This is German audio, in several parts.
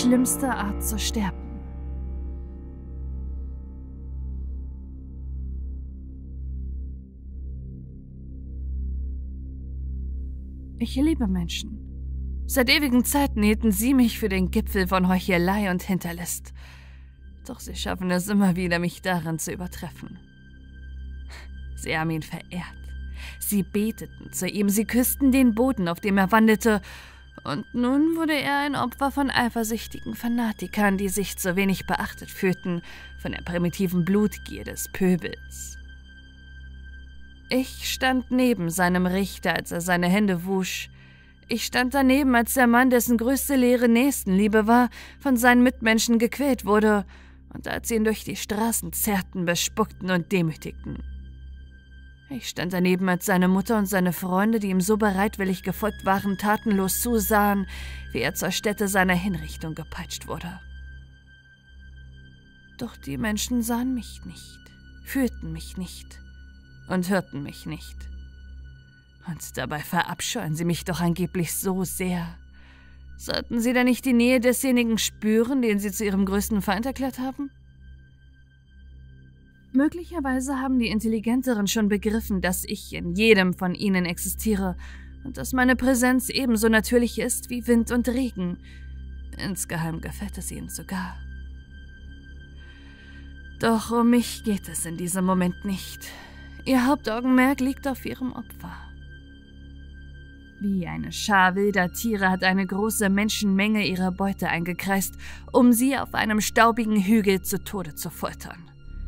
schlimmste Art zu sterben. Ich liebe Menschen. Seit ewigen Zeiten hielten sie mich für den Gipfel von Heuchelei und Hinterlist. Doch sie schaffen es immer wieder, mich darin zu übertreffen. Sie haben ihn verehrt. Sie beteten zu ihm, sie küssten den Boden, auf dem er wandelte, und nun wurde er ein Opfer von eifersüchtigen Fanatikern, die sich zu wenig beachtet fühlten von der primitiven Blutgier des Pöbels. Ich stand neben seinem Richter, als er seine Hände wusch. Ich stand daneben, als der Mann, dessen größte Lehre Nächstenliebe war, von seinen Mitmenschen gequält wurde und als sie ihn durch die Straßen zerrten, bespuckten und demütigten. Ich stand daneben, als seine Mutter und seine Freunde, die ihm so bereitwillig gefolgt waren, tatenlos zusahen, wie er zur Stätte seiner Hinrichtung gepeitscht wurde. Doch die Menschen sahen mich nicht, fühlten mich nicht und hörten mich nicht. Und dabei verabscheuen sie mich doch angeblich so sehr. Sollten sie denn nicht die Nähe desjenigen spüren, den sie zu ihrem größten Feind erklärt haben? Möglicherweise haben die Intelligenteren schon begriffen, dass ich in jedem von ihnen existiere und dass meine Präsenz ebenso natürlich ist wie Wind und Regen. Insgeheim gefällt es ihnen sogar. Doch um mich geht es in diesem Moment nicht. Ihr Hauptaugenmerk liegt auf ihrem Opfer. Wie eine Schar wilder Tiere hat eine große Menschenmenge ihre Beute eingekreist, um sie auf einem staubigen Hügel zu Tode zu foltern.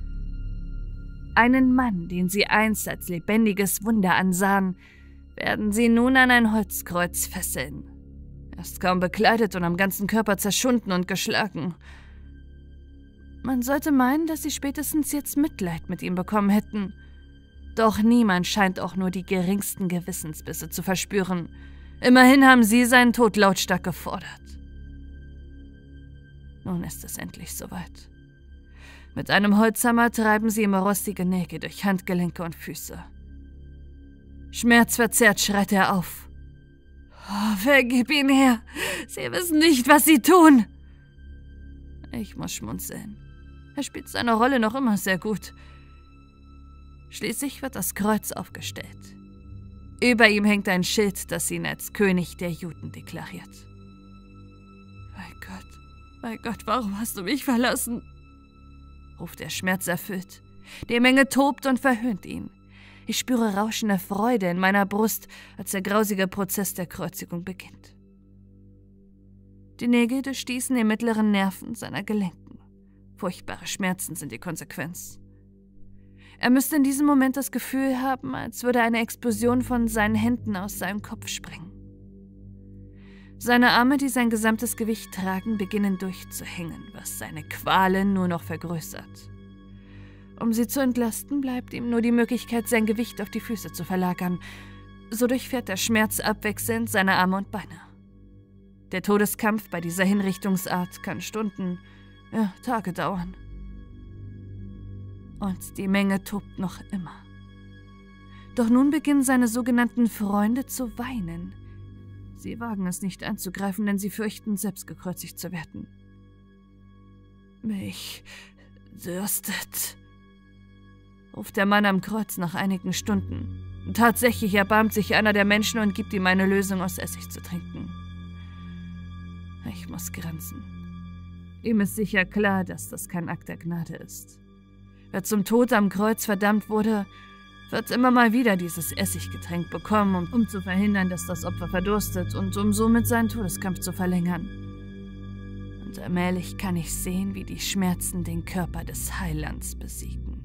Einen Mann, den sie einst als lebendiges Wunder ansahen, werden sie nun an ein Holzkreuz fesseln. Er ist kaum bekleidet und am ganzen Körper zerschunden und geschlagen. Man sollte meinen, dass sie spätestens jetzt Mitleid mit ihm bekommen hätten. Doch niemand scheint auch nur die geringsten Gewissensbisse zu verspüren. Immerhin haben sie seinen Tod lautstark gefordert. Nun ist es endlich soweit. Mit einem Holzhammer treiben sie ihm rostige Nägel durch Handgelenke und Füße. Schmerzverzerrt schreit er auf. Oh, vergib ihn, Herr! Sie wissen nicht, was sie tun! Ich muss schmunzeln. Er spielt seine Rolle noch immer sehr gut. Schließlich wird das Kreuz aufgestellt. Über ihm hängt ein Schild, das ihn als König der Juden deklariert. Mein Gott, warum hast du mich verlassen? Ruft er schmerzerfüllt. Die Menge tobt und verhöhnt ihn. Ich spüre rauschende Freude in meiner Brust, als der grausige Prozess der Kreuzigung beginnt. Die Nägel durchstießen die mittleren Nerven seiner Gelenken. Furchtbare Schmerzen sind die Konsequenz. Er müsste in diesem Moment das Gefühl haben, als würde eine Explosion von seinen Händen aus seinem Kopf springen. Seine Arme, die sein gesamtes Gewicht tragen, beginnen durchzuhängen, was seine Qualen nur noch vergrößert. Um sie zu entlasten, bleibt ihm nur die Möglichkeit, sein Gewicht auf die Füße zu verlagern. So durchfährt der Schmerz abwechselnd seine Arme und Beine. Der Todeskampf bei dieser Hinrichtungsart kann Stunden, ja, Tage dauern. Und die Menge tobt noch immer. Doch nun beginnen seine sogenannten Freunde zu weinen. Sie wagen es nicht anzugreifen, denn sie fürchten, selbst gekreuzigt zu werden. Mich dürstet, ruft der Mann am Kreuz nach einigen Stunden. Tatsächlich erbarmt sich einer der Menschen und gibt ihm eine Lösung aus Essig zu trinken. Ich muss grinsen. Ihm ist sicher klar, dass das kein Akt der Gnade ist. Wer zum Tod am Kreuz verdammt wurde, wird immer mal wieder dieses Essiggetränk bekommen, um zu verhindern, dass das Opfer verdurstet und um somit seinen Todeskampf zu verlängern. Und allmählich kann ich sehen, wie die Schmerzen den Körper des Heilands besiegen.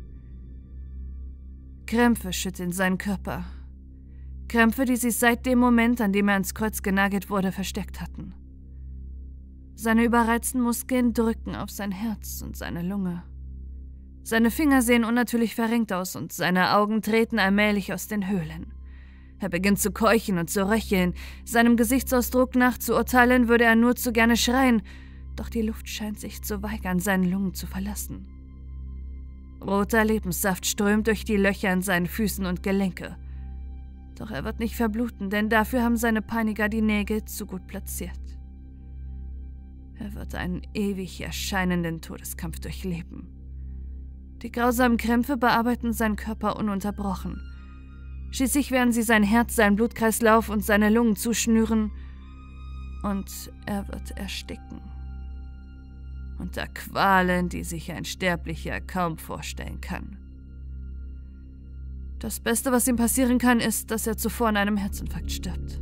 Krämpfe schütteln seinen Körper. Krämpfe, die sich seit dem Moment, an dem er ans Kreuz genagelt wurde, versteckt hatten. Seine überreizten Muskeln drücken auf sein Herz und seine Lunge. Seine Finger sehen unnatürlich verrenkt aus und seine Augen treten allmählich aus den Höhlen. Er beginnt zu keuchen und zu röcheln. Seinem Gesichtsausdruck nach zu urteilen, würde er nur zu gerne schreien, doch die Luft scheint sich zu weigern, seine Lungen zu verlassen. Roter Lebenssaft strömt durch die Löcher in seinen Füßen und Gelenke. Doch er wird nicht verbluten, denn dafür haben seine Peiniger die Nägel zu gut platziert. Er wird einen ewig erscheinenden Todeskampf durchleben. Die grausamen Krämpfe bearbeiten seinen Körper ununterbrochen. Schließlich werden sie sein Herz, seinen Blutkreislauf und seine Lungen zuschnüren und er wird ersticken. Unter Qualen, die sich ein Sterblicher kaum vorstellen kann. Das Beste, was ihm passieren kann, ist, dass er zuvor an einem Herzinfarkt stirbt.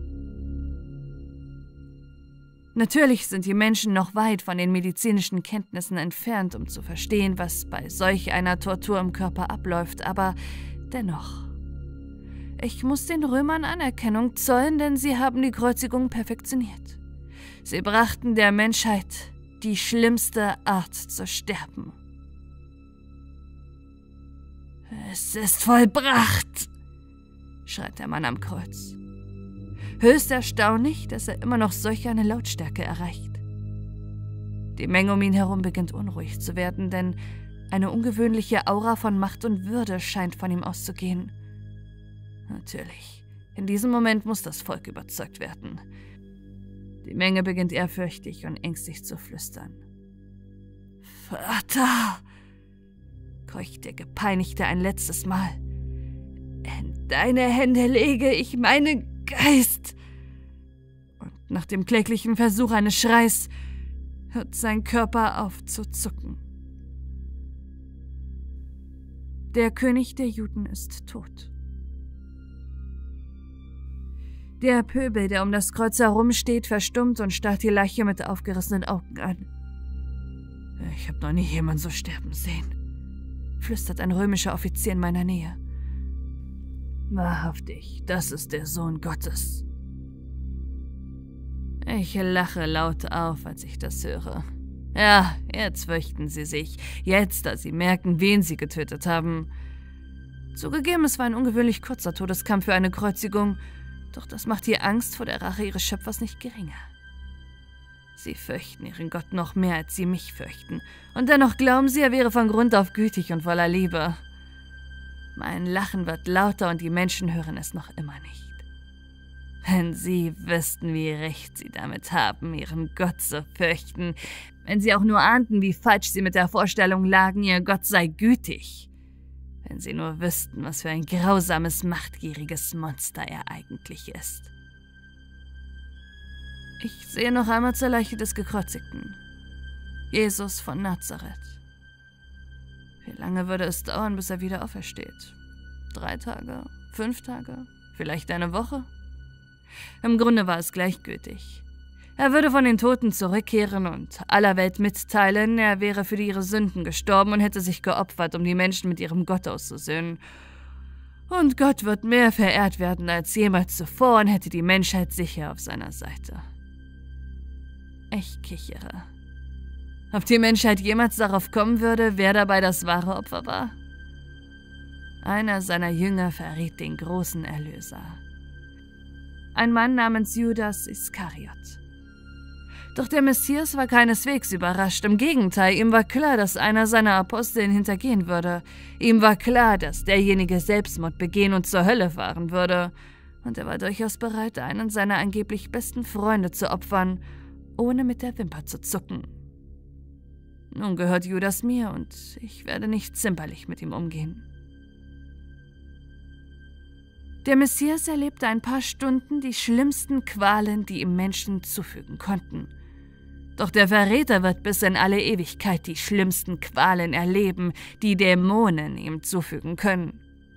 Natürlich sind die Menschen noch weit von den medizinischen Kenntnissen entfernt, um zu verstehen, was bei solch einer Tortur im Körper abläuft, aber dennoch. Ich muss den Römern Anerkennung zollen, denn sie haben die Kreuzigung perfektioniert. Sie brachten der Menschheit die schlimmste Art zu sterben. »Es ist vollbracht«, schreit der Mann am Kreuz. Höchst erstaunlich, dass er immer noch solch eine Lautstärke erreicht. Die Menge um ihn herum beginnt unruhig zu werden, denn eine ungewöhnliche Aura von Macht und Würde scheint von ihm auszugehen. Natürlich, in diesem Moment muss das Volk überzeugt werden. Die Menge beginnt ehrfürchtig und ängstlich zu flüstern. »Vater«, keucht der Gepeinigte ein letztes Mal. »In deine Hände lege ich meinen Geist!« Und nach dem kläglichen Versuch eines Schreis hört sein Körper auf zu zucken. Der König der Juden ist tot. Der Pöbel, der um das Kreuz herumsteht, verstummt und starrt die Leiche mit aufgerissenen Augen an. »Ich habe noch nie jemanden so sterben sehen«, flüstert ein römischer Offizier in meiner Nähe. »Wahrhaftig, das ist der Sohn Gottes.« Ich lache laut auf, als ich das höre. Ja, jetzt fürchten sie sich, jetzt, da sie merken, wen sie getötet haben. Zugegeben, es war ein ungewöhnlich kurzer Todeskampf für eine Kreuzigung, doch das macht die Angst vor der Rache ihres Schöpfers nicht geringer. Sie fürchten ihren Gott noch mehr, als sie mich fürchten. Und dennoch glauben sie, er wäre von Grund auf gütig und voller Liebe. Mein Lachen wird lauter und die Menschen hören es noch immer nicht. Wenn sie wüssten, wie recht sie damit haben, ihren Gott zu fürchten. Wenn sie auch nur ahnten, wie falsch sie mit der Vorstellung lagen, ihr Gott sei gütig. Wenn sie nur wüssten, was für ein grausames, machtgieriges Monster er eigentlich ist. Ich sehe noch einmal zur Leiche des Gekreuzigten. Jesus von Nazareth. Wie lange würde es dauern, bis er wieder aufersteht? 3 Tage? 5 Tage? Vielleicht eine Woche? Im Grunde war es gleichgültig. Er würde von den Toten zurückkehren und aller Welt mitteilen, er wäre für ihre Sünden gestorben und hätte sich geopfert, um die Menschen mit ihrem Gott auszusöhnen. Und Gott wird mehr verehrt werden als jemals zuvor und hätte die Menschheit sicher auf seiner Seite. Ich kichere. Ob die Menschheit jemals darauf kommen würde, wer dabei das wahre Opfer war? Einer seiner Jünger verriet den großen Erlöser. Ein Mann namens Judas Iskariot. Doch der Messias war keineswegs überrascht. Im Gegenteil, ihm war klar, dass einer seiner Apostel ihn hintergehen würde. Ihm war klar, dass derjenige Selbstmord begehen und zur Hölle fahren würde. Und er war durchaus bereit, einen seiner angeblich besten Freunde zu opfern, ohne mit der Wimper zu zucken. Nun gehört Judas mir und ich werde nicht zimperlich mit ihm umgehen. Der Messias erlebte ein paar Stunden die schlimmsten Qualen, die ihm Menschen zufügen konnten. Doch der Verräter wird bis in alle Ewigkeit die schlimmsten Qualen erleben, die Dämonen ihm zufügen können.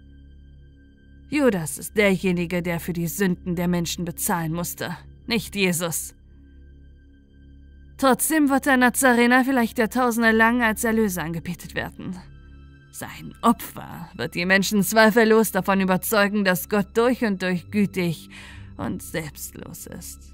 Judas ist derjenige, der für die Sünden der Menschen bezahlen musste, nicht Jesus. Trotzdem wird der Nazarener vielleicht Jahrtausende lang als Erlöser angebetet werden. Sein Opfer wird die Menschen zweifellos davon überzeugen, dass Gott durch und durch gütig und selbstlos ist.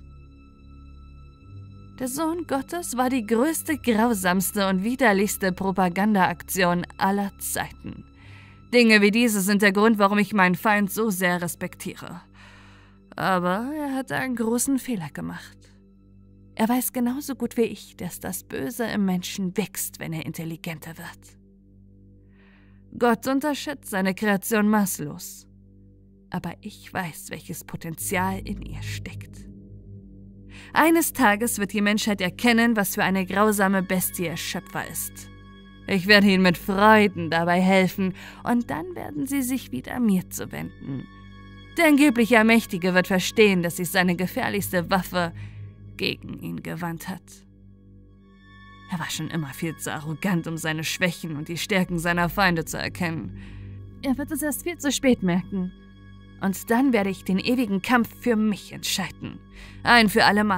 Der Sohn Gottes war die größte, grausamste und widerlichste Propagandaaktion aller Zeiten. Dinge wie diese sind der Grund, warum ich meinen Feind so sehr respektiere. Aber er hat einen großen Fehler gemacht. Er weiß genauso gut wie ich, dass das Böse im Menschen wächst, wenn er intelligenter wird. Gott unterschätzt seine Kreation maßlos. Aber ich weiß, welches Potenzial in ihr steckt. Eines Tages wird die Menschheit erkennen, was für eine grausame Bestie ihr Schöpfer ist. Ich werde ihnen mit Freuden dabei helfen, und dann werden sie sich wieder mir zuwenden. Der angebliche Allmächtige wird verstehen, dass sich seine gefährlichste Waffe gegen ihn gewandt hat. Er war schon immer viel zu arrogant, um seine Schwächen und die Stärken seiner Feinde zu erkennen. Er wird es erst viel zu spät merken. Und dann werde ich den ewigen Kampf für mich entscheiden. Ein für allemal.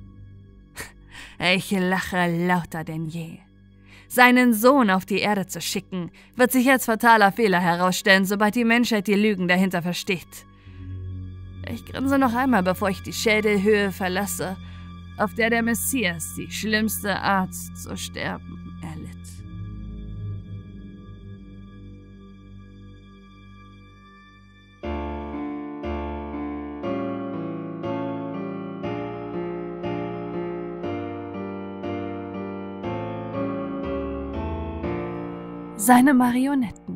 Ich lache lauter denn je. Seinen Sohn auf die Erde zu schicken, wird sich als fataler Fehler herausstellen, sobald die Menschheit die Lügen dahinter versteht. Ich grinse noch einmal, bevor ich die Schädelhöhe verlasse, auf der der Messias die schlimmste Art zu sterben erlitt. Seine Marionetten.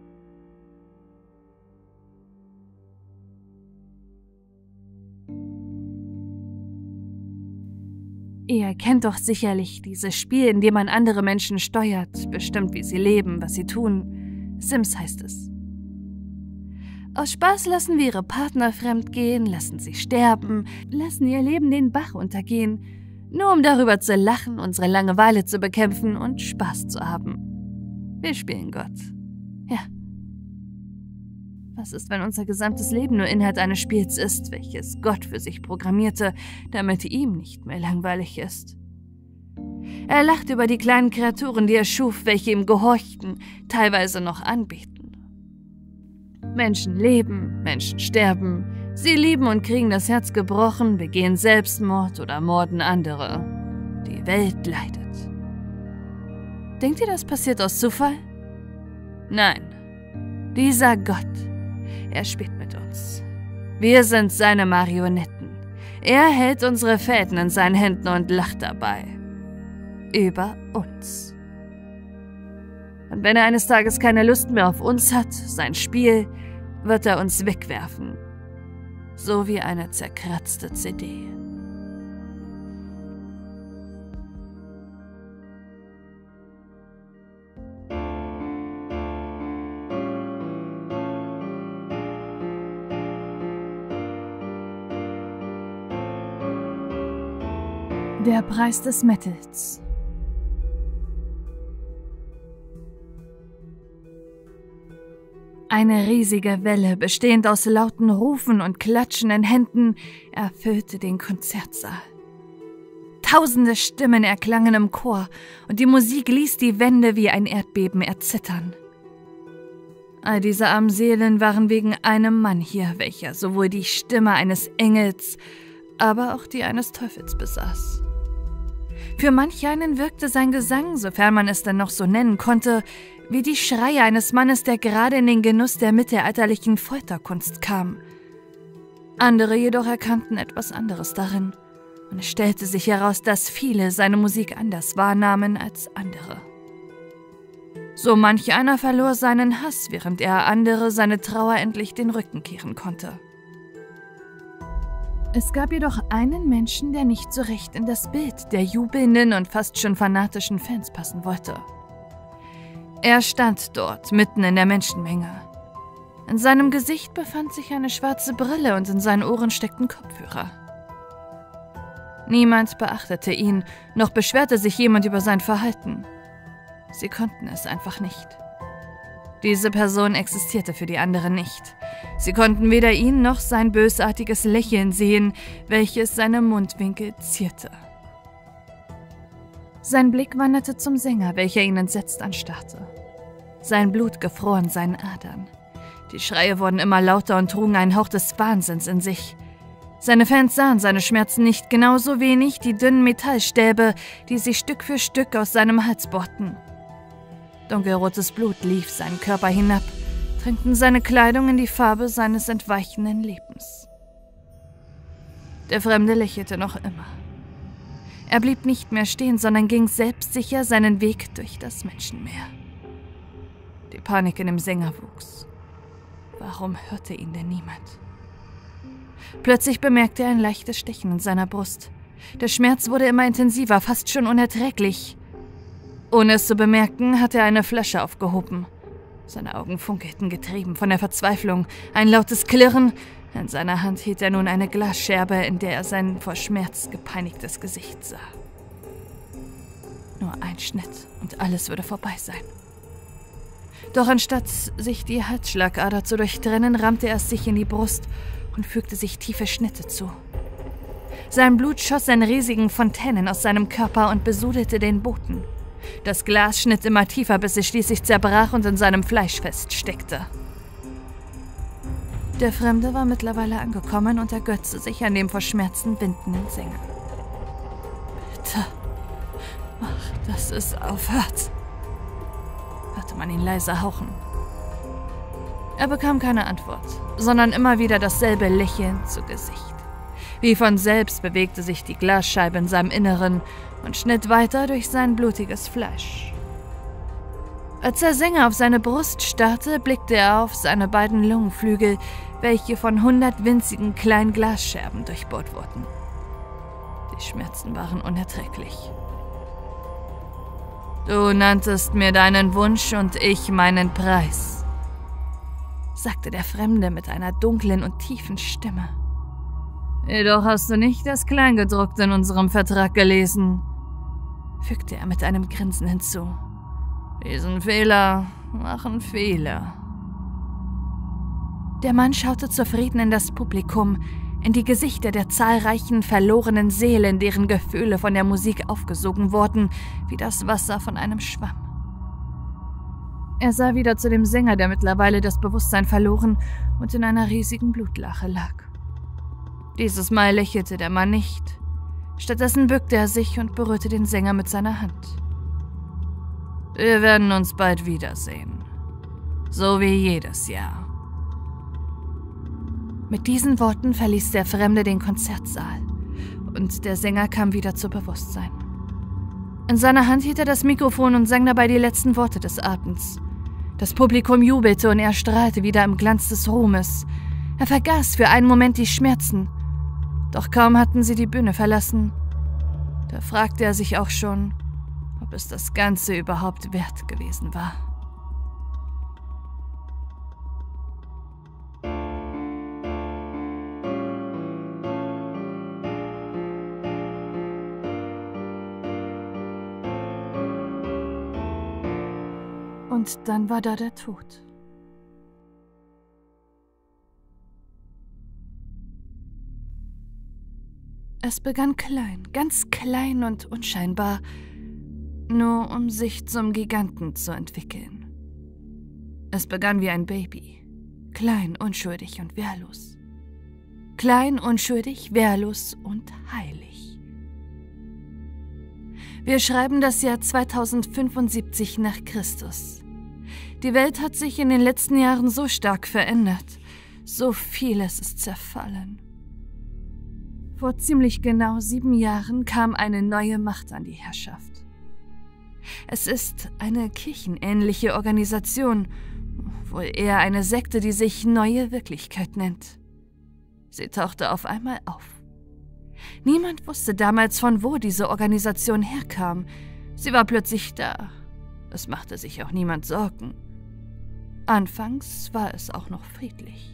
Ihr kennt doch sicherlich dieses Spiel, in dem man andere Menschen steuert, bestimmt, wie sie leben, was sie tun. Sims heißt es. Aus Spaß lassen wir ihre Partner fremdgehen, lassen sie sterben, lassen ihr Leben den Bach untergehen, nur um darüber zu lachen, unsere Langeweile zu bekämpfen und Spaß zu haben. Wir spielen Gott. Ja. Was ist, wenn unser gesamtes Leben nur Inhalt eines Spiels ist, welches Gott für sich programmierte, damit ihm nicht mehr langweilig ist? Er lacht über die kleinen Kreaturen, die er schuf, welche ihm gehorchten, teilweise noch anbeten. Menschen leben, Menschen sterben, sie lieben und kriegen das Herz gebrochen, begehen Selbstmord oder morden andere. Die Welt leidet. Denkt ihr, das passiert aus Zufall? Nein. Dieser Gott, er spielt mit uns. Wir sind seine Marionetten. Er hält unsere Fäden in seinen Händen und lacht dabei. Über uns. Und wenn er eines Tages keine Lust mehr auf uns hat, sein Spiel, wird er uns wegwerfen. So wie eine zerkratzte CD. Der Preis des Metals. Eine riesige Welle, bestehend aus lauten Rufen und klatschenden Händen, erfüllte den Konzertsaal. Tausende Stimmen erklangen im Chor, und die Musik ließ die Wände wie ein Erdbeben erzittern. All diese armen Seelen waren wegen einem Mann hier, welcher sowohl die Stimme eines Engels, aber auch die eines Teufels besaß. Für manch einen wirkte sein Gesang, sofern man es denn noch so nennen konnte, wie die Schreie eines Mannes, der gerade in den Genuss der mittelalterlichen Folterkunst kam. Andere jedoch erkannten etwas anderes darin, und es stellte sich heraus, dass viele seine Musik anders wahrnahmen als andere. So manch einer verlor seinen Hass, während er andere seine Trauer endlich den Rücken kehren konnte. Es gab jedoch einen Menschen, der nicht so recht in das Bild der jubelnden und fast schon fanatischen Fans passen wollte. Er stand dort, mitten in der Menschenmenge. In seinem Gesicht befand sich eine schwarze Brille und in seinen Ohren steckten Kopfhörer. Niemand beachtete ihn, noch beschwerte sich jemand über sein Verhalten. Sie konnten es einfach nicht. Diese Person existierte für die anderen nicht. Sie konnten weder ihn noch sein bösartiges Lächeln sehen, welches seine Mundwinkel zierte. Sein Blick wanderte zum Sänger, welcher ihn entsetzt anstarrte. Sein Blut gefror in seinen Adern. Die Schreie wurden immer lauter und trugen einen Hauch des Wahnsinns in sich. Seine Fans sahen seine Schmerzen nicht, genauso wenig die dünnen Metallstäbe, die sich Stück für Stück aus seinem Hals bohrten. Dunkelrotes Blut lief seinen Körper hinab, tränkten seine Kleidung in die Farbe seines entweichenden Lebens. Der Fremde lächelte noch immer. Er blieb nicht mehr stehen, sondern ging selbstsicher seinen Weg durch das Menschenmeer. Die Panik in dem Sänger wuchs. Warum hörte ihn denn niemand? Plötzlich bemerkte er ein leichtes Stechen in seiner Brust, Der Schmerz wurde immer intensiver, fast schon unerträglich. Ohne es zu bemerken, hat er eine Flasche aufgehoben. Seine Augen funkelten getrieben von der Verzweiflung. Ein lautes Klirren. In seiner Hand hielt er nun eine Glasscherbe, in der er sein vor Schmerz gepeinigtes Gesicht sah. Nur ein Schnitt und alles würde vorbei sein. Doch anstatt sich die Halsschlagader zu durchtrennen, rammte er es sich in die Brust und fügte sich tiefe Schnitte zu. Sein Blut schoss in riesigen Fontänen aus seinem Körper und besudelte den Boden. Das Glas schnitt immer tiefer, bis es schließlich zerbrach und in seinem Fleisch feststeckte. Der Fremde war mittlerweile angekommen und ergötzte sich an dem vor Schmerzen windenden Sänger. »Bitte, mach, dass es aufhört«, hörte man ihn leise hauchen. Er bekam keine Antwort, sondern immer wieder dasselbe Lächeln zu Gesicht. Wie von selbst bewegte sich die Glasscheibe in seinem Inneren und schnitt weiter durch sein blutiges Fleisch. Als der Sänger auf seine Brust starrte, blickte er auf seine beiden Lungenflügel, welche von 100 winzigen kleinen Glasscherben durchbohrt wurden. Die Schmerzen waren unerträglich. »Du nanntest mir deinen Wunsch und ich meinen Preis«, sagte der Fremde mit einer dunklen und tiefen Stimme. »Jedoch hast du nicht das Kleingedruckte in unserem Vertrag gelesen«, fügte er mit einem Grinsen hinzu. »Diesen Fehler machen viele.« Der Mann schaute zufrieden in das Publikum, in die Gesichter der zahlreichen verlorenen Seelen, deren Gefühle von der Musik aufgesogen wurden, wie das Wasser von einem Schwamm. Er sah wieder zu dem Sänger, der mittlerweile das Bewusstsein verloren und in einer riesigen Blutlache lag. Dieses Mal lächelte der Mann nicht. Stattdessen bückte er sich und berührte den Sänger mit seiner Hand. »Wir werden uns bald wiedersehen. So wie jedes Jahr.« Mit diesen Worten verließ der Fremde den Konzertsaal und der Sänger kam wieder zu Bewusstsein. In seiner Hand hielt er das Mikrofon und sang dabei die letzten Worte des Abends. Das Publikum jubelte und er strahlte wieder im Glanz des Ruhmes. Er vergaß für einen Moment die Schmerzen. Doch kaum hatten sie die Bühne verlassen, da fragte er sich auch schon, ob es das Ganze überhaupt wert gewesen war. Und dann war da der Tod. Es begann klein, ganz klein und unscheinbar, nur um sich zum Giganten zu entwickeln. Es begann wie ein Baby, klein, unschuldig und wehrlos. Klein, unschuldig, wehrlos und heilig. Wir schreiben das Jahr 2075 nach Christus. Die Welt hat sich in den letzten Jahren so stark verändert, so vieles ist zerfallen. Vor ziemlich genau 7 Jahren kam eine neue Macht an die Herrschaft. Es ist eine kirchenähnliche Organisation, wohl eher eine Sekte, die sich Neue Wirklichkeit nennt. Sie tauchte auf einmal auf. Niemand wusste damals, von wo diese Organisation herkam. Sie war plötzlich da. Es machte sich auch niemand Sorgen. Anfangs war es auch noch friedlich.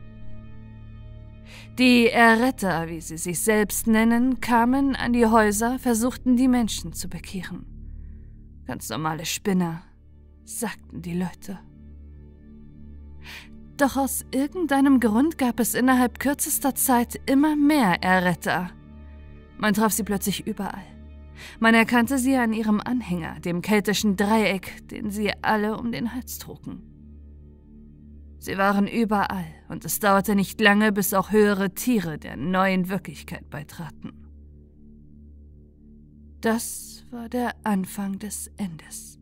Die Erretter, wie sie sich selbst nennen, kamen an die Häuser, versuchten die Menschen zu bekehren. Ganz normale Spinner, sagten die Leute. Doch aus irgendeinem Grund gab es innerhalb kürzester Zeit immer mehr Erretter. Man traf sie plötzlich überall. Man erkannte sie an ihrem Anhänger, dem keltischen Dreieck, den sie alle um den Hals trugen. Sie waren überall und es dauerte nicht lange, bis auch höhere Tiere der neuen Wirklichkeit beitraten. Das war der Anfang des Endes.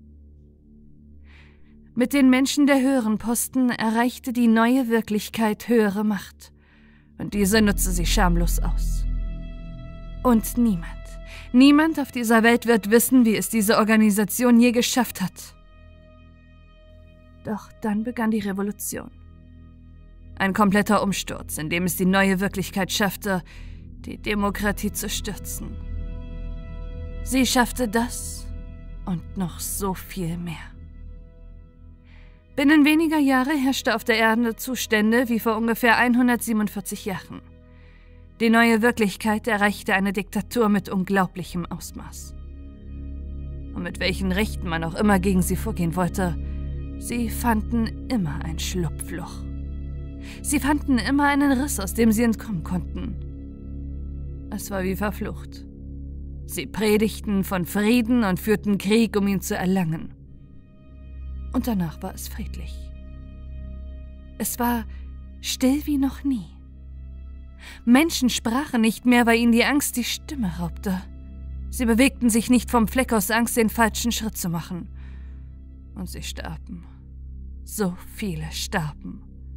Mit den Menschen der höheren Posten erreichte die neue Wirklichkeit höhere Macht und diese nutzte sie schamlos aus. Und niemand auf dieser Welt wird wissen, wie es diese Organisation je geschafft hat. Doch dann begann die Revolution. Ein kompletter Umsturz, in dem es die neue Wirklichkeit schaffte, die Demokratie zu stürzen. Sie schaffte das und noch so viel mehr. Binnen weniger Jahre herrschte auf der Erde Zustände wie vor ungefähr 147 Jahren. Die neue Wirklichkeit erreichte eine Diktatur mit unglaublichem Ausmaß. Und mit welchen Rechten man auch immer gegen sie vorgehen wollte, sie fanden immer ein Schlupfloch. Sie fanden immer einen Riss, aus dem sie entkommen konnten. Es war wie verflucht. Sie predigten von Frieden und führten Krieg, um ihn zu erlangen. Und danach war es friedlich. Es war still wie noch nie. Menschen sprachen nicht mehr, weil ihnen die Angst die Stimme raubte. Sie bewegten sich nicht vom Fleck aus Angst, den falschen Schritt zu machen. Und sie starben. So viele starben.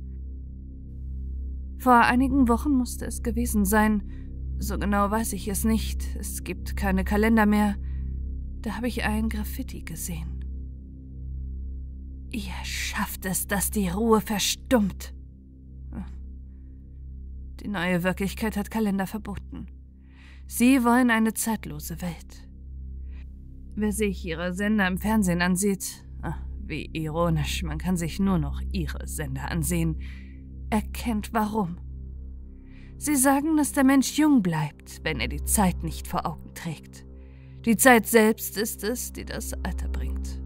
Vor einigen Wochen musste es gewesen sein. So genau weiß ich es nicht. Es gibt keine Kalender mehr. Da habe ich ein Graffiti gesehen. Ihr schafft es, dass die Ruhe verstummt. Die neue Wirklichkeit hat Kalender verboten. Sie wollen eine zeitlose Welt. Wer sich ihre Sender im Fernsehen ansieht, wie ironisch, man kann sich nur noch ihre Sender ansehen, erkennt warum. Sie sagen, dass der Mensch jung bleibt, wenn er die Zeit nicht vor Augen trägt. Die Zeit selbst ist es, die das Alter bringt.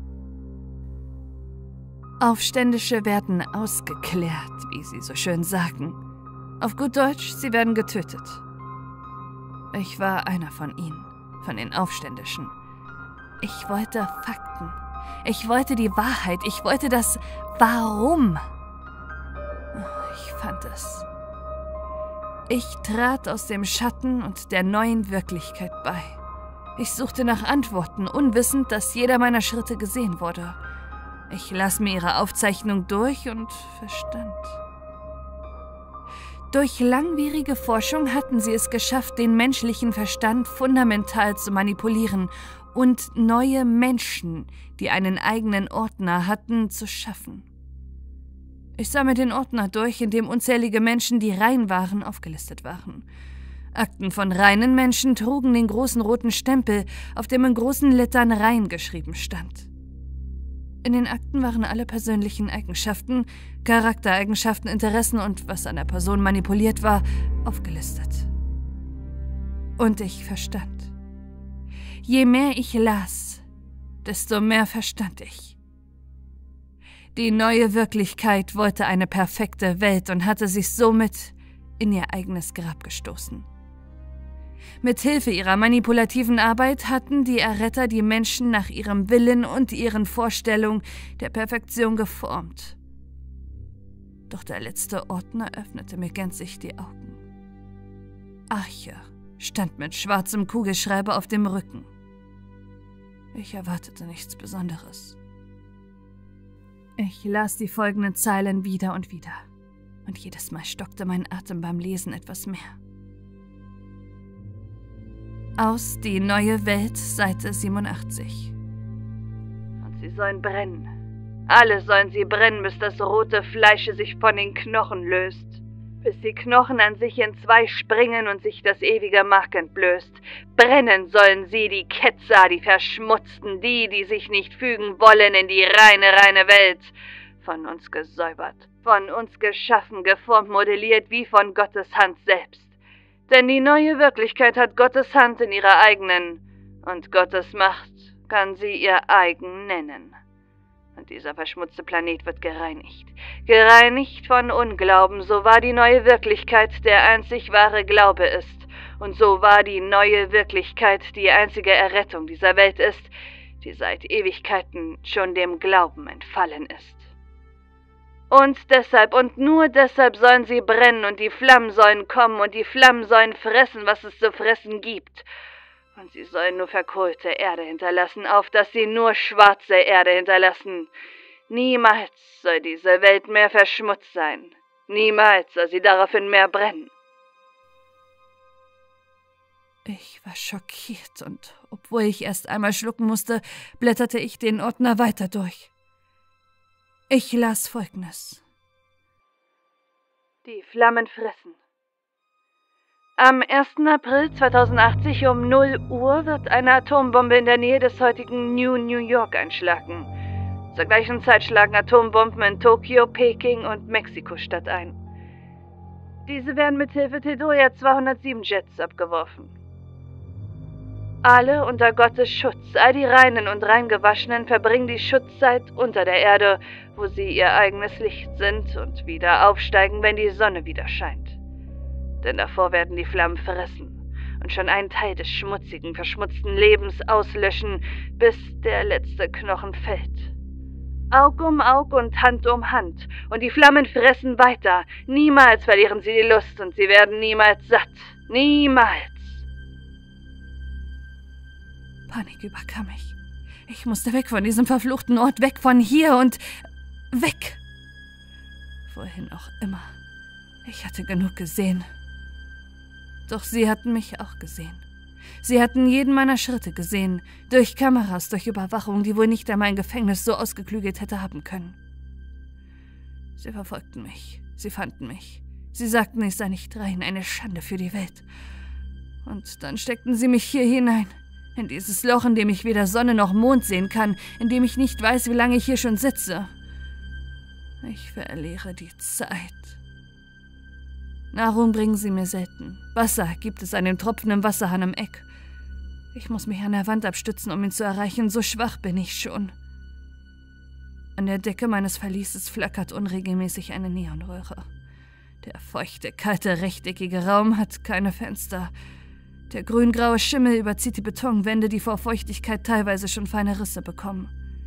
Aufständische werden ausgeklärt, wie sie so schön sagen. Auf gut Deutsch, sie werden getötet. Ich war einer von ihnen, von den Aufständischen. Ich wollte Fakten. Ich wollte die Wahrheit. Ich wollte das Warum. Ich fand es. Ich trat aus dem Schatten und der neuen Wirklichkeit bei. Ich suchte nach Antworten, unwissend, dass jeder meiner Schritte gesehen wurde. Ich las mir ihre Aufzeichnung durch und verstand. Durch langwierige Forschung hatten sie es geschafft, den menschlichen Verstand fundamental zu manipulieren und neue Menschen, die einen eigenen Ordner hatten, zu schaffen. Ich sah mir den Ordner durch, in dem unzählige Menschen, die rein waren, aufgelistet waren. Akten von reinen Menschen trugen den großen roten Stempel, auf dem in großen Lettern rein geschrieben stand. In den Akten waren alle persönlichen Eigenschaften, Charaktereigenschaften, Interessen und was an der Person manipuliert war, aufgelistet. Und ich verstand. Je mehr ich las, desto mehr verstand ich. Die neue Wirklichkeit wollte eine perfekte Welt und hatte sich somit in ihr eigenes Grab gestoßen. Mit Hilfe ihrer manipulativen Arbeit hatten die Erretter die Menschen nach ihrem Willen und ihren Vorstellungen der Perfektion geformt. Doch der letzte Ordner öffnete mir gänzlich die Augen. Arche stand mit schwarzem Kugelschreiber auf dem Rücken. Ich erwartete nichts Besonderes. Ich las die folgenden Zeilen wieder und wieder. Und jedes Mal stockte mein Atem beim Lesen etwas mehr. Aus Die neue Welt, Seite 87. Und sie sollen brennen. Alle sollen sie brennen, bis das rote Fleisch sich von den Knochen löst. Bis die Knochen an sich in zwei springen und sich das ewige Mark entblößt. Brennen sollen sie, die Ketzer, die Verschmutzten, die sich nicht fügen wollen in die reine Welt. Von uns gesäubert, von uns geschaffen, geformt, modelliert wie von Gottes Hand selbst. Denn die neue Wirklichkeit hat Gottes Hand in ihrer eigenen, und Gottes Macht kann sie ihr eigen nennen. Und dieser verschmutzte Planet wird gereinigt. Gereinigt von Unglauben, so wahr die neue Wirklichkeit der einzig wahre Glaube ist. Und so wahr die neue Wirklichkeit die einzige Errettung dieser Welt ist, die seit Ewigkeiten schon dem Glauben entfallen ist. Und deshalb und nur deshalb sollen sie brennen und die Flammen sollen kommen und die Flammen sollen fressen, was es zu fressen gibt. Und sie sollen nur verkohlte Erde hinterlassen, auf dass sie nur schwarze Erde hinterlassen. Niemals soll diese Welt mehr verschmutzt sein. Niemals soll sie daraufhin mehr brennen. Ich war schockiert und obwohl ich erst einmal schlucken musste, blätterte ich den Ordner weiter durch. Ich las Folgendes. Die Flammen fressen. Am 1. April 2080 um 0 Uhr wird eine Atombombe in der Nähe des heutigen New York einschlagen. Zur gleichen Zeit schlagen Atombomben in Tokio, Peking und Mexiko-Stadt ein. Diese werden mithilfe Tedoya 207 Jets abgeworfen. Alle unter Gottes Schutz, all die Reinen und Reingewaschenen verbringen die Schutzzeit unter der Erde, wo sie ihr eigenes Licht sind und wieder aufsteigen, wenn die Sonne wieder scheint. Denn davor werden die Flammen fressen und schon einen Teil des schmutzigen, verschmutzten Lebens auslöschen, bis der letzte Knochen fällt. Aug um Aug und Hand um Hand, und die Flammen fressen weiter. Niemals verlieren sie die Lust und sie werden niemals satt. Niemals. Panik überkam mich. Ich musste weg von diesem verfluchten Ort, weg von hier und weg. Wohin auch immer. Ich hatte genug gesehen. Doch sie hatten mich auch gesehen. Sie hatten jeden meiner Schritte gesehen, durch Kameras, durch Überwachung, die wohl nicht einmal ein Gefängnis so ausgeklügelt hätte haben können. Sie verfolgten mich, sie fanden mich. Sie sagten, ich sei nicht rein, eine Schande für die Welt. Und dann steckten sie mich hier hinein, in dieses Loch, in dem ich weder Sonne noch Mond sehen kann, in dem ich nicht weiß, wie lange ich hier schon sitze. Ich verliere die Zeit. Nahrung bringen sie mir selten. Wasser gibt es einen tropfenden Wasserhahn am Eck. Ich muss mich an der Wand abstützen, um ihn zu erreichen, so schwach bin ich schon. An der Decke meines Verlieses flackert unregelmäßig eine Neonröhre. Der feuchte, kalte, rechteckige Raum hat keine Fenster. Der grüngraue Schimmel überzieht die Betonwände, die vor Feuchtigkeit teilweise schon feine Risse bekommen.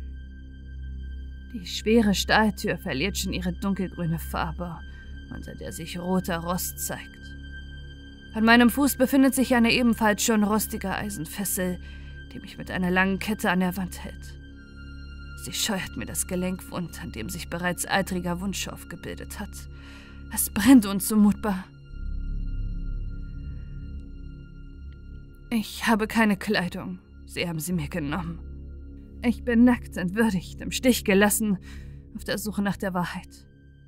Die schwere Stahltür verliert schon ihre dunkelgrüne Farbe, unter der sich roter Rost zeigt. An meinem Fuß befindet sich eine ebenfalls schon rostige Eisenfessel, die mich mit einer langen Kette an der Wand hält. Sie scheuert mir das Gelenk wund, an dem sich bereits eitriger Wundschorf gebildet hat. Es brennt unzumutbar. Ich habe keine Kleidung. Sie haben sie mir genommen. Ich bin nackt, entwürdigt, im Stich gelassen, auf der Suche nach der Wahrheit.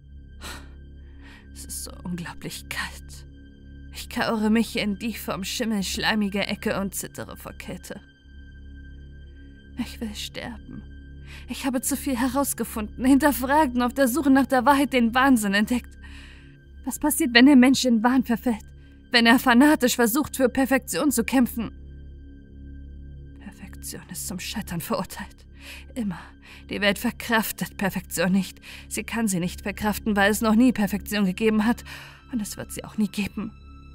Es ist so unglaublich kalt. Ich kauere mich in die vom Schimmel schleimige Ecke und zittere vor Kälte. Ich will sterben. Ich habe zu viel herausgefunden, hinterfragt und auf der Suche nach der Wahrheit den Wahnsinn entdeckt. Was passiert, wenn der Mensch in Wahn verfällt? Wenn er fanatisch versucht, für Perfektion zu kämpfen? Perfektion ist zum Scheitern verurteilt. Immer. Die Welt verkraftet Perfektion nicht. Sie kann sie nicht verkraften, weil es noch nie Perfektion gegeben hat. Und es wird sie auch nie geben.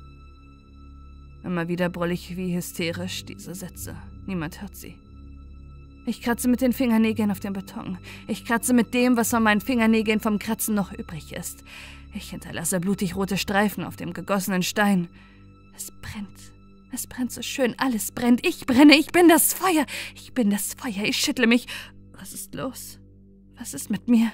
Immer wieder brülle ich wie hysterisch diese Sätze. Niemand hört sie. Ich kratze mit den Fingernägeln auf dem Beton. Ich kratze mit dem, was von meinen Fingernägeln vom Kratzen noch übrig ist. Ich hinterlasse blutig rote Streifen auf dem gegossenen Stein. Es brennt. Es brennt so schön. Alles brennt. Ich brenne. Ich bin das Feuer. Ich bin das Feuer. Ich schüttle mich. Was ist los? Was ist mit mir?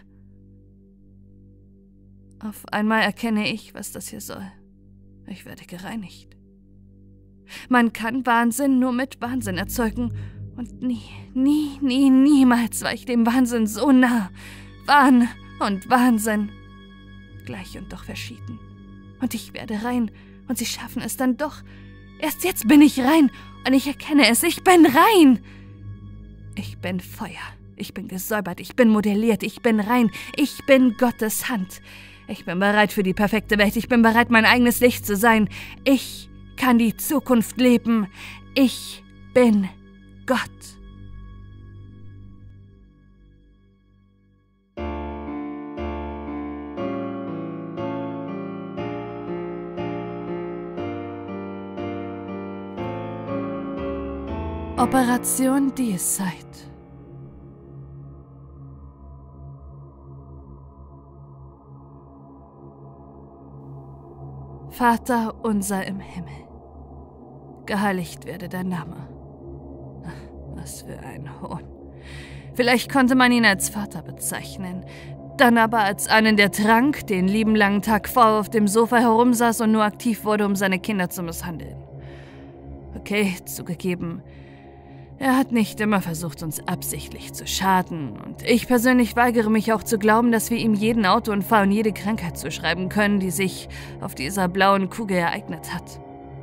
Auf einmal erkenne ich, was das hier soll. Ich werde gereinigt. Man kann Wahnsinn nur mit Wahnsinn erzeugen. Und niemals war ich dem Wahnsinn so nah. Wahn und Wahnsinn. Gleich und doch verschieden. Und ich werde rein. Und sie schaffen es dann doch. Erst jetzt bin ich rein. Und ich erkenne es. Ich bin rein. Ich bin Feuer. Ich bin gesäubert. Ich bin modelliert. Ich bin rein. Ich bin Gottes Hand. Ich bin bereit für die perfekte Welt. Ich bin bereit, mein eigenes Licht zu sein. Ich kann die Zukunft leben. Ich bin Gott. Operation Deicide. Vater unser im Himmel, geheiligt werde dein Name. Was für ein Hohn. Vielleicht konnte man ihn als Vater bezeichnen, dann aber als einen, der trank, den lieben langen Tag vor auf dem Sofa herumsaß und nur aktiv wurde, um seine Kinder zu misshandeln. Okay, zugegeben, er hat nicht immer versucht, uns absichtlich zu schaden, und ich persönlich weigere mich auch zu glauben, dass wir ihm jeden Autounfall und jede Krankheit zuschreiben können, die sich auf dieser blauen Kugel ereignet hat.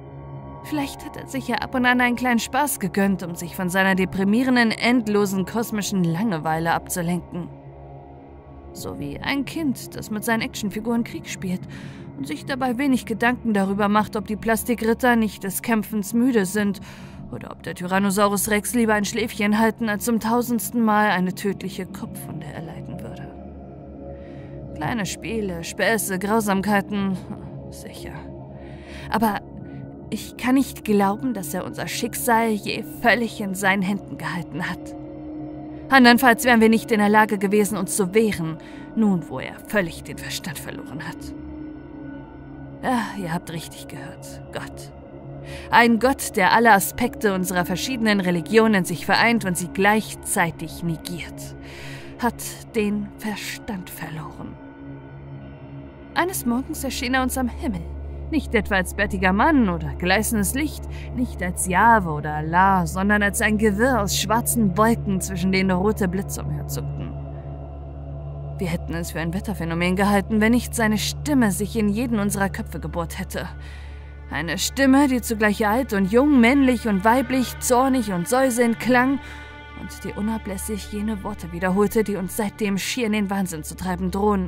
Vielleicht hat er sich ja ab und an einen kleinen Spaß gegönnt, um sich von seiner deprimierenden, endlosen kosmischen Langeweile abzulenken. So wie ein Kind, das mit seinen Actionfiguren Krieg spielt und sich dabei wenig Gedanken darüber macht, ob die Plastikritter nicht des Kämpfens müde sind oder ob der Tyrannosaurus Rex lieber ein Schläfchen halten, als zum 1000. Mal eine tödliche Kopfwunde erleiden würde. Kleine Spiele, Späße, Grausamkeiten, sicher. Aber ich kann nicht glauben, dass er unser Schicksal je völlig in seinen Händen gehalten hat. Andernfalls wären wir nicht in der Lage gewesen, uns zu wehren, nun wo er völlig den Verstand verloren hat. Ja, ihr habt richtig gehört. Gott. Ein Gott, der alle Aspekte unserer verschiedenen Religionen in sich vereint und sie gleichzeitig negiert, hat den Verstand verloren. Eines Morgens erschien er uns am Himmel. Nicht etwa als bärtiger Mann oder gleißendes Licht, nicht als Jahwe oder Allah, sondern als ein Gewirr aus schwarzen Wolken, zwischen denen rote Blitze umherzuckten. Wir hätten es für ein Wetterphänomen gehalten, wenn nicht seine Stimme sich in jeden unserer Köpfe gebohrt hätte. Eine Stimme, die zugleich alt und jung, männlich und weiblich, zornig und säuselnd klang und die unablässig jene Worte wiederholte, die uns seitdem schier in den Wahnsinn zu treiben drohen.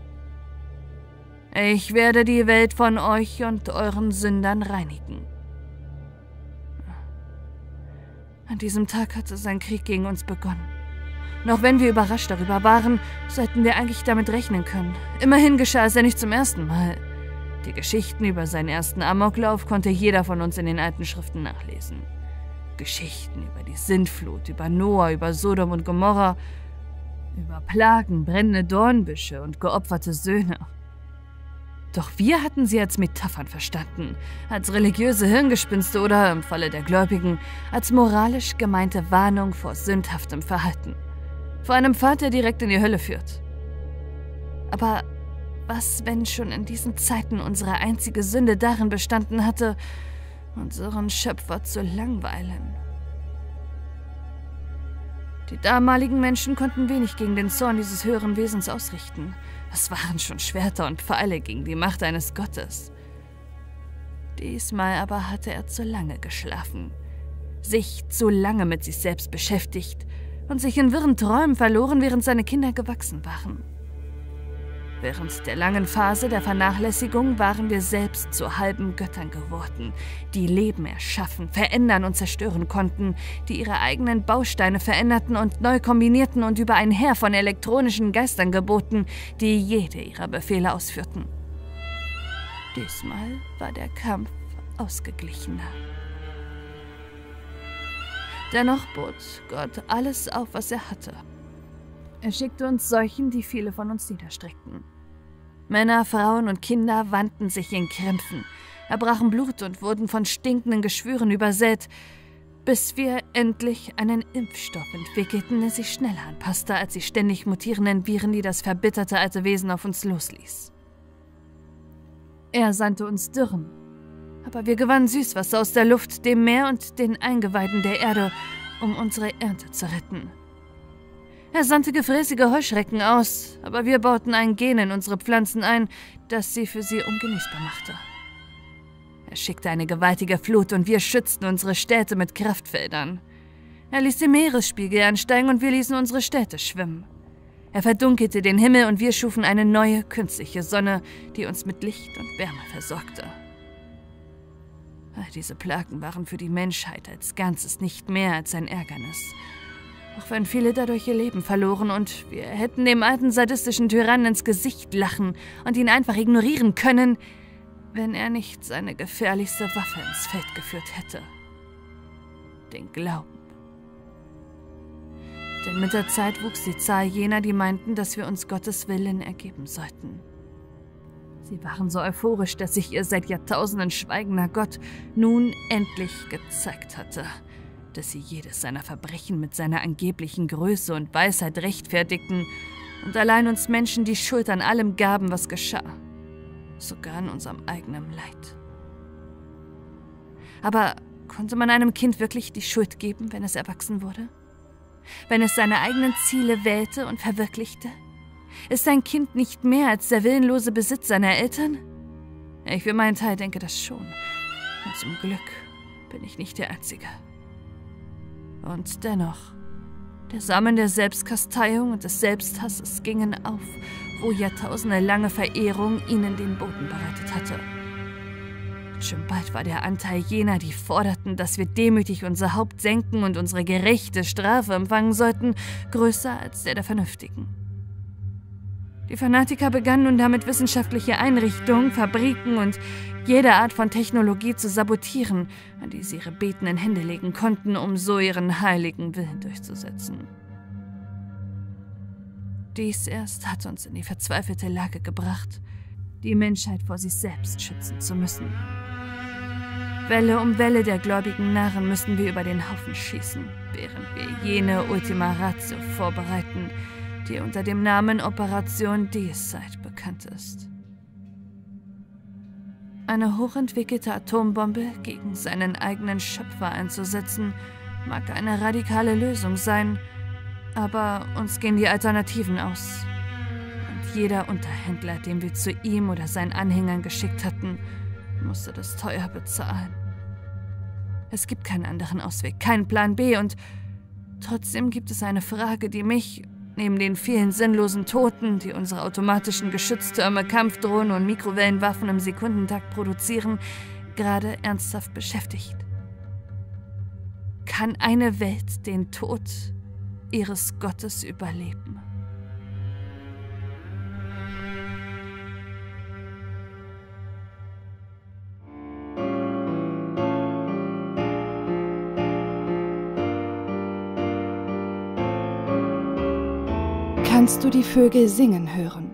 Ich werde die Welt von euch und euren Sündern reinigen. An diesem Tag hatte sein Krieg gegen uns begonnen. Noch wenn wir überrascht darüber waren, sollten wir eigentlich damit rechnen können. Immerhin geschah es ja nicht zum ersten Mal. Die Geschichten über seinen ersten Amoklauf konnte jeder von uns in den alten Schriften nachlesen. Geschichten über die Sintflut, über Noah, über Sodom und Gomorra, über Plagen, brennende Dornbüsche und geopferte Söhne. Doch wir hatten sie als Metaphern verstanden, als religiöse Hirngespinste oder, im Falle der Gläubigen, als moralisch gemeinte Warnung vor sündhaftem Verhalten. Vor einem Pfad, der direkt in die Hölle führt. Aber was, wenn schon in diesen Zeiten unsere einzige Sünde darin bestanden hatte, unseren Schöpfer zu langweilen? Die damaligen Menschen konnten wenig gegen den Zorn dieses höheren Wesens ausrichten. Es waren schon Schwerter und Pfeile gegen die Macht eines Gottes. Diesmal aber hatte er zu lange geschlafen, sich zu lange mit sich selbst beschäftigt und sich in wirren Träumen verloren, während seine Kinder gewachsen waren. Während der langen Phase der Vernachlässigung waren wir selbst zu halben Göttern geworden, die Leben erschaffen, verändern und zerstören konnten, die ihre eigenen Bausteine veränderten und neu kombinierten und über ein Heer von elektronischen Geistern geboten, die jede ihrer Befehle ausführten. Diesmal war der Kampf ausgeglichener. Dennoch bot Gott alles auf, was er hatte. Er schickte uns Seuchen, die viele von uns niederstreckten. Männer, Frauen und Kinder wandten sich in Krämpfen, erbrachen Blut und wurden von stinkenden Geschwüren übersät, bis wir endlich einen Impfstoff entwickelten, der sich schneller anpasste als die ständig mutierenden Viren, die das verbitterte alte Wesen auf uns losließ. Er sandte uns Dürren, aber wir gewannen Süßwasser aus der Luft, dem Meer und den Eingeweiden der Erde, um unsere Ernte zu retten. Er sandte gefräßige Heuschrecken aus, aber wir bauten ein Gen in unsere Pflanzen ein, das sie für sie ungenießbar machte. Er schickte eine gewaltige Flut und wir schützten unsere Städte mit Kraftfeldern. Er ließ den Meeresspiegel ansteigen und wir ließen unsere Städte schwimmen. Er verdunkelte den Himmel und wir schufen eine neue, künstliche Sonne, die uns mit Licht und Wärme versorgte. All diese Plagen waren für die Menschheit als Ganzes nicht mehr als ein Ärgernis. Auch wenn viele dadurch ihr Leben verloren und wir hätten dem alten sadistischen Tyrannen ins Gesicht lachen und ihn einfach ignorieren können, wenn er nicht seine gefährlichste Waffe ins Feld geführt hätte. Den Glauben. Denn mit der Zeit wuchs die Zahl jener, die meinten, dass wir uns Gottes Willen ergeben sollten. Sie waren so euphorisch, dass sich ihr seit Jahrtausenden schweigender Gott nun endlich gezeigt hatte, dass sie jedes seiner Verbrechen mit seiner angeblichen Größe und Weisheit rechtfertigten und allein uns Menschen die Schuld an allem gaben, was geschah, sogar an unserem eigenen Leid. Aber konnte man einem Kind wirklich die Schuld geben, wenn es erwachsen wurde? Wenn es seine eigenen Ziele wählte und verwirklichte? Ist ein Kind nicht mehr als der willenlose Besitz seiner Eltern? Ich für meinen Teil denke das schon. Und zum Glück bin ich nicht der Einzige. Und dennoch, der Samen der Selbstkasteiung und des Selbsthasses gingen auf, wo jahrtausendelange Verehrung ihnen den Boden bereitet hatte. Und schon bald war der Anteil jener, die forderten, dass wir demütig unser Haupt senken und unsere gerechte Strafe empfangen sollten, größer als der Vernünftigen. Die Fanatiker begannen nun damit, wissenschaftliche Einrichtungen, Fabriken und jede Art von Technologie zu sabotieren, an die sie ihre betenden Hände legen konnten, um so ihren heiligen Willen durchzusetzen. Dies erst hat uns in die verzweifelte Lage gebracht, die Menschheit vor sich selbst schützen zu müssen. Welle um Welle der gläubigen Narren müssen wir über den Haufen schießen, während wir jene Ultima Ratio vorbereiten, die unter dem Namen Operation Deicide bekannt ist. Eine hochentwickelte Atombombe gegen seinen eigenen Schöpfer einzusetzen, mag eine radikale Lösung sein, aber uns gehen die Alternativen aus. Und jeder Unterhändler, den wir zu ihm oder seinen Anhängern geschickt hatten, musste das teuer bezahlen. Es gibt keinen anderen Ausweg, keinen Plan B, und trotzdem gibt es eine Frage, die mich, neben den vielen sinnlosen Toten, die unsere automatischen Geschütztürme, Kampfdrohnen und Mikrowellenwaffen im Sekundentakt produzieren, gerade ernsthaft beschäftigt. Kann eine Welt den Tod ihres Gottes überleben? Kannst du die Vögel singen hören?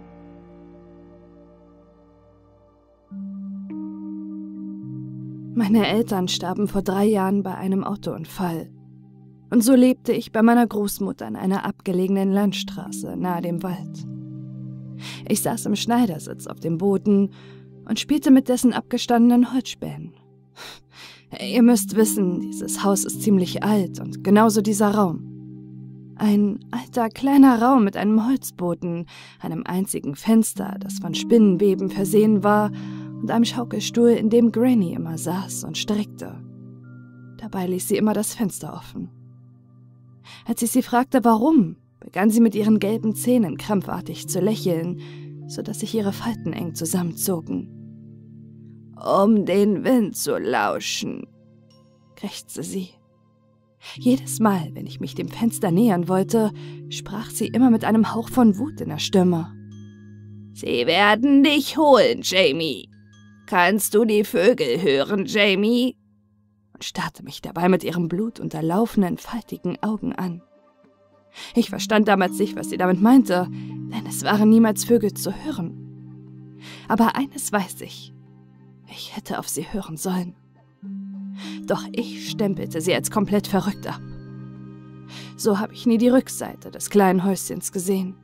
Meine Eltern starben vor 3 Jahren bei einem Autounfall. Und so lebte ich bei meiner Großmutter an einer abgelegenen Landstraße nahe dem Wald. Ich saß im Schneidersitz auf dem Boden und spielte mit dessen abgestandenen Holzspänen. Ihr müsst wissen, dieses Haus ist ziemlich alt und genauso dieser Raum. Ein alter, kleiner Raum mit einem Holzboden, einem einzigen Fenster, das von Spinnenweben versehen war, und einem Schaukelstuhl, in dem Granny immer saß und strickte. Dabei ließ sie immer das Fenster offen. Als ich sie fragte, warum, begann sie mit ihren gelben Zähnen krampfartig zu lächeln, sodass sich ihre Falten eng zusammenzogen. »Um den Wind zu lauschen«, krächzte sie. Jedes Mal, wenn ich mich dem Fenster nähern wollte, sprach sie immer mit einem Hauch von Wut in der Stimme. »Sie werden dich holen, Jamie. Kannst du die Vögel hören, Jamie?« und starrte mich dabei mit ihren blutunterlaufenen, faltigen Augen an. Ich verstand damals nicht, was sie damit meinte, denn es waren niemals Vögel zu hören. Aber eines weiß ich: Ich hätte auf sie hören sollen. Doch ich stempelte sie als komplett verrückt ab. So habe ich nie die Rückseite des kleinen Häuschens gesehen.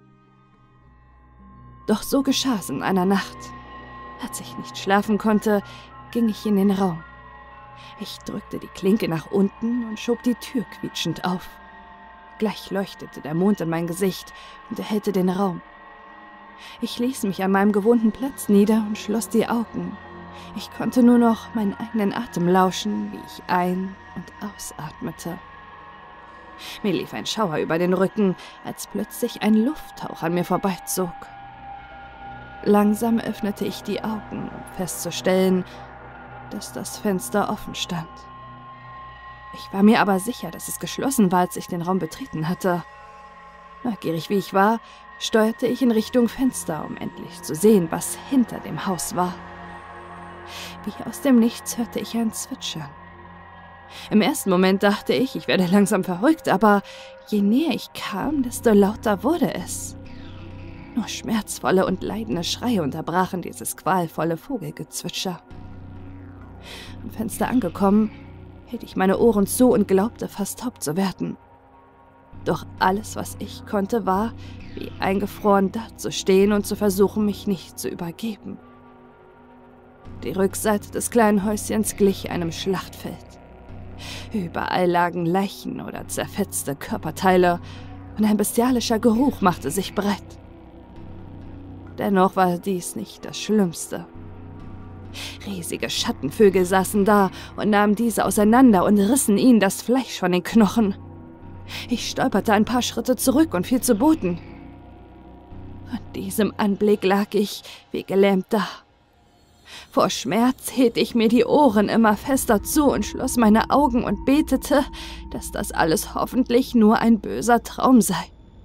Doch so geschah es in einer Nacht. Als ich nicht schlafen konnte, ging ich in den Raum. Ich drückte die Klinke nach unten und schob die Tür quietschend auf. Gleich leuchtete der Mond in mein Gesicht und erhellte den Raum. Ich ließ mich an meinem gewohnten Platz nieder und schloss die Augen. Ich konnte nur noch meinen eigenen Atem lauschen, wie ich ein- und ausatmete. Mir lief ein Schauer über den Rücken, als plötzlich ein Lufthauch an mir vorbeizog. Langsam öffnete ich die Augen, um festzustellen, dass das Fenster offen stand. Ich war mir aber sicher, dass es geschlossen war, als ich den Raum betreten hatte. Neugierig wie ich war, steuerte ich in Richtung Fenster, um endlich zu sehen, was hinter dem Haus war. Wie aus dem Nichts hörte ich ein Zwitschern. Im ersten Moment dachte ich werde langsam verrückt, aber je näher ich kam, desto lauter wurde es. Nur schmerzvolle und leidende Schreie unterbrachen dieses qualvolle Vogelgezwitscher. Am Fenster angekommen, hielt ich meine Ohren zu und glaubte, fast taub zu werden. Doch alles, was ich konnte, war, wie eingefroren dazustehen und zu versuchen, mich nicht zu übergeben. Die Rückseite des kleinen Häuschens glich einem Schlachtfeld. Überall lagen Leichen oder zerfetzte Körperteile und ein bestialischer Geruch machte sich breit. Dennoch war dies nicht das Schlimmste. Riesige Schattenvögel saßen da und nahmen diese auseinander und rissen ihnen das Fleisch von den Knochen. Ich stolperte ein paar Schritte zurück und fiel zu Boden. Von diesem Anblick lag ich wie gelähmt da. Vor Schmerz hielt ich mir die Ohren immer fester zu und schloss meine Augen und betete, dass das alles hoffentlich nur ein böser Traum sei.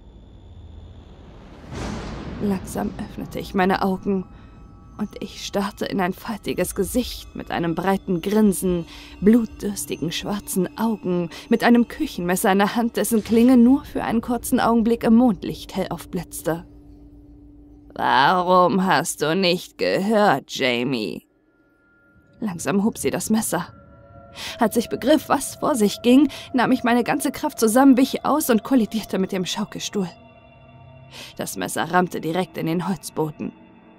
Langsam öffnete ich meine Augen und ich starrte in ein faltiges Gesicht mit einem breiten Grinsen, blutdürstigen schwarzen Augen, mit einem Küchenmesser in der Hand, dessen Klinge nur für einen kurzen Augenblick im Mondlicht hell aufblitzte. »Warum hast du nicht gehört, Jamie?« Langsam hob sie das Messer. Als ich begriff, was vor sich ging, nahm ich meine ganze Kraft zusammen, wich aus und kollidierte mit dem Schaukelstuhl. Das Messer rammte direkt in den Holzboden.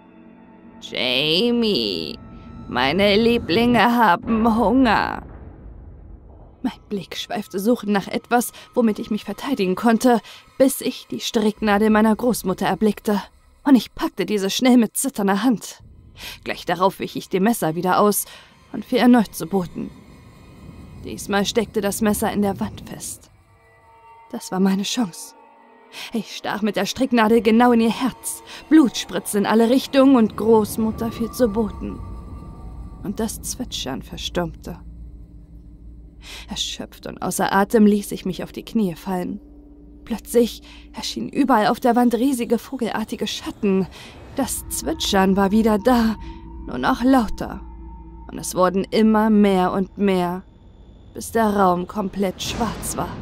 »Jamie, meine Lieblinge haben Hunger.« Mein Blick schweifte suchend nach etwas, womit ich mich verteidigen konnte, bis ich die Stricknadel meiner Großmutter erblickte. Und ich packte diese schnell mit zitternder Hand. Gleich darauf wich ich dem Messer wieder aus und fiel erneut zu Boden. Diesmal steckte das Messer in der Wand fest. Das war meine Chance. Ich stach mit der Stricknadel genau in ihr Herz. Blut spritzte in alle Richtungen und Großmutter fiel zu Boden. Und das Zwitschern verstummte. Erschöpft und außer Atem ließ ich mich auf die Knie fallen. Plötzlich erschienen überall auf der Wand riesige vogelartige Schatten. Das Zwitschern war wieder da, nur noch lauter. Und es wurden immer mehr und mehr, bis der Raum komplett schwarz war.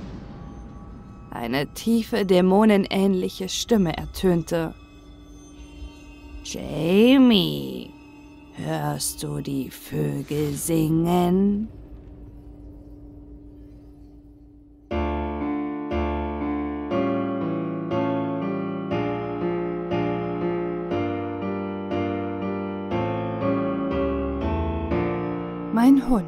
Eine tiefe, dämonenähnliche Stimme ertönte. »Jamie, hörst du die Vögel singen?« Mein Hund.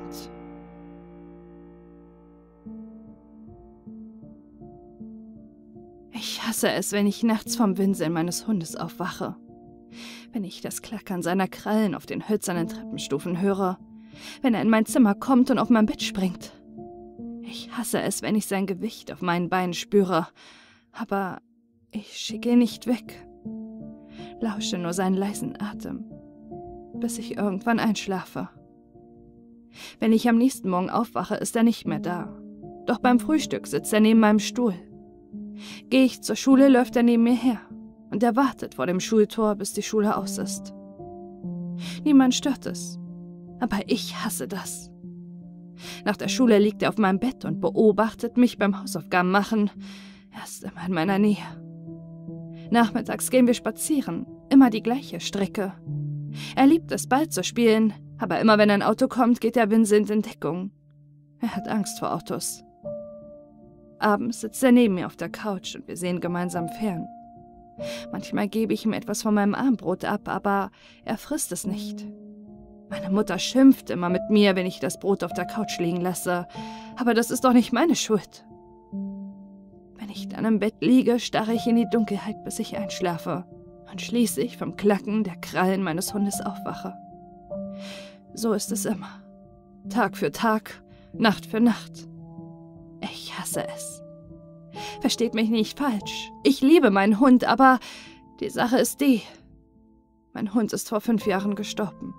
Ich hasse es, wenn ich nachts vom Winseln meines Hundes aufwache. Wenn ich das Klackern seiner Krallen auf den hölzernen Treppenstufen höre. Wenn er in mein Zimmer kommt und auf mein Bett springt. Ich hasse es, wenn ich sein Gewicht auf meinen Beinen spüre. Aber ich schicke ihn nicht weg. Lausche nur seinen leisen Atem, bis ich irgendwann einschlafe. Wenn ich am nächsten Morgen aufwache, ist er nicht mehr da. Doch beim Frühstück sitzt er neben meinem Stuhl. Gehe ich zur Schule, läuft er neben mir her. Und er wartet vor dem Schultor, bis die Schule aus ist. Niemand stört es. Aber ich hasse das. Nach der Schule liegt er auf meinem Bett und beobachtet mich beim Hausaufgaben machen. Er ist immer in meiner Nähe. Nachmittags gehen wir spazieren. Immer die gleiche Strecke. Er liebt es, Ball zu spielen. Aber immer wenn ein Auto kommt, geht er winselnd in Deckung. Er hat Angst vor Autos. Abends sitzt er neben mir auf der Couch und wir sehen gemeinsam fern. Manchmal gebe ich ihm etwas von meinem Abendbrot ab, aber er frisst es nicht. Meine Mutter schimpft immer mit mir, wenn ich das Brot auf der Couch liegen lasse. Aber das ist doch nicht meine Schuld. Wenn ich dann im Bett liege, starre ich in die Dunkelheit, bis ich einschlafe und schließlich vom Klacken der Krallen meines Hundes aufwache. So ist es immer. Tag für Tag, Nacht für Nacht. Ich hasse es. Versteht mich nicht falsch. Ich liebe meinen Hund, aber die Sache ist die. Mein Hund ist vor 5 Jahren gestorben.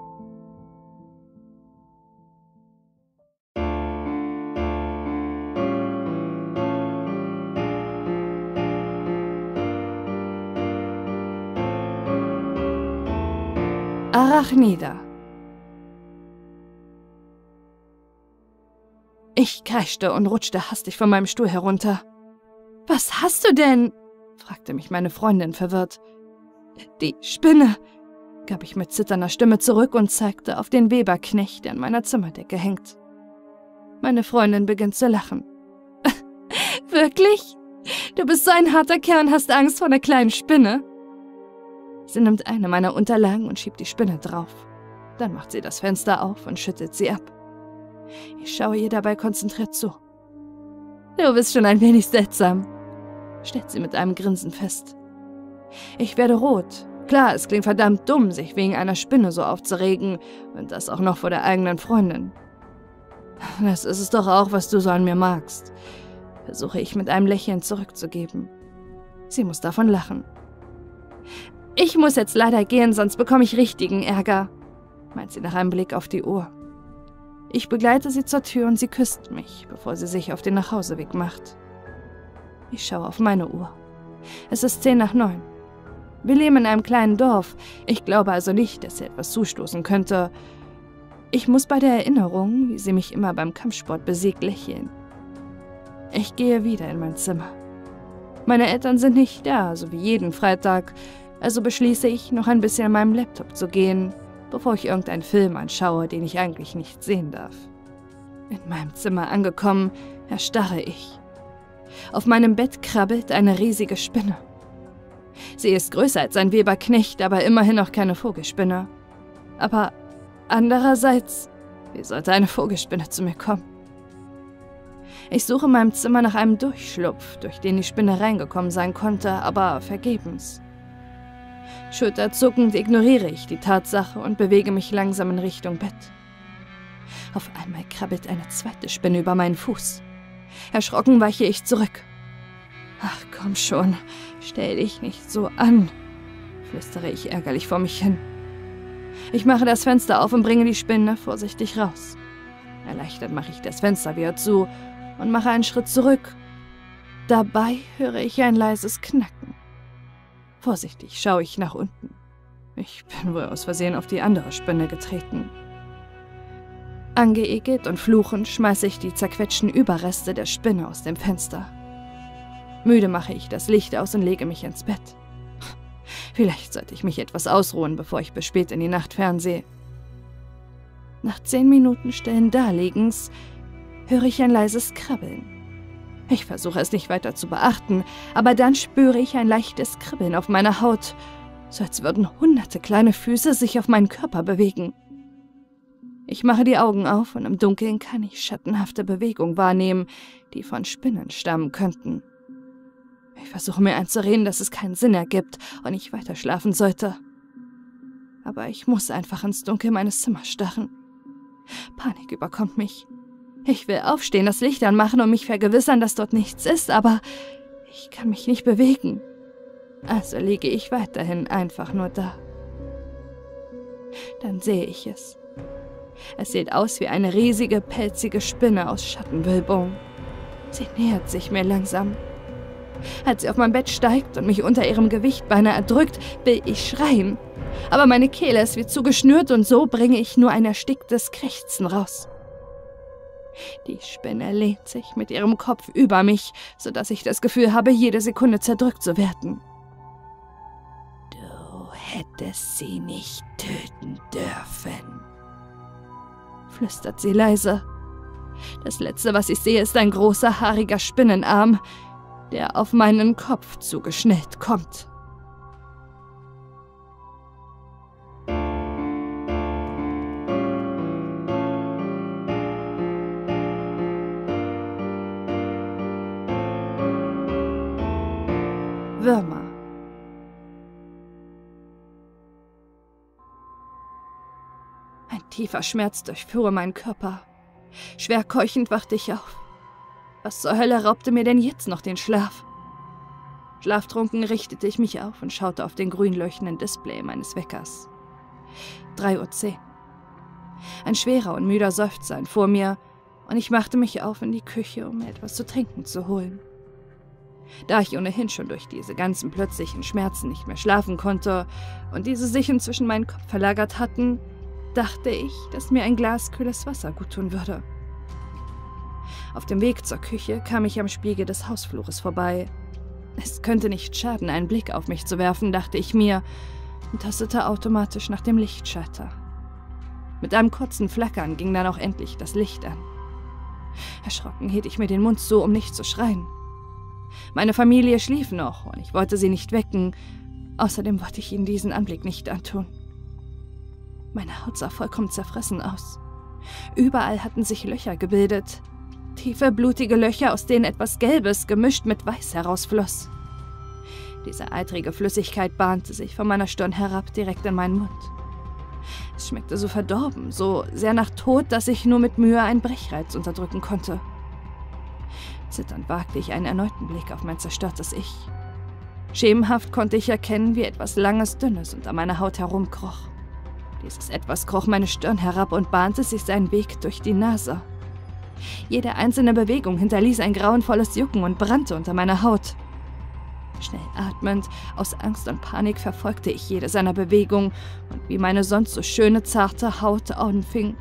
Arachnida. Ich kreischte und rutschte hastig von meinem Stuhl herunter. »Was hast du denn?« fragte mich meine Freundin verwirrt. »Die Spinne«, gab ich mit zitternder Stimme zurück und zeigte auf den Weberknecht, der an meiner Zimmerdecke hängt. Meine Freundin beginnt zu lachen. »Wirklich? Du bist so ein harter Kerl und hast Angst vor einer kleinen Spinne?« Sie nimmt eine meiner Unterlagen und schiebt die Spinne drauf. Dann macht sie das Fenster auf und schüttelt sie ab. Ich schaue ihr dabei konzentriert zu. »Du bist schon ein wenig seltsam«, stellt sie mit einem Grinsen fest. Ich werde rot, Klar, es klingt verdammt dumm, sich wegen einer Spinne so aufzuregen und das auch noch vor der eigenen Freundin. Das ist es doch auch, was du so an mir magst, versuche ich mit einem Lächeln zurückzugeben. Sie muss davon lachen. Ich muss jetzt leider gehen, sonst bekomme ich richtigen Ärger, meint sie nach einem Blick auf die Uhr. Ich begleite sie zur Tür und sie küsst mich, bevor sie sich auf den Nachhauseweg macht. Ich schaue auf meine Uhr. Es ist 8:50. Wir leben in einem kleinen Dorf. Ich glaube also nicht, dass ihr etwas zustoßen könnte. Ich muss bei der Erinnerung, wie sie mich immer beim Kampfsport besiegt, lächeln. Ich gehe wieder in mein Zimmer. Meine Eltern sind nicht da, so wie jeden Freitag, also beschließe ich, noch ein bisschen an meinem Laptop zu gehen, bevor ich irgendeinen Film anschaue, den ich eigentlich nicht sehen darf. In meinem Zimmer angekommen, erstarre ich. Auf meinem Bett krabbelt eine riesige Spinne. Sie ist größer als ein Weberknecht, aber immerhin noch keine Vogelspinne. Aber andererseits, wie sollte eine Vogelspinne zu mir kommen? Ich suche in meinem Zimmer nach einem Durchschlupf, durch den die Spinne reingekommen sein konnte, aber vergebens. Schulterzuckend ignoriere ich die Tatsache und bewege mich langsam in Richtung Bett. Auf einmal krabbelt eine zweite Spinne über meinen Fuß. Erschrocken weiche ich zurück. Ach komm schon, stell dich nicht so an, flüstere ich ärgerlich vor mich hin. Ich mache das Fenster auf und bringe die Spinne vorsichtig raus. Erleichtert mache ich das Fenster wieder zu und mache einen Schritt zurück. Dabei höre ich ein leises Knacken. Vorsichtig schaue ich nach unten. Ich bin wohl aus Versehen auf die andere Spinne getreten. Angeekelt und fluchend schmeiße ich die zerquetschten Überreste der Spinne aus dem Fenster. Müde mache ich das Licht aus und lege mich ins Bett. Vielleicht sollte ich mich etwas ausruhen, bevor ich bis spät in die Nacht fernsehe. Nach 10 Minuten stillen Dalegens höre ich ein leises Krabbeln. Ich versuche es nicht weiter zu beachten, aber dann spüre ich ein leichtes Kribbeln auf meiner Haut, so als würden hunderte kleine Füße sich auf meinen Körper bewegen. Ich mache die Augen auf und im Dunkeln kann ich schattenhafte Bewegungen wahrnehmen, die von Spinnen stammen könnten. Ich versuche mir einzureden, dass es keinen Sinn ergibt und ich weiter schlafen sollte. Aber ich muss einfach ins Dunkel meines Zimmers starren. Panik überkommt mich. Ich will aufstehen, das Licht anmachen und mich vergewissern, dass dort nichts ist, aber ich kann mich nicht bewegen. Also liege ich weiterhin einfach nur da. Dann sehe ich es. Es sieht aus wie eine riesige, pelzige Spinne aus Schattenwölbung. Sie nähert sich mir langsam. Als sie auf mein Bett steigt und mich unter ihrem Gewicht beinahe erdrückt, will ich schreien. Aber meine Kehle ist wie zugeschnürt und so bringe ich nur ein ersticktes Krächzen raus. Die Spinne lehnt sich mit ihrem Kopf über mich, sodass ich das Gefühl habe, jede Sekunde zerdrückt zu werden. Du hättest sie nicht töten dürfen, flüstert sie leise. Das Letzte, was ich sehe, ist ein großer, haariger Spinnenarm, der auf meinen Kopf zugeschnellt kommt. Würmer. Ein tiefer Schmerz durchfuhr meinen Körper. Schwer keuchend wachte ich auf. Was zur Hölle raubte mir denn jetzt noch den Schlaf? Schlaftrunken richtete ich mich auf und schaute auf den grün leuchtenden Display meines Weckers. 3:10 Uhr. Ein schwerer und müder Seufzer entfuhr mir und ich machte mich auf in die Küche, um mir etwas zu trinken zu holen. Da ich ohnehin schon durch diese ganzen plötzlichen Schmerzen nicht mehr schlafen konnte und diese sich inzwischen meinen Kopf verlagert hatten, dachte ich, dass mir ein Glas kühles Wasser guttun würde. Auf dem Weg zur Küche kam ich am Spiegel des Hausflures vorbei. Es könnte nicht schaden, einen Blick auf mich zu werfen, dachte ich mir, und tastete automatisch nach dem Lichtschalter. Mit einem kurzen Flackern ging dann auch endlich das Licht an. Erschrocken hielt ich mir den Mund zu, um nicht zu schreien. Meine Familie schlief noch und ich wollte sie nicht wecken. Außerdem wollte ich ihnen diesen Anblick nicht antun. Meine Haut sah vollkommen zerfressen aus. Überall hatten sich Löcher gebildet. Tiefe, blutige Löcher, aus denen etwas Gelbes gemischt mit Weiß herausfloss. Diese eitrige Flüssigkeit bahnte sich von meiner Stirn herab direkt in meinen Mund. Es schmeckte so verdorben, so sehr nach Tod, dass ich nur mit Mühe einen Brechreiz unterdrücken konnte. Zitternd wagte ich einen erneuten Blick auf mein zerstörtes Ich. Schemenhaft konnte ich erkennen, wie etwas Langes, Dünnes unter meiner Haut herumkroch. Dieses Etwas kroch meine Stirn herab und bahnte sich seinen Weg durch die Nase. Jede einzelne Bewegung hinterließ ein grauenvolles Jucken und brannte unter meiner Haut. Schnell atmend, aus Angst und Panik verfolgte ich jede seiner Bewegungen und wie meine sonst so schöne, zarte Haut anfing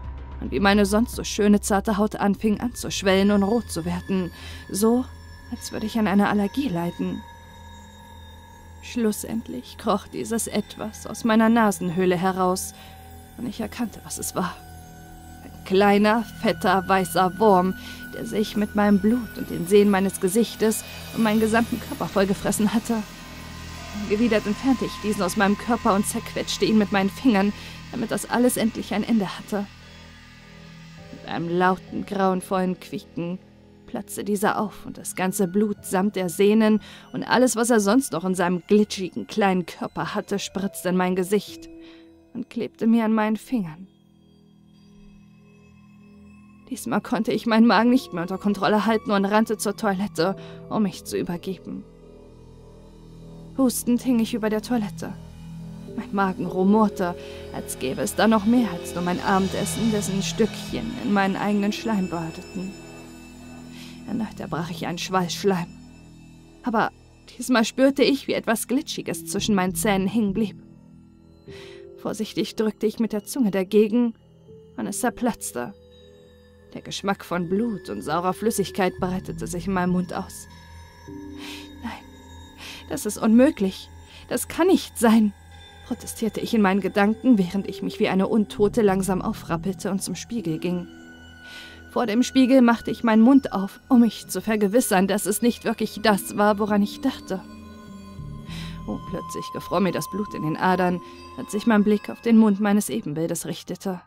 anzuschwellen und rot zu werden, so, als würde ich an einer Allergie leiden. Schlussendlich kroch dieses Etwas aus meiner Nasenhöhle heraus und ich erkannte, was es war. Ein kleiner, fetter, weißer Wurm, der sich mit meinem Blut und den Sehnen meines Gesichtes und meinen gesamten Körper vollgefressen hatte. Angewidert entfernte ich diesen aus meinem Körper und zerquetschte ihn mit meinen Fingern, damit das alles endlich ein Ende hatte. Mit einem lauten, grauenvollen Quieken platzte dieser auf und das ganze Blut samt der Sehnen und alles, was er sonst noch in seinem glitschigen kleinen Körper hatte, spritzte in mein Gesicht und klebte mir an meinen Fingern. Diesmal konnte ich meinen Magen nicht mehr unter Kontrolle halten und rannte zur Toilette, um mich zu übergeben. Hustend hing ich über der Toilette. Mein Magen rumorte, als gäbe es da noch mehr als nur mein Abendessen, dessen Stückchen in meinen eigenen Schleim badeten. Erneut erbrach ich einen Schwall Schleim. Aber diesmal spürte ich, wie etwas Glitschiges zwischen meinen Zähnen hängen blieb. Vorsichtig drückte ich mit der Zunge dagegen und es zerplatzte. Der Geschmack von Blut und saurer Flüssigkeit breitete sich in meinem Mund aus. Nein, das ist unmöglich. Das kann nicht sein, protestierte ich in meinen Gedanken, während ich mich wie eine Untote langsam aufrappelte und zum Spiegel ging. Vor dem Spiegel machte ich meinen Mund auf, um mich zu vergewissern, dass es nicht wirklich das war, woran ich dachte. Oh, plötzlich gefror mir das Blut in den Adern, als ich meinen Blick auf den Mund meines Ebenbildes richtete.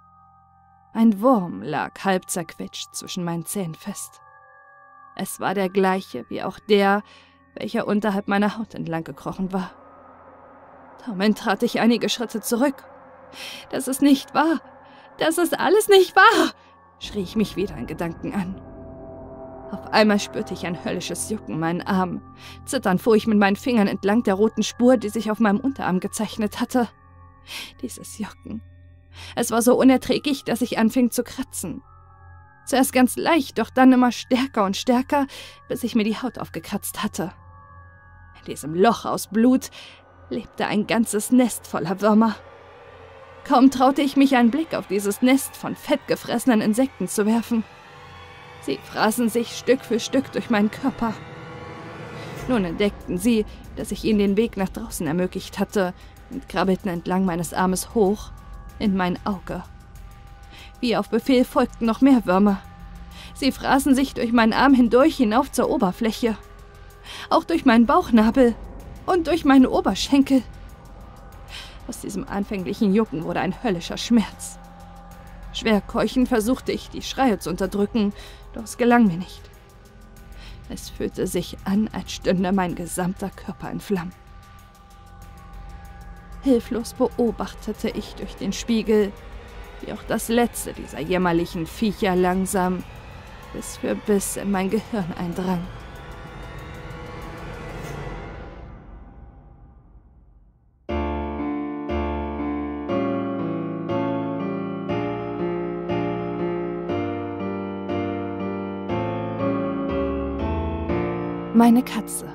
Ein Wurm lag halb zerquetscht zwischen meinen Zähnen fest. Es war der gleiche wie auch der, welcher unterhalb meiner Haut entlang gekrochen war. Taumelnd trat ich einige Schritte zurück. »Das ist nicht wahr! Das ist alles nicht wahr!« schrie ich mich wieder in Gedanken an. Auf einmal spürte ich ein höllisches Jucken in meinen Arm. Zitternd fuhr ich mit meinen Fingern entlang der roten Spur, die sich auf meinem Unterarm gezeichnet hatte. Dieses Jucken. Es war so unerträglich, dass ich anfing zu kratzen. Zuerst ganz leicht, doch dann immer stärker und stärker, bis ich mir die Haut aufgekratzt hatte. In diesem Loch aus Blut lebte ein ganzes Nest voller Würmer. Kaum traute ich mich, einen Blick auf dieses Nest von fettgefressenen Insekten zu werfen. Sie fraßen sich Stück für Stück durch meinen Körper. Nun entdeckten sie, dass ich ihnen den Weg nach draußen ermöglicht hatte und krabbelten entlang meines Armes hoch in mein Auge. Wie auf Befehl folgten noch mehr Würmer. Sie fraßen sich durch meinen Arm hindurch hinauf zur Oberfläche. Auch durch meinen Bauchnabel und durch meine Oberschenkel. Aus diesem anfänglichen Jucken wurde ein höllischer Schmerz. Schwer keuchend versuchte ich, die Schreie zu unterdrücken, doch es gelang mir nicht. Es fühlte sich an, als stünde mein gesamter Körper in Flammen. Hilflos beobachtete ich durch den Spiegel, wie auch das letzte dieser jämmerlichen Viecher langsam Biss für Biss in mein Gehirn eindrang. Meine Katze.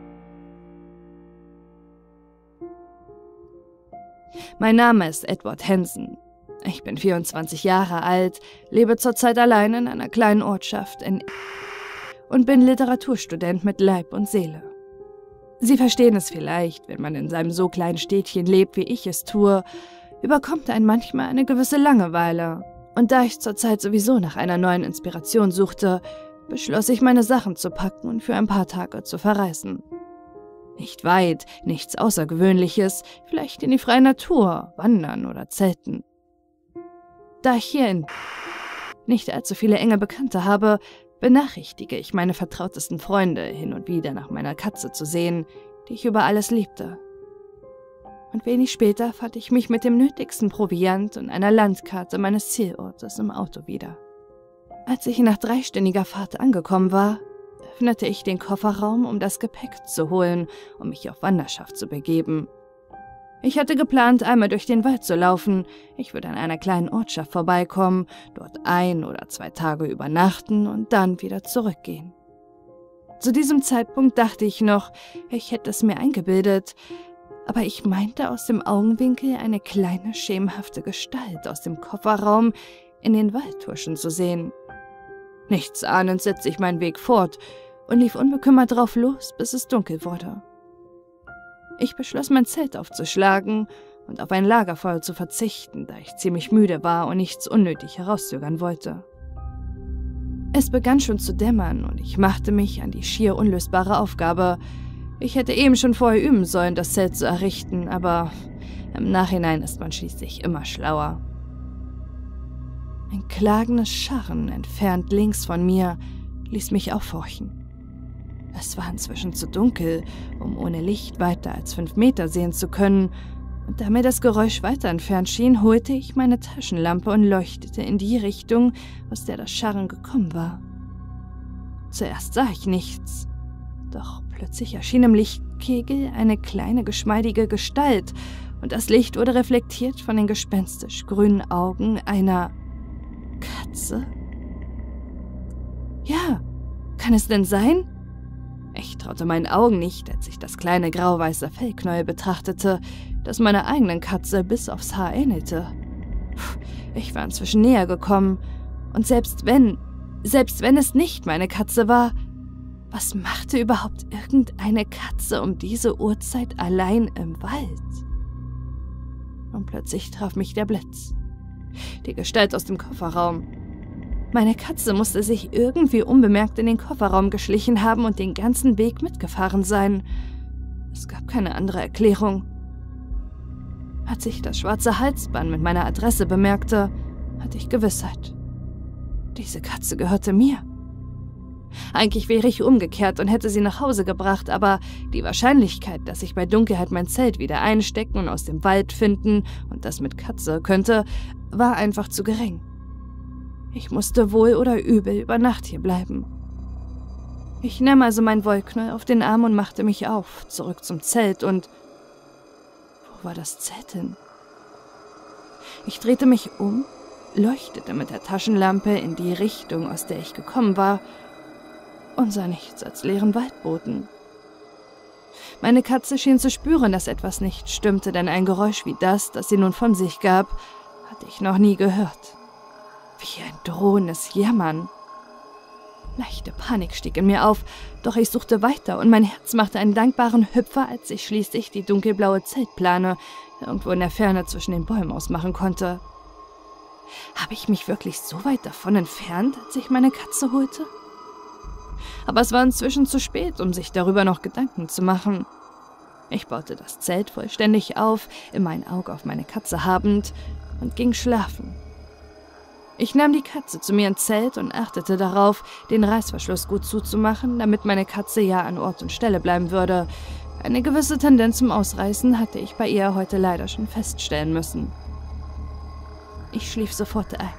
Mein Name ist Edward Hansen. Ich bin 24 Jahre alt, lebe zurzeit allein in einer kleinen Ortschaft und bin Literaturstudent mit Leib und Seele. Sie verstehen es vielleicht, wenn man in seinem so kleinen Städtchen lebt, wie ich es tue, überkommt einen manchmal eine gewisse Langeweile. Und da ich zurzeit sowieso nach einer neuen Inspiration suchte, beschloss ich, meine Sachen zu packen und für ein paar Tage zu verreisen. Nicht weit, nichts Außergewöhnliches, vielleicht in die freie Natur, wandern oder zelten. Da ich hier nicht allzu viele enge Bekannte habe, benachrichtige ich meine vertrautesten Freunde, hin und wieder nach meiner Katze zu sehen, die ich über alles liebte. Und wenig später fand ich mich mit dem nötigsten Proviant und einer Landkarte meines Zielortes im Auto wieder. Als ich nach 3-stündiger Fahrt angekommen war, öffnete ich den Kofferraum, um das Gepäck zu holen, um mich auf Wanderschaft zu begeben. Ich hatte geplant, einmal durch den Wald zu laufen. Ich würde an einer kleinen Ortschaft vorbeikommen, dort 1 oder 2 Tage übernachten und dann wieder zurückgehen. Zu diesem Zeitpunkt dachte ich noch, ich hätte es mir eingebildet, aber ich meinte aus dem Augenwinkel eine kleine, schemenhafte Gestalt aus dem Kofferraum in den Wald huschen zu sehen. Nichtsahnend setzte ich meinen Weg fort und lief unbekümmert drauf los, bis es dunkel wurde. Ich beschloss, mein Zelt aufzuschlagen und auf ein Lagerfeuer zu verzichten, da ich ziemlich müde war und nichts unnötig herauszögern wollte. Es begann schon zu dämmern und ich machte mich an die schier unlösbare Aufgabe. Ich hätte eben schon vorher üben sollen, das Zelt zu errichten, aber im Nachhinein ist man schließlich immer schlauer. Ein klagendes Scharren entfernt links von mir ließ mich aufhorchen. Es war inzwischen zu dunkel, um ohne Licht weiter als 5 Meter sehen zu können, und da mir das Geräusch weiter entfernt schien, holte ich meine Taschenlampe und leuchtete in die Richtung, aus der das Scharren gekommen war. Zuerst sah ich nichts, doch plötzlich erschien im Lichtkegel eine kleine, geschmeidige Gestalt, und das Licht wurde reflektiert von den gespenstisch grünen Augen einer Katze? Ja, kann es denn sein? Ich traute meinen Augen nicht, als ich das kleine grau-weiße Fellknäuel betrachtete, das meiner eigenen Katze bis aufs Haar ähnelte. Ich war inzwischen näher gekommen, und selbst wenn es nicht meine Katze war, was machte überhaupt irgendeine Katze um diese Uhrzeit allein im Wald? Und plötzlich traf mich der Blitz. Die Gestalt aus dem Kofferraum. Meine Katze musste sich irgendwie unbemerkt in den Kofferraum geschlichen haben und den ganzen Weg mitgefahren sein. Es gab keine andere Erklärung. Als ich das schwarze Halsband mit meiner Adresse bemerkte, hatte ich Gewissheit. Diese Katze gehörte mir. Eigentlich wäre ich umgekehrt und hätte sie nach Hause gebracht, aber die Wahrscheinlichkeit, dass ich bei Dunkelheit mein Zelt wieder einstecken und aus dem Wald finden und das mit Katze könnte, war einfach zu gering. Ich musste wohl oder übel über Nacht hier bleiben. Ich nahm also mein Wollknäuel auf den Arm und machte mich auf, zurück zum Zelt und... Wo war das Zelt hin? Ich drehte mich um, leuchtete mit der Taschenlampe in die Richtung, aus der ich gekommen war, und sah nichts als leeren Waldboden. Meine Katze schien zu spüren, dass etwas nicht stimmte, denn ein Geräusch wie das sie nun von sich gab, hatte ich noch nie gehört. Wie ein drohendes Jammern. Leichte Panik stieg in mir auf, doch ich suchte weiter und mein Herz machte einen dankbaren Hüpfer, als ich schließlich die dunkelblaue Zeltplane irgendwo in der Ferne zwischen den Bäumen ausmachen konnte. Habe ich mich wirklich so weit davon entfernt, als ich meine Katze holte? Aber es war inzwischen zu spät, um sich darüber noch Gedanken zu machen. Ich baute das Zelt vollständig auf, immer ein Auge auf meine Katze habend, und ging schlafen. Ich nahm die Katze zu mir ins Zelt und achtete darauf, den Reißverschluss gut zuzumachen, damit meine Katze ja an Ort und Stelle bleiben würde. Eine gewisse Tendenz zum Ausreißen hatte ich bei ihr heute leider schon feststellen müssen. Ich schlief sofort ein.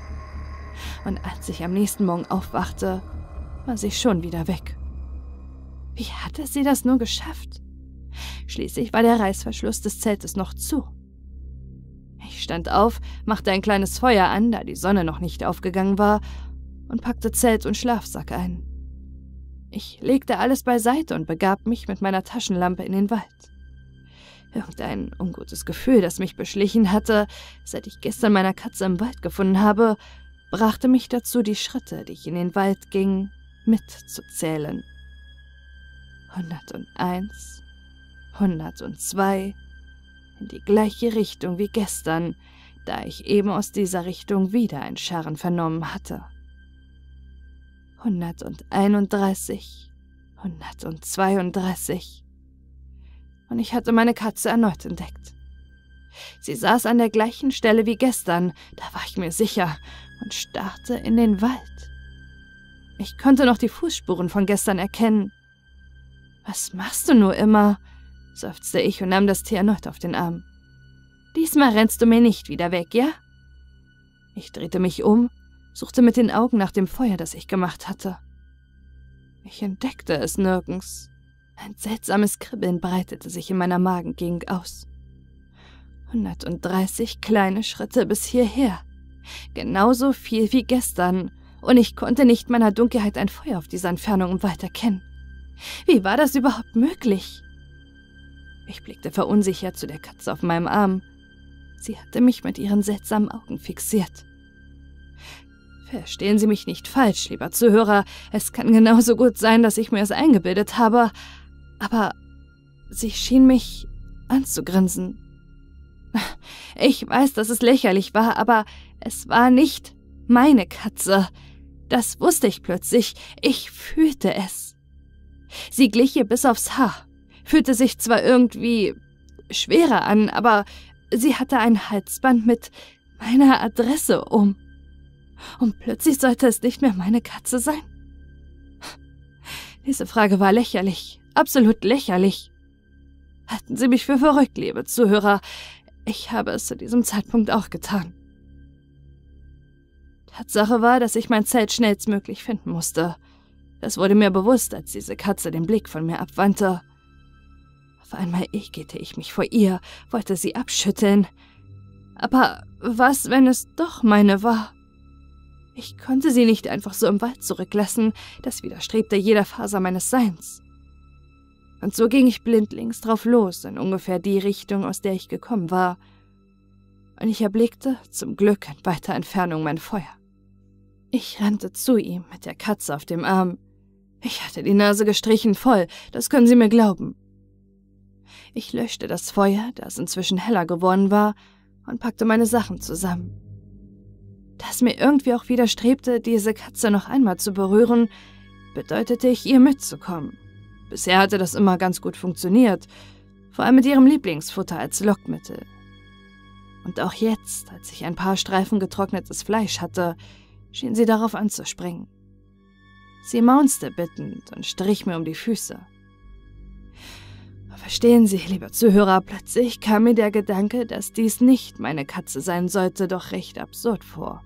Und als ich am nächsten Morgen aufwachte, war sie schon wieder weg. Wie hatte sie das nur geschafft? Schließlich war der Reißverschluss des Zeltes noch zu. Ich stand auf, machte ein kleines Feuer an, da die Sonne noch nicht aufgegangen war, und packte Zelt und Schlafsack ein. Ich legte alles beiseite und begab mich mit meiner Taschenlampe in den Wald. Irgendein ungutes Gefühl, das mich beschlichen hatte, seit ich gestern meine Katze im Wald gefunden habe, brachte mich dazu, die Schritte, die ich in den Wald ging, mitzuzählen. 101, 102, in die gleiche Richtung wie gestern, da ich eben aus dieser Richtung wieder ein Scharren vernommen hatte. 131, 132. Und ich hatte meine Katze erneut entdeckt. Sie saß an der gleichen Stelle wie gestern, da war ich mir sicher, und starrte in den Wald. Ich konnte noch die Fußspuren von gestern erkennen. »Was machst du nur immer?« seufzte ich und nahm das Tier erneut auf den Arm. »Diesmal rennst du mir nicht wieder weg, ja?« Ich drehte mich um, suchte mit den Augen nach dem Feuer, das ich gemacht hatte. Ich entdeckte es nirgends. Ein seltsames Kribbeln breitete sich in meiner Magengegend aus. 130 kleine Schritte bis hierher. Genauso viel wie gestern. Und ich konnte nicht meiner Dunkelheit ein Feuer auf dieser Entfernung im Wald erkennen. Wie war das überhaupt möglich? Ich blickte verunsichert zu der Katze auf meinem Arm. Sie hatte mich mit ihren seltsamen Augen fixiert. Verstehen Sie mich nicht falsch, lieber Zuhörer. Es kann genauso gut sein, dass ich mir es eingebildet habe. Aber sie schien mich anzugrinsen. Ich weiß, dass es lächerlich war, aber es war nicht meine Katze. Das wusste ich plötzlich. Ich fühlte es. Sie glich ihr bis aufs Haar, fühlte sich zwar irgendwie schwerer an, aber sie hatte ein Halsband mit meiner Adresse um. Und plötzlich sollte es nicht mehr meine Katze sein? Diese Frage war lächerlich, absolut lächerlich. Halten Sie mich für verrückt, liebe Zuhörer. Ich habe es zu diesem Zeitpunkt auch getan. Tatsache war, dass ich mein Zelt schnellstmöglich finden musste. Das wurde mir bewusst, als diese Katze den Blick von mir abwandte. Auf einmal ekelte ich mich vor ihr, wollte sie abschütteln. Aber was, wenn es doch meine war? Ich konnte sie nicht einfach so im Wald zurücklassen, das widerstrebte jeder Faser meines Seins. Und so ging ich blindlings drauf los, in ungefähr die Richtung, aus der ich gekommen war. Und ich erblickte, zum Glück in weiter Entfernung, mein Feuer. Ich rannte zu ihm mit der Katze auf dem Arm. Ich hatte die Nase gestrichen voll, das können Sie mir glauben. Ich löschte das Feuer, das inzwischen heller geworden war, und packte meine Sachen zusammen. Da es mir irgendwie auch widerstrebte, diese Katze noch einmal zu berühren, bedeutete ich, ihr mitzukommen. Bisher hatte das immer ganz gut funktioniert, vor allem mit ihrem Lieblingsfutter als Lockmittel. Und auch jetzt, als ich ein paar Streifen getrocknetes Fleisch hatte, schien sie darauf anzuspringen. Sie maunzte bittend und strich mir um die Füße. Verstehen Sie, lieber Zuhörer, plötzlich kam mir der Gedanke, dass dies nicht meine Katze sein sollte, doch recht absurd vor.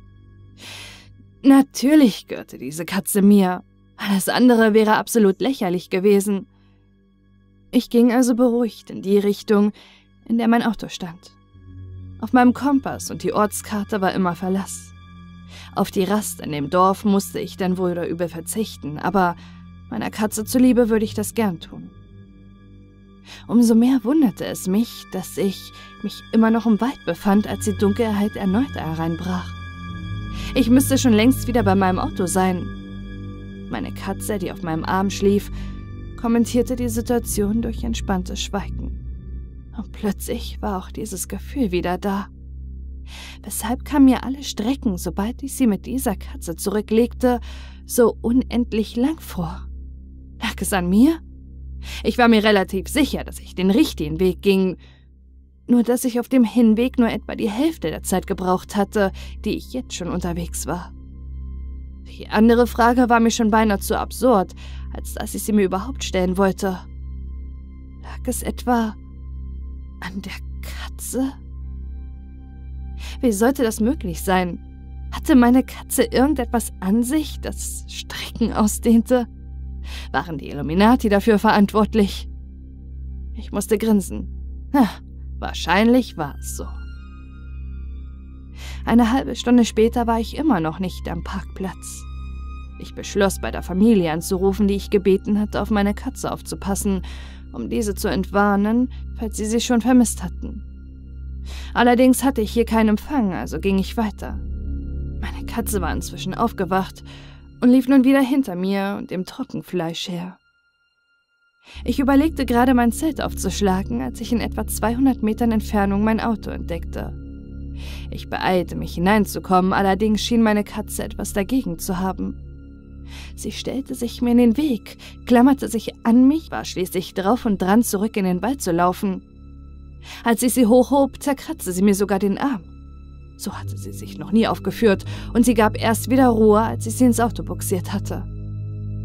Natürlich gehörte diese Katze mir. Alles andere wäre absolut lächerlich gewesen. Ich ging also beruhigt in die Richtung, in der mein Auto stand. Auf meinem Kompass und die Ortskarte war immer Verlass. Auf die Rast in dem Dorf musste ich dann wohl oder übel verzichten, aber meiner Katze zuliebe würde ich das gern tun. Umso mehr wunderte es mich, dass ich mich immer noch im Wald befand, als die Dunkelheit erneut hereinbrach. Ich müsste schon längst wieder bei meinem Auto sein. Meine Katze, die auf meinem Arm schlief, kommentierte die Situation durch entspanntes Schweigen. Und plötzlich war auch dieses Gefühl wieder da. Weshalb kamen mir alle Strecken, sobald ich sie mit dieser Katze zurücklegte, so unendlich lang vor? Lag es an mir? Ich war mir relativ sicher, dass ich den richtigen Weg ging, nur dass ich auf dem Hinweg nur etwa die Hälfte der Zeit gebraucht hatte, die ich jetzt schon unterwegs war. Die andere Frage war mir schon beinahe zu absurd, als dass ich sie mir überhaupt stellen wollte. Lag es etwa an der Katze? Wie sollte das möglich sein? Hatte meine Katze irgendetwas an sich, das Strecken ausdehnte? Waren die Illuminati dafür verantwortlich? Ich musste grinsen. Wahrscheinlich war es so. Eine halbe Stunde später war ich immer noch nicht am Parkplatz. Ich beschloss, bei der Familie anzurufen, die ich gebeten hatte, auf meine Katze aufzupassen, um diese zu entwarnen, falls sie schon vermisst hatten. Allerdings hatte ich hier keinen Empfang, also ging ich weiter. Meine Katze war inzwischen aufgewacht und lief nun wieder hinter mir und dem Trockenfleisch her. Ich überlegte gerade, mein Zelt aufzuschlagen, als ich in etwa 200 Metern Entfernung mein Auto entdeckte. Ich beeilte mich hineinzukommen, allerdings schien meine Katze etwas dagegen zu haben. Sie stellte sich mir in den Weg, klammerte sich an mich, war schließlich drauf und dran, zurück in den Wald zu laufen. Als ich sie hochhob, zerkratzte sie mir sogar den Arm. So hatte sie sich noch nie aufgeführt, und sie gab erst wieder Ruhe, als ich sie ins Auto bugsiert hatte.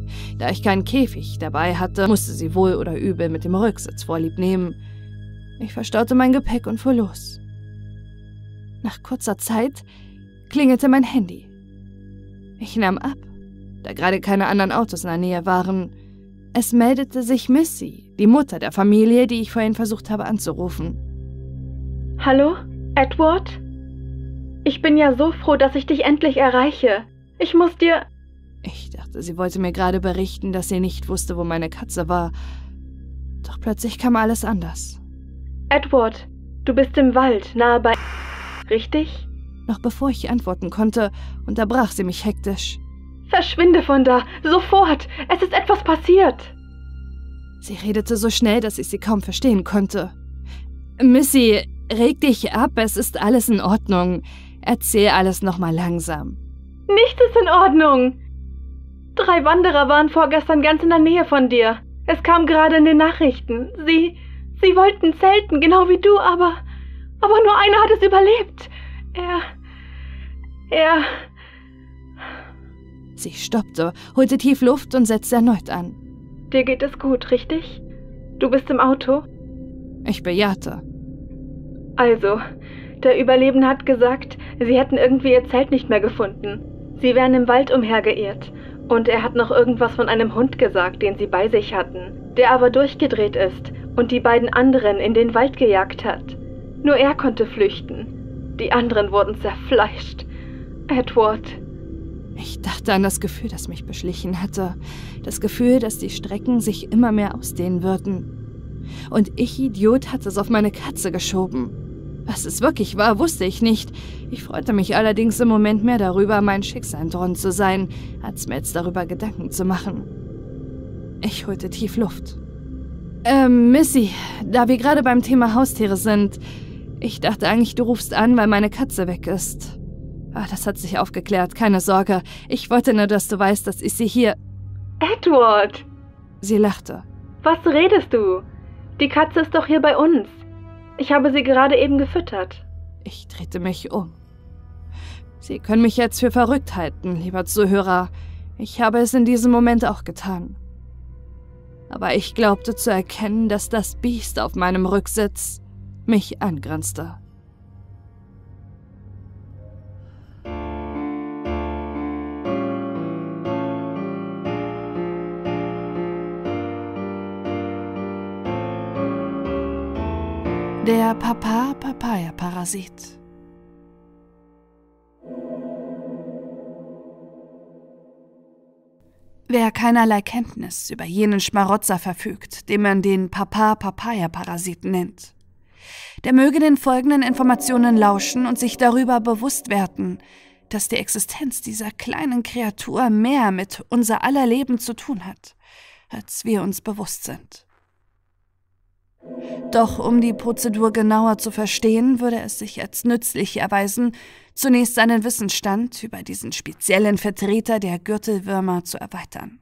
Da ich keinen Käfig dabei hatte, musste sie wohl oder übel mit dem Rücksitz Vorlieb nehmen. Ich verstaute mein Gepäck und fuhr los. Nach kurzer Zeit klingelte mein Handy. Ich nahm ab, da gerade keine anderen Autos in der Nähe waren. Es meldete sich Missy, die Mutter der Familie, die ich vorhin versucht habe anzurufen. Hallo, Edward? Ich bin ja so froh, dass ich dich endlich erreiche. Ich muss dir... Ich dachte, sie wollte mir gerade berichten, dass sie nicht wusste, wo meine Katze war. Doch plötzlich kam alles anders. Edward, du bist im Wald, nahe bei... Richtig? Noch bevor ich antworten konnte, unterbrach sie mich hektisch. Verschwinde von da, sofort! Es ist etwas passiert! Sie redete so schnell, dass ich sie kaum verstehen konnte. Missy, reg dich ab, es ist alles in Ordnung. Erzähl alles nochmal langsam. Nichts ist in Ordnung! 3 Wanderer waren vorgestern ganz in der Nähe von dir. Es kam gerade in den Nachrichten. Sie wollten zelten, genau wie du, aber nur einer hat es überlebt. Er... Sie stoppte, holte tief Luft und setzte erneut an. Dir geht es gut, richtig? Du bist im Auto? Ich bejahte. Also, der Überlebende hat gesagt, sie hätten irgendwie ihr Zelt nicht mehr gefunden. Sie wären im Wald umhergeirrt. Und er hat noch irgendwas von einem Hund gesagt, den sie bei sich hatten, der aber durchgedreht ist und die beiden anderen in den Wald gejagt hat. Nur er konnte flüchten. Die anderen wurden zerfleischt. Edward. Ich dachte an das Gefühl, das mich beschlichen hatte. Das Gefühl, dass die Strecken sich immer mehr ausdehnen würden. Und ich, Idiot, hatte es auf meine Katze geschoben. Was es wirklich war, wusste ich nicht. Ich freute mich allerdings im Moment mehr darüber, mein Schicksal entronnen zu sein, als mir jetzt darüber Gedanken zu machen. Ich holte tief Luft. Missy, da wir gerade beim Thema Haustiere sind, ich dachte eigentlich, du rufst an, weil meine Katze weg ist. Das hat sich aufgeklärt, keine Sorge. Ich wollte nur, dass du weißt, dass ich sie hier... Edward! Sie lachte. Was redest du? Die Katze ist doch hier bei uns. Ich habe sie gerade eben gefüttert. Ich drehte mich um. Sie können mich jetzt für verrückt halten, lieber Zuhörer. Ich habe es in diesem Moment auch getan. Aber ich glaubte zu erkennen, dass das Biest auf meinem Rücksitz mich angrinste. Der Papaya-Parasit. Wer keinerlei Kenntnis über jenen Schmarotzer verfügt, den man den Papaya-Parasiten nennt, der möge den folgenden Informationen lauschen und sich darüber bewusst werden, dass die Existenz dieser kleinen Kreatur mehr mit unser aller Leben zu tun hat, als wir uns bewusst sind. Doch um die Prozedur genauer zu verstehen, würde es sich als nützlich erweisen, zunächst seinen Wissensstand über diesen speziellen Vertreter der Gürtelwürmer zu erweitern.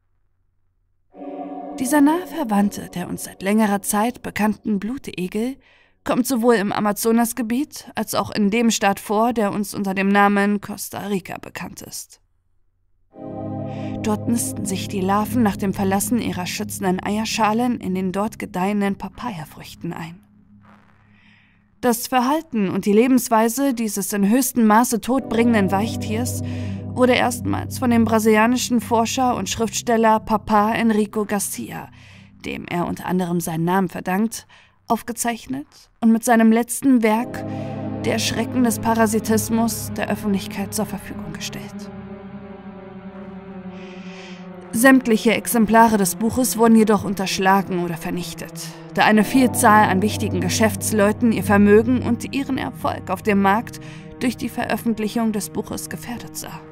Dieser nahe Verwandte der uns seit längerer Zeit bekannten Blutegel kommt sowohl im Amazonasgebiet als auch in dem Staat vor, der uns unter dem Namen Costa Rica bekannt ist. Dort nisten sich die Larven nach dem Verlassen ihrer schützenden Eierschalen in den dort gedeihenden Papayafrüchten ein. Das Verhalten und die Lebensweise dieses in höchstem Maße todbringenden Weichtiers wurde erstmals von dem brasilianischen Forscher und Schriftsteller Papa Enrico Garcia, dem er unter anderem seinen Namen verdankt, aufgezeichnet und mit seinem letzten Werk, Der Schrecken des Parasitismus, der Öffentlichkeit zur Verfügung gestellt. Sämtliche Exemplare des Buches wurden jedoch unterschlagen oder vernichtet, da eine Vielzahl an wichtigen Geschäftsleuten ihr Vermögen und ihren Erfolg auf dem Markt durch die Veröffentlichung des Buches gefährdet sah.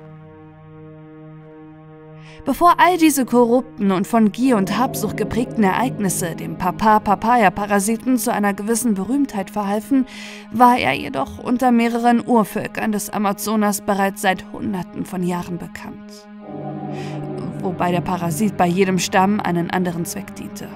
Bevor all diese korrupten und von Gier und Habsucht geprägten Ereignisse dem Papaya-Parasiten zu einer gewissen Berühmtheit verhalfen, war er jedoch unter mehreren Urvölkern des Amazonas bereits seit Hunderten von Jahren bekannt. Wobei der Parasit bei jedem Stamm einen anderen Zweck diente.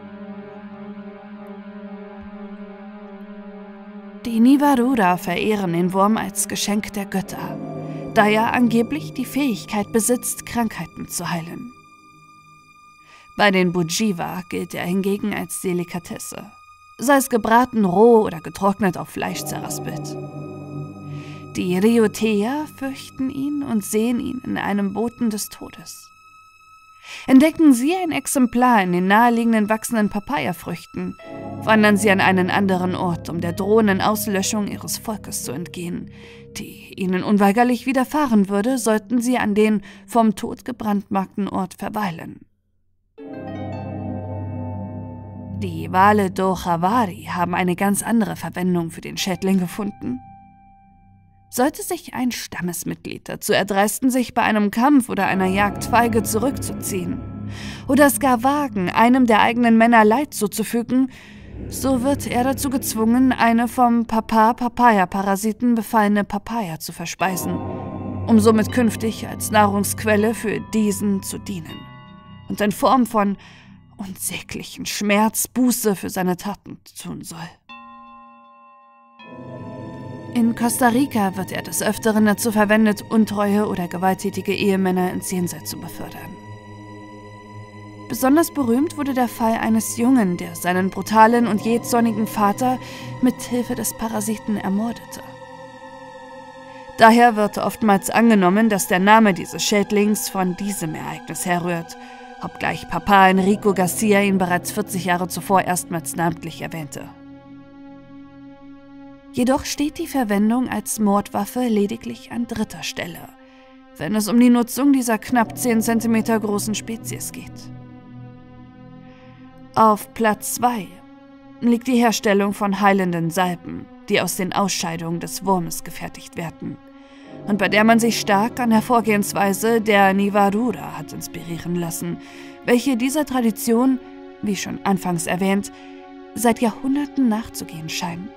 Die Nivarura verehren den Wurm als Geschenk der Götter, da er angeblich die Fähigkeit besitzt, Krankheiten zu heilen. Bei den Bujiva gilt er hingegen als Delikatesse, sei es gebraten, roh oder getrocknet auf Fleisch zerraspelt. Die Riotea fürchten ihn und sehen ihn in einem Boten des Todes. Entdecken sie ein Exemplar in den naheliegenden wachsenden Papayafrüchten, wandern sie an einen anderen Ort, um der drohenden Auslöschung ihres Volkes zu entgehen, die ihnen unweigerlich widerfahren würde, sollten sie an den vom Tod gebrandmarkten Ort verweilen. Die Wale Dochavari haben eine ganz andere Verwendung für den Schädling gefunden. Sollte sich ein Stammesmitglied dazu erdreisten, sich bei einem Kampf oder einer Jagd feige zurückzuziehen oder es gar wagen, einem der eigenen Männer Leid zuzufügen, so wird er dazu gezwungen, eine vom Papaya-Parasiten befallene Papaya zu verspeisen, um somit künftig als Nahrungsquelle für diesen zu dienen und in Form von unsäglichen Schmerz Buße für seine Taten tun soll. In Costa Rica wird er des Öfteren dazu verwendet, untreue oder gewalttätige Ehemänner ins Jenseits zu befördern. Besonders berühmt wurde der Fall eines Jungen, der seinen brutalen und jähzornigen Vater mit Hilfe des Parasiten ermordete. Daher wird oftmals angenommen, dass der Name dieses Schädlings von diesem Ereignis herrührt, obgleich Papa Enrico Garcia ihn bereits 40 Jahre zuvor erstmals namentlich erwähnte. Jedoch steht die Verwendung als Mordwaffe lediglich an dritter Stelle, wenn es um die Nutzung dieser knapp 10 cm großen Spezies geht. Auf Platz 2 liegt die Herstellung von heilenden Salben, die aus den Ausscheidungen des Wurmes gefertigt werden und bei der man sich stark an der Vorgehensweise der Nivarura hat inspirieren lassen, welche dieser Tradition, wie schon anfangs erwähnt, seit Jahrhunderten nachzugehen scheinen.